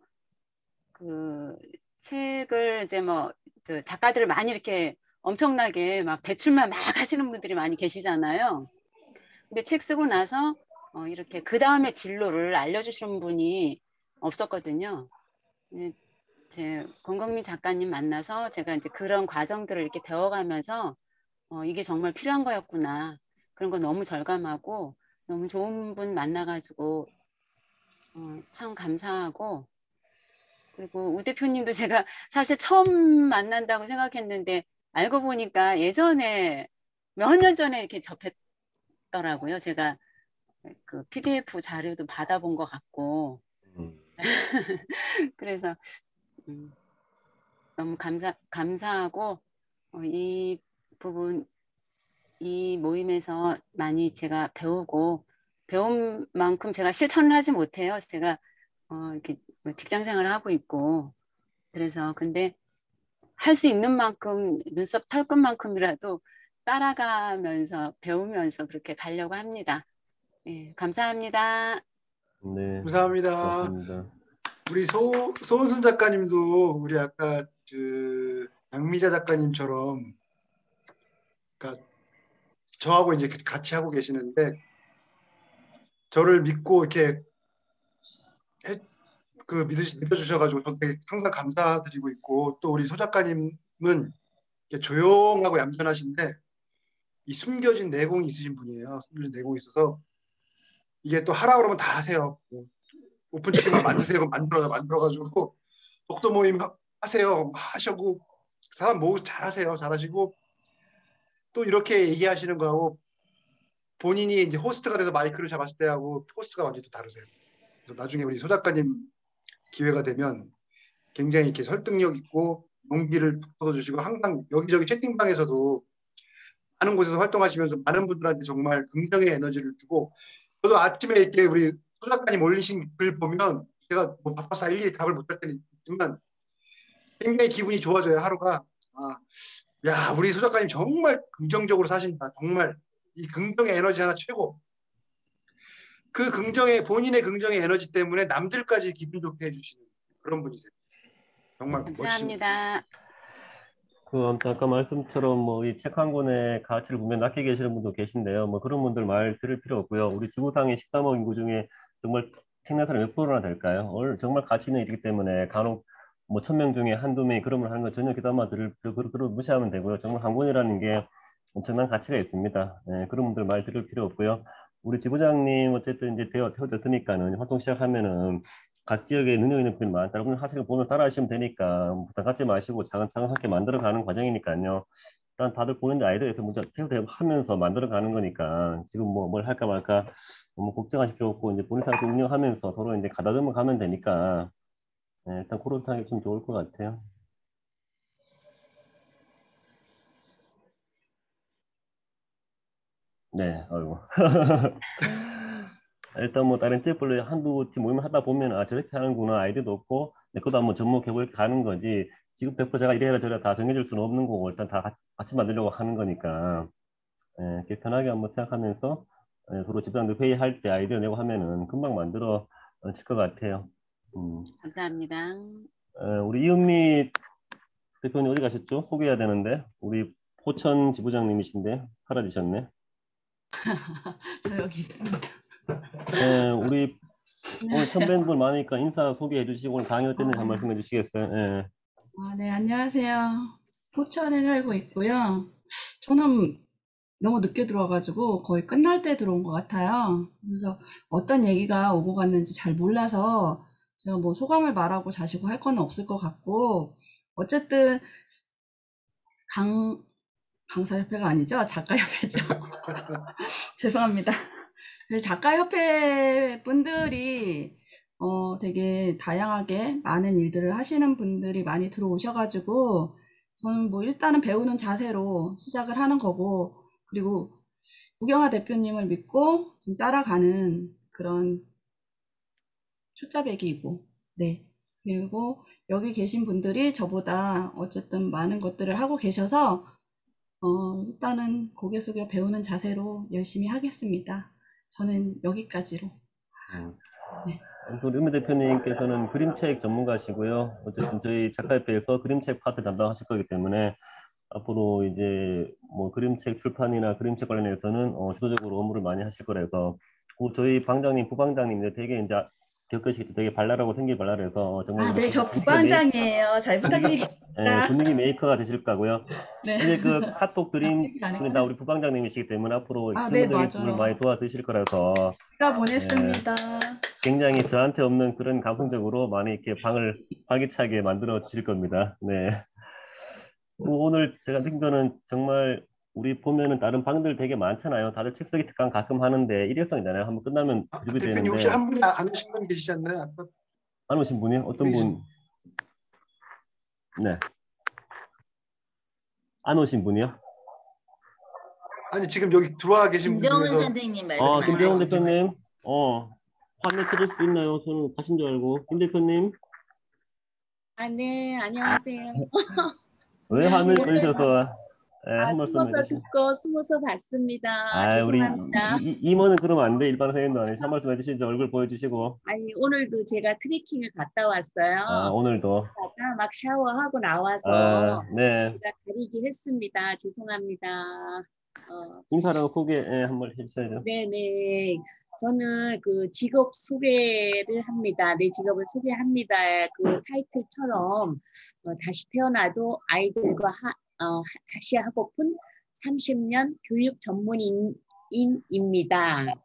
그 책을 이제 뭐 저 작가들을 많이 이렇게 엄청나게 막 배출만 막 하시는 분들이 많이 계시잖아요. 근데 책 쓰고 나서 어 이렇게 그 다음에 진로를 알려주시는 분이 없었거든요. 제 권건민 작가님 만나서 제가 이제 그런 과정들을 이렇게 배워가면서 어, 이게 정말 필요한 거였구나. 그런 거 너무 절감하고 너무 좋은 분 만나가지고 어, 참 감사하고 그리고 우 대표님도 제가 사실 처음 만난다고 생각했는데 알고 보니까 예전에 몇 년 전에 이렇게 접했더라고요. 제가 그 피디에프 자료도 받아본 것 같고 음. 그래서 음, 너무 감사 감사하고 어, 이 부분 이 모임에서 많이 제가 배우고 배운 만큼 제가 실천을 하지 못해요. 제가 어, 이렇게 직장 생활을 하고 있고 그래서 근데 할 수 있는 만큼 눈썹 털끝만큼이라도 따라가면서 배우면서 그렇게 가려고 합니다. 예, 감사합니다. 네, 감사합니다. 고맙습니다. 우리 소, 소은순 작가님도 우리 아까 그 양미자 작가님처럼 그러니까 저하고 이제 같이 하고 계시는데 저를 믿고 이렇게 해, 그 믿으시, 믿어주셔가지고 저도 되게 항상 감사드리고 있고 또 우리 소 작가님은 조용하고 얌전하신데 이 숨겨진 내공이 있으신 분이에요. 숨겨진 내공이 있어서 이게 또 하라 그러면 다 하세요. 오픈 채팅방 만드세요. 만들어 만들어가지고 독도 모임 하세요. 하시고 사람 모으 잘하세요. 잘하시고 또 이렇게 얘기하시는 거하고 본인이 이제 호스트가 돼서 마이크를 잡았을 때하고 호스트가 완전히 또 다르세요. 그래서 나중에 우리 소 작가님 기회가 되면 굉장히 이렇게 설득력 있고 용기를 북돋아주시고 항상 여기저기 채팅방에서도 많은 곳에서 활동하시면서 많은 분들한테 정말 긍정의 에너지를 주고 저도 아침에 이렇게 우리 소 작가님 올리신 글 보면 제가 뭐 바빠서 일일이 답을 못할 때는 있지만 굉장히 기분이 좋아져요. 하루가 아, 야 우리 소 작가님 정말 긍정적으로 사신다. 정말 이 긍정의 에너지 하나 최고. 그 긍정의 본인의 긍정의 에너지 때문에 남들까지 기분 좋게 해주시는 그런 분이세요. 정말 멋지신. 감사합니다. 그 아무튼 아까 말씀처럼 뭐 이 책 한 권의 가치를 보면 낮게 계시는 분도 계신데요. 뭐 그런 분들 말 들을 필요 없고요. 우리 지구상의 십삼억 인구 중에 정말 책 낸 사람이 몇 프로나 될까요? 오늘 정말 가치는 있기 때문에 간혹 뭐 천 명 중에 한두 명이 그런 걸 하는 거 전혀 귀담아 들을 그런 무시하면 되고요. 정말 한 권이라는 게 엄청난 가치가 있습니다. 네, 그런 분들 말 들을 필요 없고요. 우리 지부장님 어쨌든 이제 되어 태워졌으니까는 활동 시작하면은 각 지역에 능력 있는 분들이 많다. 여러분 하시는 본을 따라 하시면 되니까 부담 갖지 마시고 차근차근 함께 만들어가는 과정이니까요. 일단 다들 본인들 아이디어에서 먼저 계속 하면서 만들어가는 거니까 지금 뭐 뭘 할까 말까 너무 걱정하실 필요 없고 이제 본인 사업 운영하면서 서로 이제 가다듬어 가면 되니까 네, 일단 그런 타입이 좀 좋을 것 같아요. 네, 아이고. 일단 뭐 다른 지역별로 한두 팀 모임을 하다 보면 아 저렇게 하는구나 아이디어도 없고 내 것도 한번 접목해볼 가는 거지 지금 백 퍼센트 제가 이래라 저래라 다 정해질 수는 없는 거고 일단 다 같이, 같이 만들려고 하는 거니까 예, 이렇게 편하게 한번 생각하면서 예, 서로 집단들 회의할 때 아이디어 내고 하면은 금방 만들어 질 것 같아요. 음. 감사합니다. 예, 우리 이은미 대표님 어디 가셨죠? 소개해야 되는데 우리 포천 지부장님이신데 사라지셨네. 저 여기 있습니다. 네, 우리 오늘 선배님들 많으니까 인사 소개해 주시고 오늘 강의 어땠는지 한 아, 말씀 해주시겠어요? 예. 아, 네, 안녕하세요. 포천에 살고 있고요. 저는 너무 늦게 들어와가지고 거의 끝날 때 들어온 것 같아요. 그래서 어떤 얘기가 오고 갔는지 잘 몰라서 제가 뭐 소감을 말하고 자시고 할 건 없을 것 같고, 어쨌든 강, 강사협회가 아니죠? 작가협회죠. 죄송합니다. 그래서 작가협회 분들이 어, 되게 다양하게 많은 일들을 하시는 분들이 많이 들어오셔가지고 저는 뭐 일단은 배우는 자세로 시작을 하는 거고, 그리고 우경아 대표님을 믿고 좀 따라가는 그런 숫자배기이고, 네. 그리고 여기 계신 분들이 저보다 어쨌든 많은 것들을 하고 계셔서 어, 일단은 고개 숙여 배우는 자세로 열심히 하겠습니다. 저는 여기까지로. 음. 네. 우리 음미 대표님께서는 그림책 전문가시고요. 어쨌든 저희 작가협회에서 그림책 파트 담당하실 거기 때문에 앞으로 이제 뭐 그림책 출판이나 그림책 관련해서는 어, 주도적으로 업무를 많이 하실 거라서 그 저희 방장님, 부방장님 되게 이제 겪으시기 되게 발랄하고 생기 발랄해서 정말 아, 네, 저 분위기 메이, 부반장이에요. 잘 부탁드립니다. 예, 분위기 메이커가 되실 거고요. 네. 이제 그 카톡 드림 얘기 안 분이 했구나. 다 우리 부방장님이시기 때문에 앞으로 아, 네, 실무적인 부분을 맞아요. 많이 도와드실 거라서 제가 예, 보냈습니다. 굉장히 저한테 없는 그런 감성적으로 많이 이렇게 방을 활기차게 만들어 주실 겁니다. 네. 그리고 오늘 제가 느낀 거는 정말 우리 보면은 다른 방들 되게 많잖아요. 다들 책 쓰기 특강 가끔 하는데 일회성이잖아요. 한번 끝나면 아, 그집이 대표님 혹시 되는데 한 분이 안 오신 분 계시지 않나요? 아까 안 오신 분이요? 어떤 우리 분? 네. 안 오신 분이요? 아니 지금 여기 들어와 계신 분 김정은 중에서 선생님 아, 말씀하시는 김정은 말씀하시는 분 대표님. 어, 화면 켜줄 수 있나요? 저는 가신 줄 알고. 김 대표님, 아, 네, 안녕하세요. 왜 화면 네, 꺼주셔서 예, 아, 한 말씀 숨어서 해주시. 듣고 숨어서 봤습니다. 아, 우리 죄송합니다. 이, 이, 임원은 그러면 안 돼. 일반 회원도 아니시. 한 말씀 해주시죠. 얼굴 보여주시고. 아니, 오늘도 제가 트레킹을 갔다 왔어요. 아, 오늘도. 갔다가 막 샤워하고 나와서 아, 네. 제가 가리기 했습니다. 죄송합니다. 어, 인사랑 소개 예, 한번 해주셔야죠. 네네. 저는 그 직업 소개를 합니다. 내 직업을 소개합니다. 그 타이틀처럼 어, 다시 태어나도 아이들과 하, 어, 다시 하고픈 삼십 년 교육 전문인입니다. 어,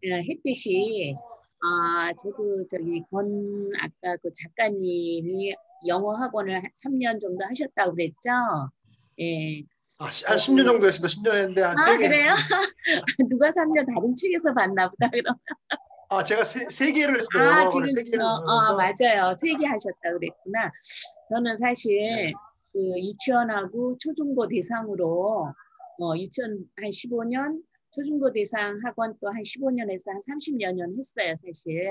했듯이 아 저도 저기 권 아까 그 작가님이 영어 학원을 삼 년 정도 하셨다고 그랬죠? 예. 아, 한 십 년 정도 했습니다. 십 년 했는데 한 세 아 개 그래요? 했습니다. 누가 삼 년 다른 책에서 봤나 보다 그럼. 아, 제가 세, 세 개를 했습니다. 아 영어 학원을 지금 세 개를 어, 어 보면서 맞아요. 세 개 하셨다 그랬구나. 저는 사실 네. 그 유치원하고 초중고 대상으로 어 유치원 한 십오 년, 초중고 대상 학원 또 한 십오 년에서 한 삼십여 년 했어요, 사실.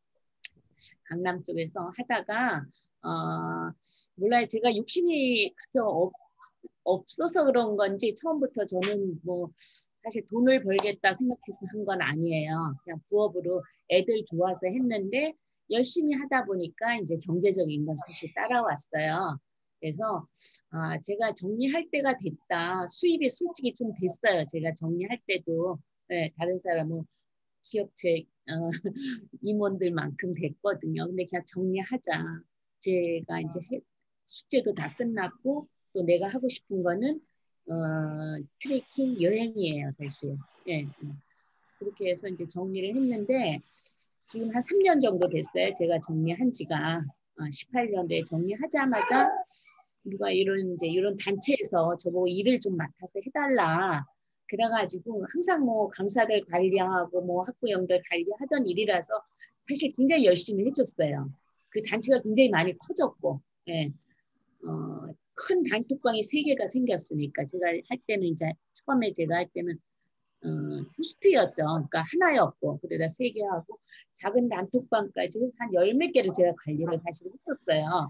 강남 쪽에서 하다가 어 몰라요. 제가 욕심이 그렇게 없, 없어서 그런 건지 처음부터 저는 뭐 사실 돈을 벌겠다 생각해서 한 건 아니에요. 그냥 부업으로 애들 좋아서 했는데 열심히 하다 보니까 이제 경제적인 건 사실 따라왔어요. 그래서 아, 제가 정리할 때가 됐다. 수입이 솔직히 좀 됐어요. 제가 정리할 때도 네, 다른 사람은 기업체 어, 임원들만큼 됐거든요. 근데 그냥 정리하자. 제가 이제 해, 숙제도 다 끝났고 또 내가 하고 싶은 거는 어, 트레킹 여행이에요, 사실. 예. 그렇게 해서 이제 정리를 했는데 지금 한 삼 년 정도 됐어요. 제가 정리한 지가 어, 십팔 년도에 정리하자마자 누가 이런 이제 이런 단체에서 저보고 일을 좀 맡아서 해달라. 그래가지고 항상 뭐 강사들 관리하고 뭐 학부형들 관리하던 일이라서 사실 굉장히 열심히 해줬어요. 그 단체가 굉장히 많이 커졌고, 예. 어, 큰 단톡방이 세 개가 생겼으니까 제가 할 때는 이제 처음에 제가 할 때는 어, 호스트였죠. 그러니까 하나였고 그러다 세 개 하고 작은 단톡방까지 해서 한 열 몇 개를 제가 관리를 사실 했었어요.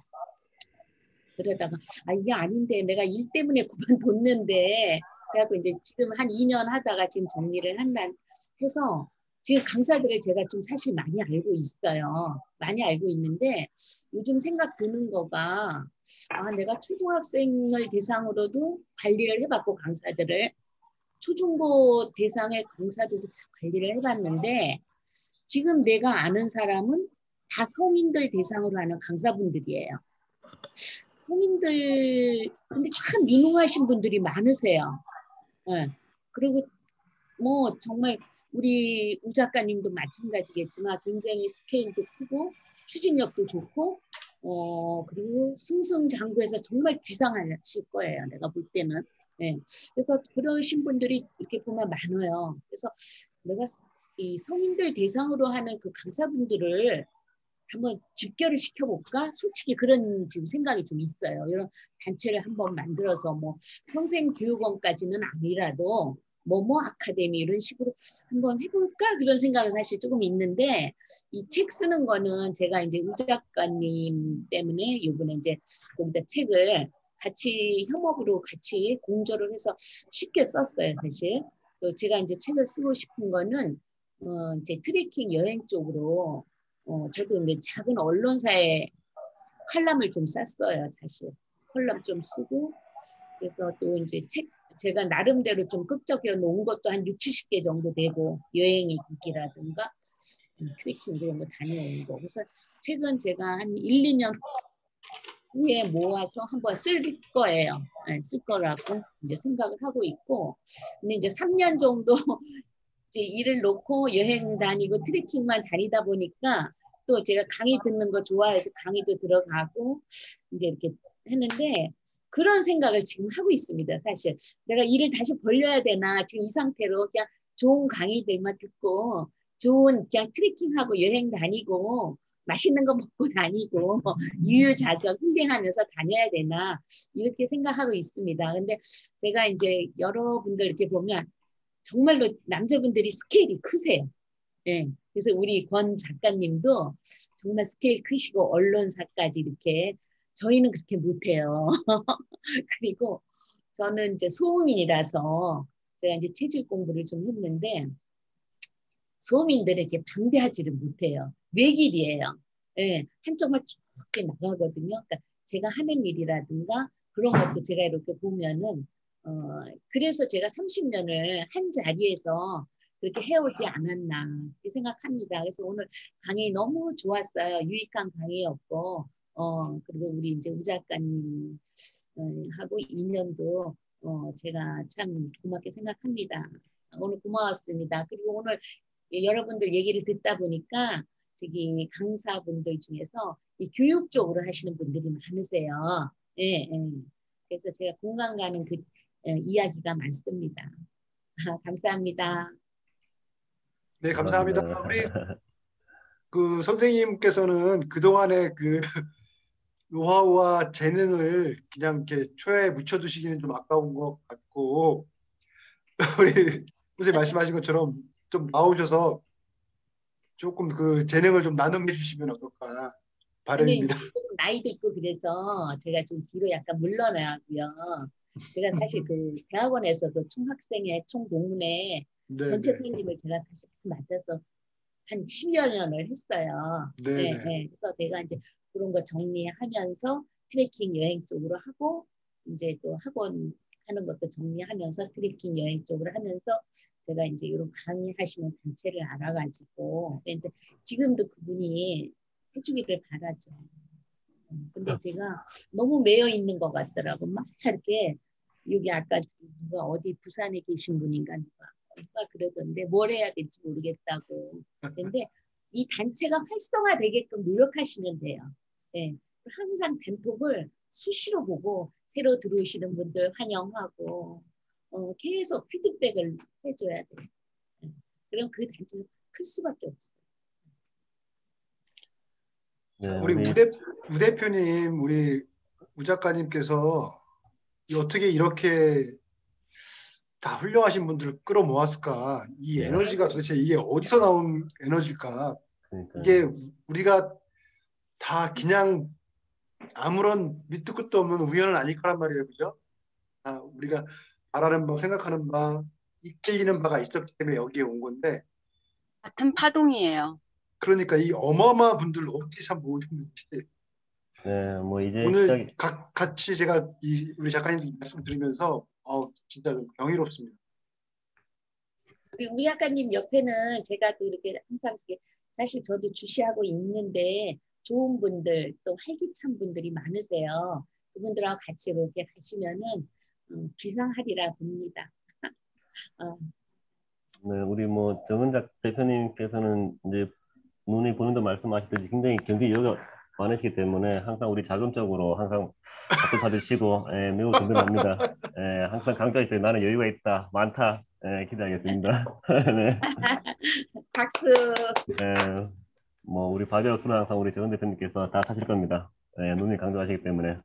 그러다가 아 이게 아닌데 내가 일 때문에 그만뒀는데 그래갖고 이제 지금 한 이 년 하다가 지금 정리를 한다 해서 지금 강사들을 제가 좀 사실 많이 알고 있어요. 많이 알고 있는데 요즘 생각 드는 거가 아 내가 초등학생을 대상으로도 관리를 해봤고 강사들을 초중고 대상의 강사들도 다 관리를 해봤는데 지금 내가 아는 사람은 다 성인들 대상으로 하는 강사분들이에요. 성인들 근데 참 유능하신 분들이 많으세요. 네. 그리고 뭐 정말 우리 우 작가님도 마찬가지겠지만 굉장히 스케일도 크고 추진력도 좋고 어 그리고 승승장구해서 정말 비상하실 거예요. 내가 볼 때는. 네. 그래서 그러신 분들이 이렇게 보면 많아요. 그래서 내가 이 성인들 대상으로 하는 그 강사분들을 한번 집결을 시켜볼까? 솔직히 그런 지금 생각이 좀 있어요. 이런 단체를 한번 만들어서 뭐 평생교육원까지는 아니라도 뭐뭐 아카데미 이런 식으로 한번 해볼까? 그런 생각은 사실 조금 있는데 이 책 쓰는 거는 제가 이제 우 작가님 때문에 이번에 이제 거기다 책을 같이 협업으로 같이 공조를 해서 쉽게 썼어요, 사실. 또 제가 이제 책을 쓰고 싶은 거는 어 이제 트레킹 여행 쪽으로 어 저도 이제 작은 언론사에 칼럼을 좀 쌌어요, 사실. 컬럼 좀 쓰고 그래서 또 이제 책 제가 나름대로 좀 극적여 놓은 것도 한 육칠십 개 정도 되고 여행의 길이라든가 음, 트레킹 그런 거 다녀오는 거. 그래서 책은 제가 한 일, 이 년 후에 모아서 한번 쓸 거예요. 네, 쓸 거라고 이제 생각을 하고 있고 근데 이제 삼 년 정도 이제 일을 놓고 여행 다니고 트레킹만 다니다 보니까 또 제가 강의 듣는 거 좋아해서 강의도 들어가고 이제 이렇게 했는데 그런 생각을 지금 하고 있습니다. 사실 내가 일을 다시 벌려야 되나 지금 이 상태로 그냥 좋은 강의들만 듣고 좋은 그냥 트레킹하고 여행 다니고 맛있는 거 먹고 다니고 유유자적 힐링하면서 다녀야 되나 이렇게 생각하고 있습니다. 근데 제가 이제 여러분들 이렇게 보면 정말로 남자분들이 스케일이 크세요. 예. 그래서 우리 권 작가님도 정말 스케일 크시고 언론사까지 이렇게 저희는 그렇게 못해요. 그리고 저는 이제 소음인이라서 제가 이제 체질 공부를 좀 했는데 소음인들에게 방대하지를 못해요. 외길이에요. 예. 한쪽만 쭉 나가거든요. 그러니까 제가 하는 일이라든가 그런 것도 제가 이렇게 보면은 어, 그래서 제가 삼십 년을 한 자리에서 그렇게 해오지 않았나 이렇게 생각합니다. 그래서 오늘 강의 너무 좋았어요. 유익한 강의였고, 어, 그리고 우리 이제 우 작가님 하고 인연도 어, 제가 참 고맙게 생각합니다. 오늘 고마웠습니다. 그리고 오늘 여러분들 얘기를 듣다 보니까 저기 강사분들 중에서 이 교육 쪽으로 하시는 분들이 많으세요. 예, 예. 그래서 제가 공감 가는 그 이야기가 많습니다. 아, 감사합니다. 네, 감사합니다. 우리 그 선생님께서는 그동안의 그 노하우와 재능을 그냥 이렇게 초야에 묻혀두시기는 좀 아까운 것 같고 우리 선생님 말씀하신 것처럼 좀 나오셔서 조금 그 재능을 좀 나눔해 주시면 어떨까 바람입니다. 나이도 있고 그래서 제가 좀 뒤로 약간 물러나고요. 제가 사실 그 대학원에서도 총학생회, 총동문회 네, 전체 네. 선임을 제가 사실 맡아서 한 십여 년을 했어요. 네, 네, 네. 그래서 제가 이제 그런 거 정리하면서 트레킹 여행 쪽으로 하고 이제 또 학원 하는 것도 정리하면서 트레킹 여행 쪽으로 하면서 제가 이제 이런 강의하시는 단체를 알아가지고 근데 지금도 그분이 해주기를 바라죠. 근데 제가 너무 매여 있는 것 같더라고. 막 이렇게 여기 아까 누가 어디 부산에 계신 분인가 누가, 누가 그러던데 뭘 해야 될지 모르겠다고. 근데 이 단체가 활성화되게끔 노력하시면 돼요. 네. 항상 단톡을 수시로 보고 새로 들어오시는 분들 환영하고 어, 계속 피드백을 해줘야 돼요. 네. 그럼 그 단체가 클 수밖에 없어요. 네, 우리 우 대, 우 대표님, 우리 우 작가님께서 어떻게 이렇게 다 훌륭하신 분들을 끌어모았을까? 이 에너지가 도대체 이게 어디서 나온 에너지일까? 그러니까요. 이게 우리가 다 그냥 아무런 밑도 끝도 없는 우연은 아닐 거란 말이에요, 그죠? 아, 우리가 바라는 바, 생각하는 바, 이끌리는 바가 있었기 때문에 여기에 온 건데 같은 파동이에요. 그러니까 이 어마어마한 분들을 어떻게 참 모으셨는지. 네, 뭐 이제 오늘 시작이... 각 같이 제가 이 우리 작가님 말씀 드리면서 어 진짜 경이롭습니다. 우리 우리 작가님 옆에는 제가 또 이렇게 항상 이렇게 사실 저도 주시하고 있는데 좋은 분들 또 활기찬 분들이 많으세요. 그분들하고 같이 이렇게 가시면은 음, 비상하리라 봅니다. 어, 네, 우리 뭐 정은작 대표님께서는 이제 눈이 보는데 말씀하셨듯이 굉장히 경제 여유가 많으시기 때문에 항상 우리 자금적으로 항상 밥도 사주시고 예, 매우 든든합니다. 예, 항상 강조할 때 나는 여유가 있다, 많다 예, 기대하겠습니다. 네. 박수. 예, 뭐 우리 바지락 수는 항상 우리 정은 대표님께서 다 사실 겁니다. 예, 눈이 강조하시기 때문에.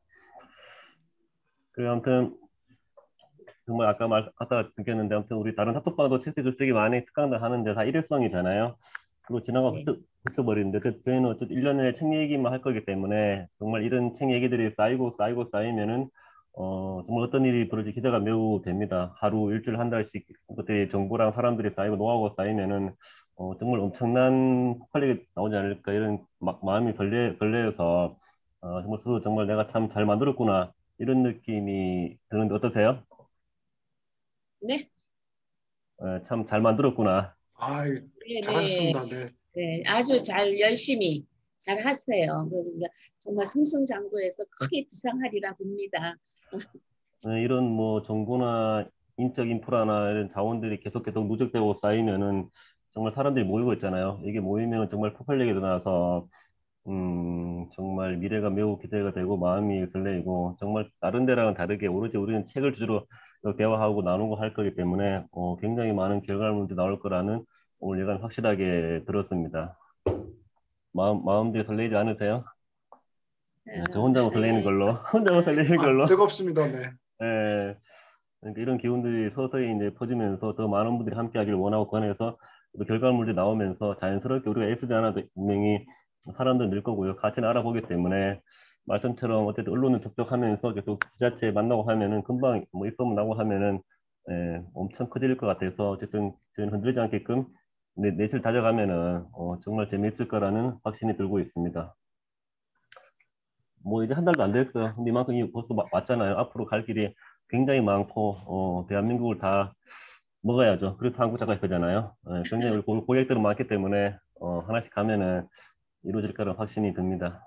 그 아무튼 정말 아까 말 아까 느꼈는데 아무튼 우리 다른 카톡방도 책 글쓰기 많이 특강들 하는데 다 일회성이잖아요. 그리고 지나가 네. 흩어, 흩어버리는데 그 저희는 어쨌든 일 년에 책 얘기만 할 거기 때문에 정말 이런 책 얘기들이 쌓이고 쌓이고 쌓이면은 어 정말 어떤 일이 벌어질 기대가 매우 됩니다. 하루 일주일 한 달씩 그때 정보랑 사람들이 쌓이고 노하우가 쌓이면은 어 정말 엄청난 폭발력이 나오지 않을까 이런 마, 마음이 설레 설레어서 어 정말 스스로 정말 내가 참 잘 만들었구나 이런 느낌이 드는데 어떠세요? 네. 어, 참 잘 만들었구나. 아, 네, 네. 잘하셨습니다. 네. 네, 아주 잘 열심히 잘 하세요. 그러니까 정말 승승장구해서 크게 비상하리라 봅니다. 어, 이런 뭐 정보나 인적 인프라나 이런 자원들이 계속 계속 누적되고 쌓이면은 정말 사람들이 모이고 있잖아요. 이게 모이면 정말 폭발력이 일어나서 음, 정말 미래가 매우 기대가 되고 마음이 설레이고 정말 다른 데랑은 다르게 오로지 우리는 책을 주제로 대화하고 나누고 할 거기 때문에 어, 굉장히 많은 결과물들이 나올 거라는 오늘 예감 확실하게 들었습니다. 마음, 마음들이 설레지 않으세요? 네, 저 혼자만 설레는 걸로, 혼자만 설레는 아, 걸로. 뜨겁습니다. 네. 예, 그러니까 이런 기운들이 서서히 이제 퍼지면서 더 많은 분들이 함께하기를 원하고 권해서 또 결과물들이 나오면서 자연스럽게 우리가 애쓰지 않아도 분명히 사람도 늘 거고요. 가치는 알아보기 때문에 말씀처럼 어쨌든 언론을 접촉하면서 계속 지자체 만나고 하면은 금방 뭐 입소문 나고 하면은 예, 엄청 커질 것 같아서 어쨌든 저희는 흔들리지 않게끔 내, 내실 다져가면은 어, 정말 재미있을 거라는 확신이 들고 있습니다. 뭐 이제 한 달도 안 됐어요. 근데 이만큼 이 벌써 마- 왔잖아요. 앞으로 갈 길이 굉장히 많고 어, 대한민국을 다 먹어야죠. 그래서 한국 작가협회잖아요. 예, 굉장히 우리 고- 고객들은 많기 때문에 어, 하나씩 가면은 이루어질 거라는 확신이 듭니다.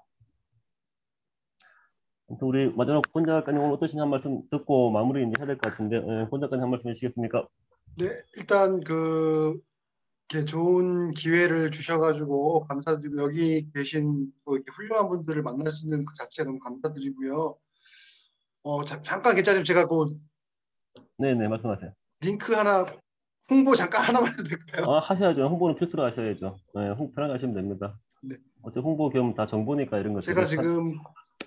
아무튼 우리 마지막 권 작가님 오늘 어떠신지 한 말씀 듣고 마무리 이제 해야 될 것 같은데 예, 권 작가님 한 말씀 해주시겠습니까? 네, 일단 그 이렇게 좋은 기회를 주셔가지고 감사드리고 여기 계신 또 이렇게 훌륭한 분들을 만날 수 있는 그 자체가 너무 감사드리고요. 어, 자- 잠깐 괜찮으면 제가 그 네네 말씀하세요. 링크 하나 홍보 잠깐 하나만 해도 될까요? 아 하셔야죠. 홍보는 필수로 하셔야죠. 예, 홍 편하게 하시면 됩니다. 네. 어차피 홍보 겸 다 정보니까 이런 제가 것들이 사- 지금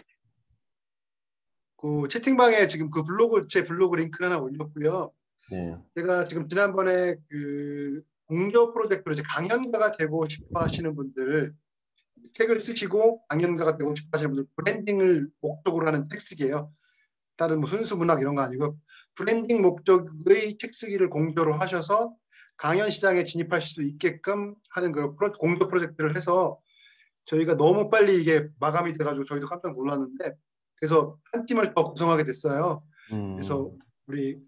그 채팅방에 지금 그 블로그 제 블로그 링크 하나 올렸고요. 네. 제가 지금 지난번에 그 공조 프로젝트로 이제 강연가가 되고 싶어 하시는 분들 책을 쓰시고 강연가가 되고 싶어 하시는 분들 브랜딩을 목적으로 하는 책 쓰기예요. 다른 뭐 순수 문학 이런 거 아니고 브랜딩 목적의 책 쓰기를 공조로 하셔서 강연 시장에 진입하실 수 있게끔 하는 그 프로, 공조 프로젝트를 해서 저희가 너무 빨리 이게 마감이 돼가지고 저희도 깜짝 놀랐는데 그래서 한 팀을 더 구성하게 됐어요. 그래서 음, 우리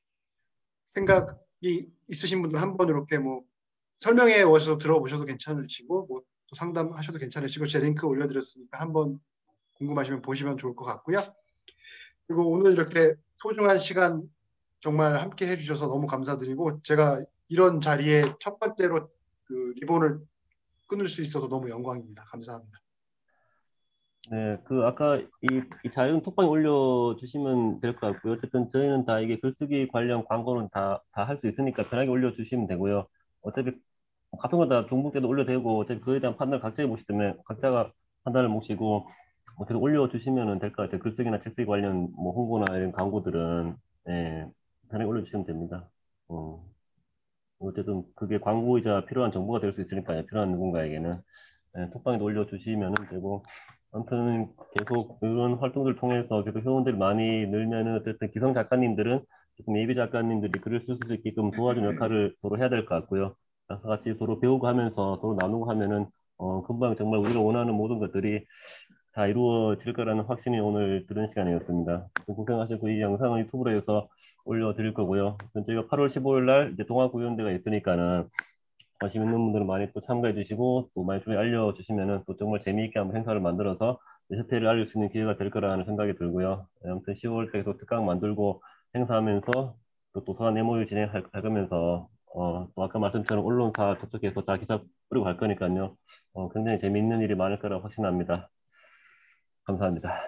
생각이 있으신 분들 한번 이렇게 뭐 설명회 오셔서 들어보셔도 괜찮으시고 뭐 또 상담하셔도 괜찮으시고 제 링크 올려드렸으니까 한번 궁금하시면 보시면 좋을 것 같고요. 그리고 오늘 이렇게 소중한 시간 정말 함께 해주셔서 너무 감사드리고 제가 이런 자리에 첫 번째로 그 리본을 끊을 수 있어서 너무 영광입니다. 감사합니다. 네, 그 아까 이, 이 자연 톡방에 올려주시면 될 것 같고요. 어쨌든 저희는 다 이게 글쓰기 관련 광고는 다 다 할 수 있으니까 편하게 올려주시면 되고요. 어차피 같은 거 다 종북 때도 올려도 되고 어차피 그에 대한 판단을 각자의 몫이기 때문에 각자가 판단을 몫이고 어떻게 올려주시면 될 것 같아요. 글쓰기나 책쓰기 관련 뭐 홍보나 이런 광고들은 예, 편하게 올려주시면 됩니다. 어, 어쨌든 그게 광고이자 필요한 정보가 될 수 있으니까요. 필요한 누군가에게는 예, 톡방에도 올려주시면 되고 아무튼 계속 이런 활동들 통해서 계속 회원들이 많이 늘면은 어쨌든 기성 작가님들은 조금 예비 작가님들이 글을 쓸 수 있게끔 도와주는 역할을 서로 해야 될 것 같고요. 다 같이 서로 배우고 하면서 서로 나누고 하면은 어, 금방 정말 우리가 원하는 모든 것들이 다 이루어질 거라는 확신이 오늘 들은 시간이었습니다. 고생하셨고 이 영상은 유튜브로 해서 올려드릴 거고요. 저희가 팔월 십오일 날 이제 동아구연대가 있으니까는 관심 있는 분들은 많이 또 참가해 주시고 또 많이 좀 알려주시면은 또 정말 재미있게 한번 행사를 만들어서 협회를 알릴 수 있는 기회가 될 거라는 생각이 들고요. 아무튼 시월 때 또 특강 만들고 행사하면서 또 도서관 에모유 진행할 거면서 어, 또 아까 말씀처럼 언론사 접촉해서 다 기사 뿌리고 갈 거니까요. 어, 굉장히 재미있는 일이 많을 거라고 확신합니다. 감사합니다.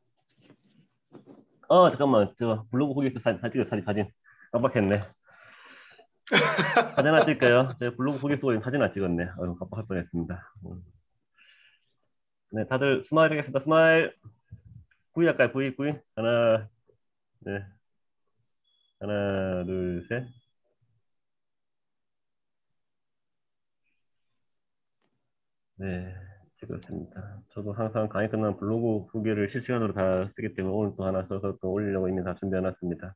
어 잠깐만 저 블로그 거기서 사진 사진 찍어 사진 사진 깜빡했네. 사진 하나 찍을까요? 제가 블로그 거기 쓰고 사진 하나 찍었네. 어, 깜빡할 뻔했습니다. 네 다들 스마일 하겠습니다. 스마일 V 할까요? V V 하나 네 하나 둘 셋. 네. 찍었습니다. 저도 항상 강의 끝나면 블로그 후기를 실시간으로 다 쓰기 때문에 오늘 또 하나 써서 또 올리려고 이미 다 준비해놨습니다.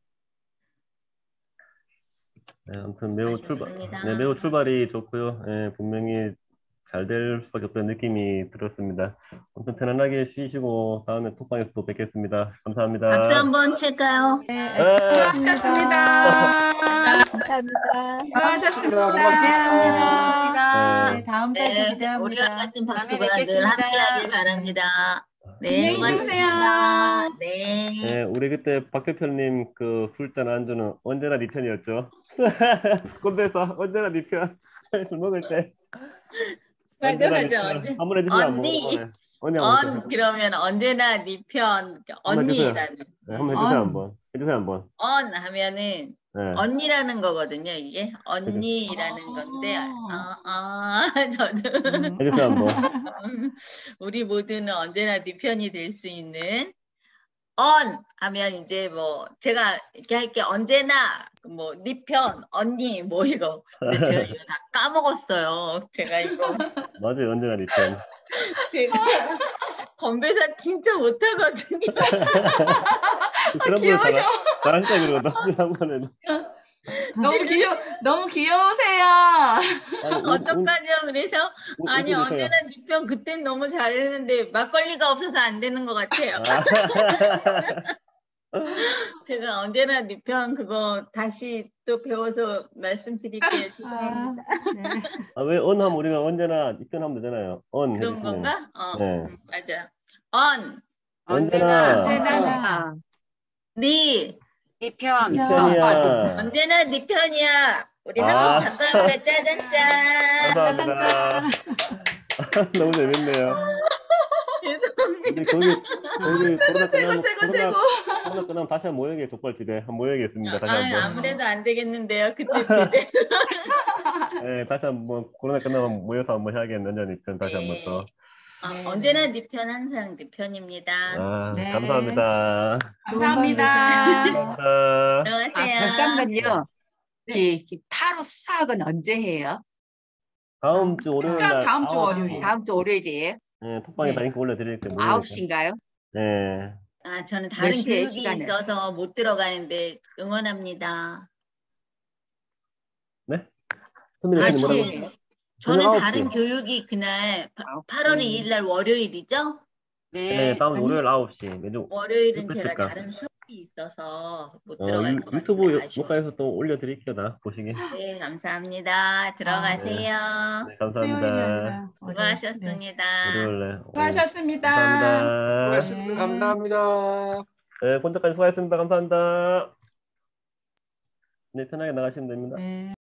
네, 아무튼 매우 출발, 네, 매우 출발이 좋고요. 네, 분명히 잘 될 수밖에 없다는 느낌이 들었습니다. 아무튼 편안하게 쉬시고 다음에 톡방에서 또 뵙겠습니다. 감사합니다. 박수 한번 칠까요? 네, 네. 수고하셨습니다. 감사합니다. 고맙습니다. 감사합니다. 네, 다음 달도 네, 기대합니다. 우리와 같은 박수가 다음에 늘 뵙겠습니다. 함께하길 바랍니다. 네, 안녕히 계세요. 수고하셨습니다. 네. 네, 우리 그때 박 대표님 그 술잔 안주는 언제나 네 편이었죠. 꼰대에서 언제나 네 편. 술 먹을 때. 맞아, 언제나 네 맞아. 편. 언제- 한번 해주시면 안 언니. 먹어요. 언니 한번 언 해주세요. 그러면 언제나 네 편 한번 해주세요. 언니라는 네, 한번 해주세요 언. 한번. 해주세요 한번. 언 하면은 네. 언니라는 거거든요. 이게 언니라는 아. 건데 아, 아 저도 음. 해주세요 한번. 우리 모두는 언제나 네 편이 될 수 있는 언 하면 이제 뭐 제가 이렇게 할게 언제나 뭐 네 편 언니 뭐 이거 근데 제가 이거 다 까먹었어요. 제가 이거 맞아요 언제나 네 편. 제가 건배사 진짜 못하거든요. 그런 분은 잘 잘하시다 그러거든. 한 번은. 너무 귀여 너무 귀여우세요. 아니, 운- 운- 어떡하죠? 그래서 운- 아니 웃고 계세요. 언제나 네 편 그땐 너무 잘했는데 막걸리가 없어서 안 되는 것 같아요. 아. 제가 언제나 네 편 그거 다시 또 배워서 말씀드릴게요. 죄송합니다. 네. 아, 왜 언 하면 우리가 언제나 네 편 하면 되잖아요. 언 그런 해주시면. 건가? 어, 네. 음, 맞아. 언, 언제나 언제나 네, 네 편. 네 편이야. 언제나 네 편이야. 우리 아. 한번 잠깐만 짜잔짠. 감사합니다. 너무 재밌네요. 죄송합니다. 우리 거기 거기 코로나 끝나면 최고, 코로나 최고. 코로나 끝나면 다시 한번 모여게 족발집에 한번 모여야겠습니다. 다시 아, 한번. 아무래도 안 되겠는데요. 그때 제대. 네, 다시 한번 코로나 끝나면 모여서 한번 해야겠는 언제나 편 다시 한번 또. 어, 네. 언제나 네 편 항상 네 편입니다. 아, 네. 감사합니다. 감사합니다. 감사합니다. 아, 들어가세요. 잠깐만요. 네. 이, 이 타로 수사학은 언제 해요? 다음 주 월요일 날 다음 주 아홉 시. 월요일. 다음 주 월요일이에요? 네, 톡방에 네. 다 링크 올려드릴게요. 아홉 시인가요? 네. 아, 저는 다른 몇 시에 교육이 시간을? 있어서 못 들어가는데 응원합니다. 네? 선배 몇 대표님 뭐라고? 시에? 저는 저는 아홉 다른 시. 교육이 그날 아홉 시. 팔월 이일 날 월요일이죠? 네, 네. 다음 주 아니. 월요일 아홉 시. 매주 월요일은 유튜브 제가 체크할까? 다른 수업이 있어서 못 어, 들어갈 유, 것 유튜브 같아요. 아쉬워. 녹화해서 또 올려드릴게요. 나 보시게. 네, 감사합니다. 들어가세요. 네, 수요일이 감사합니다. 아니라 월요일. 네. 수고하셨습니다. 월요일에. 수고하셨습니다. 감사합니다. 고맙습니다. 네. 감사합니다. 네, 혼자까지 수고하셨습니다. 감사합니다. 네, 편하게 나가시면 됩니다. 네.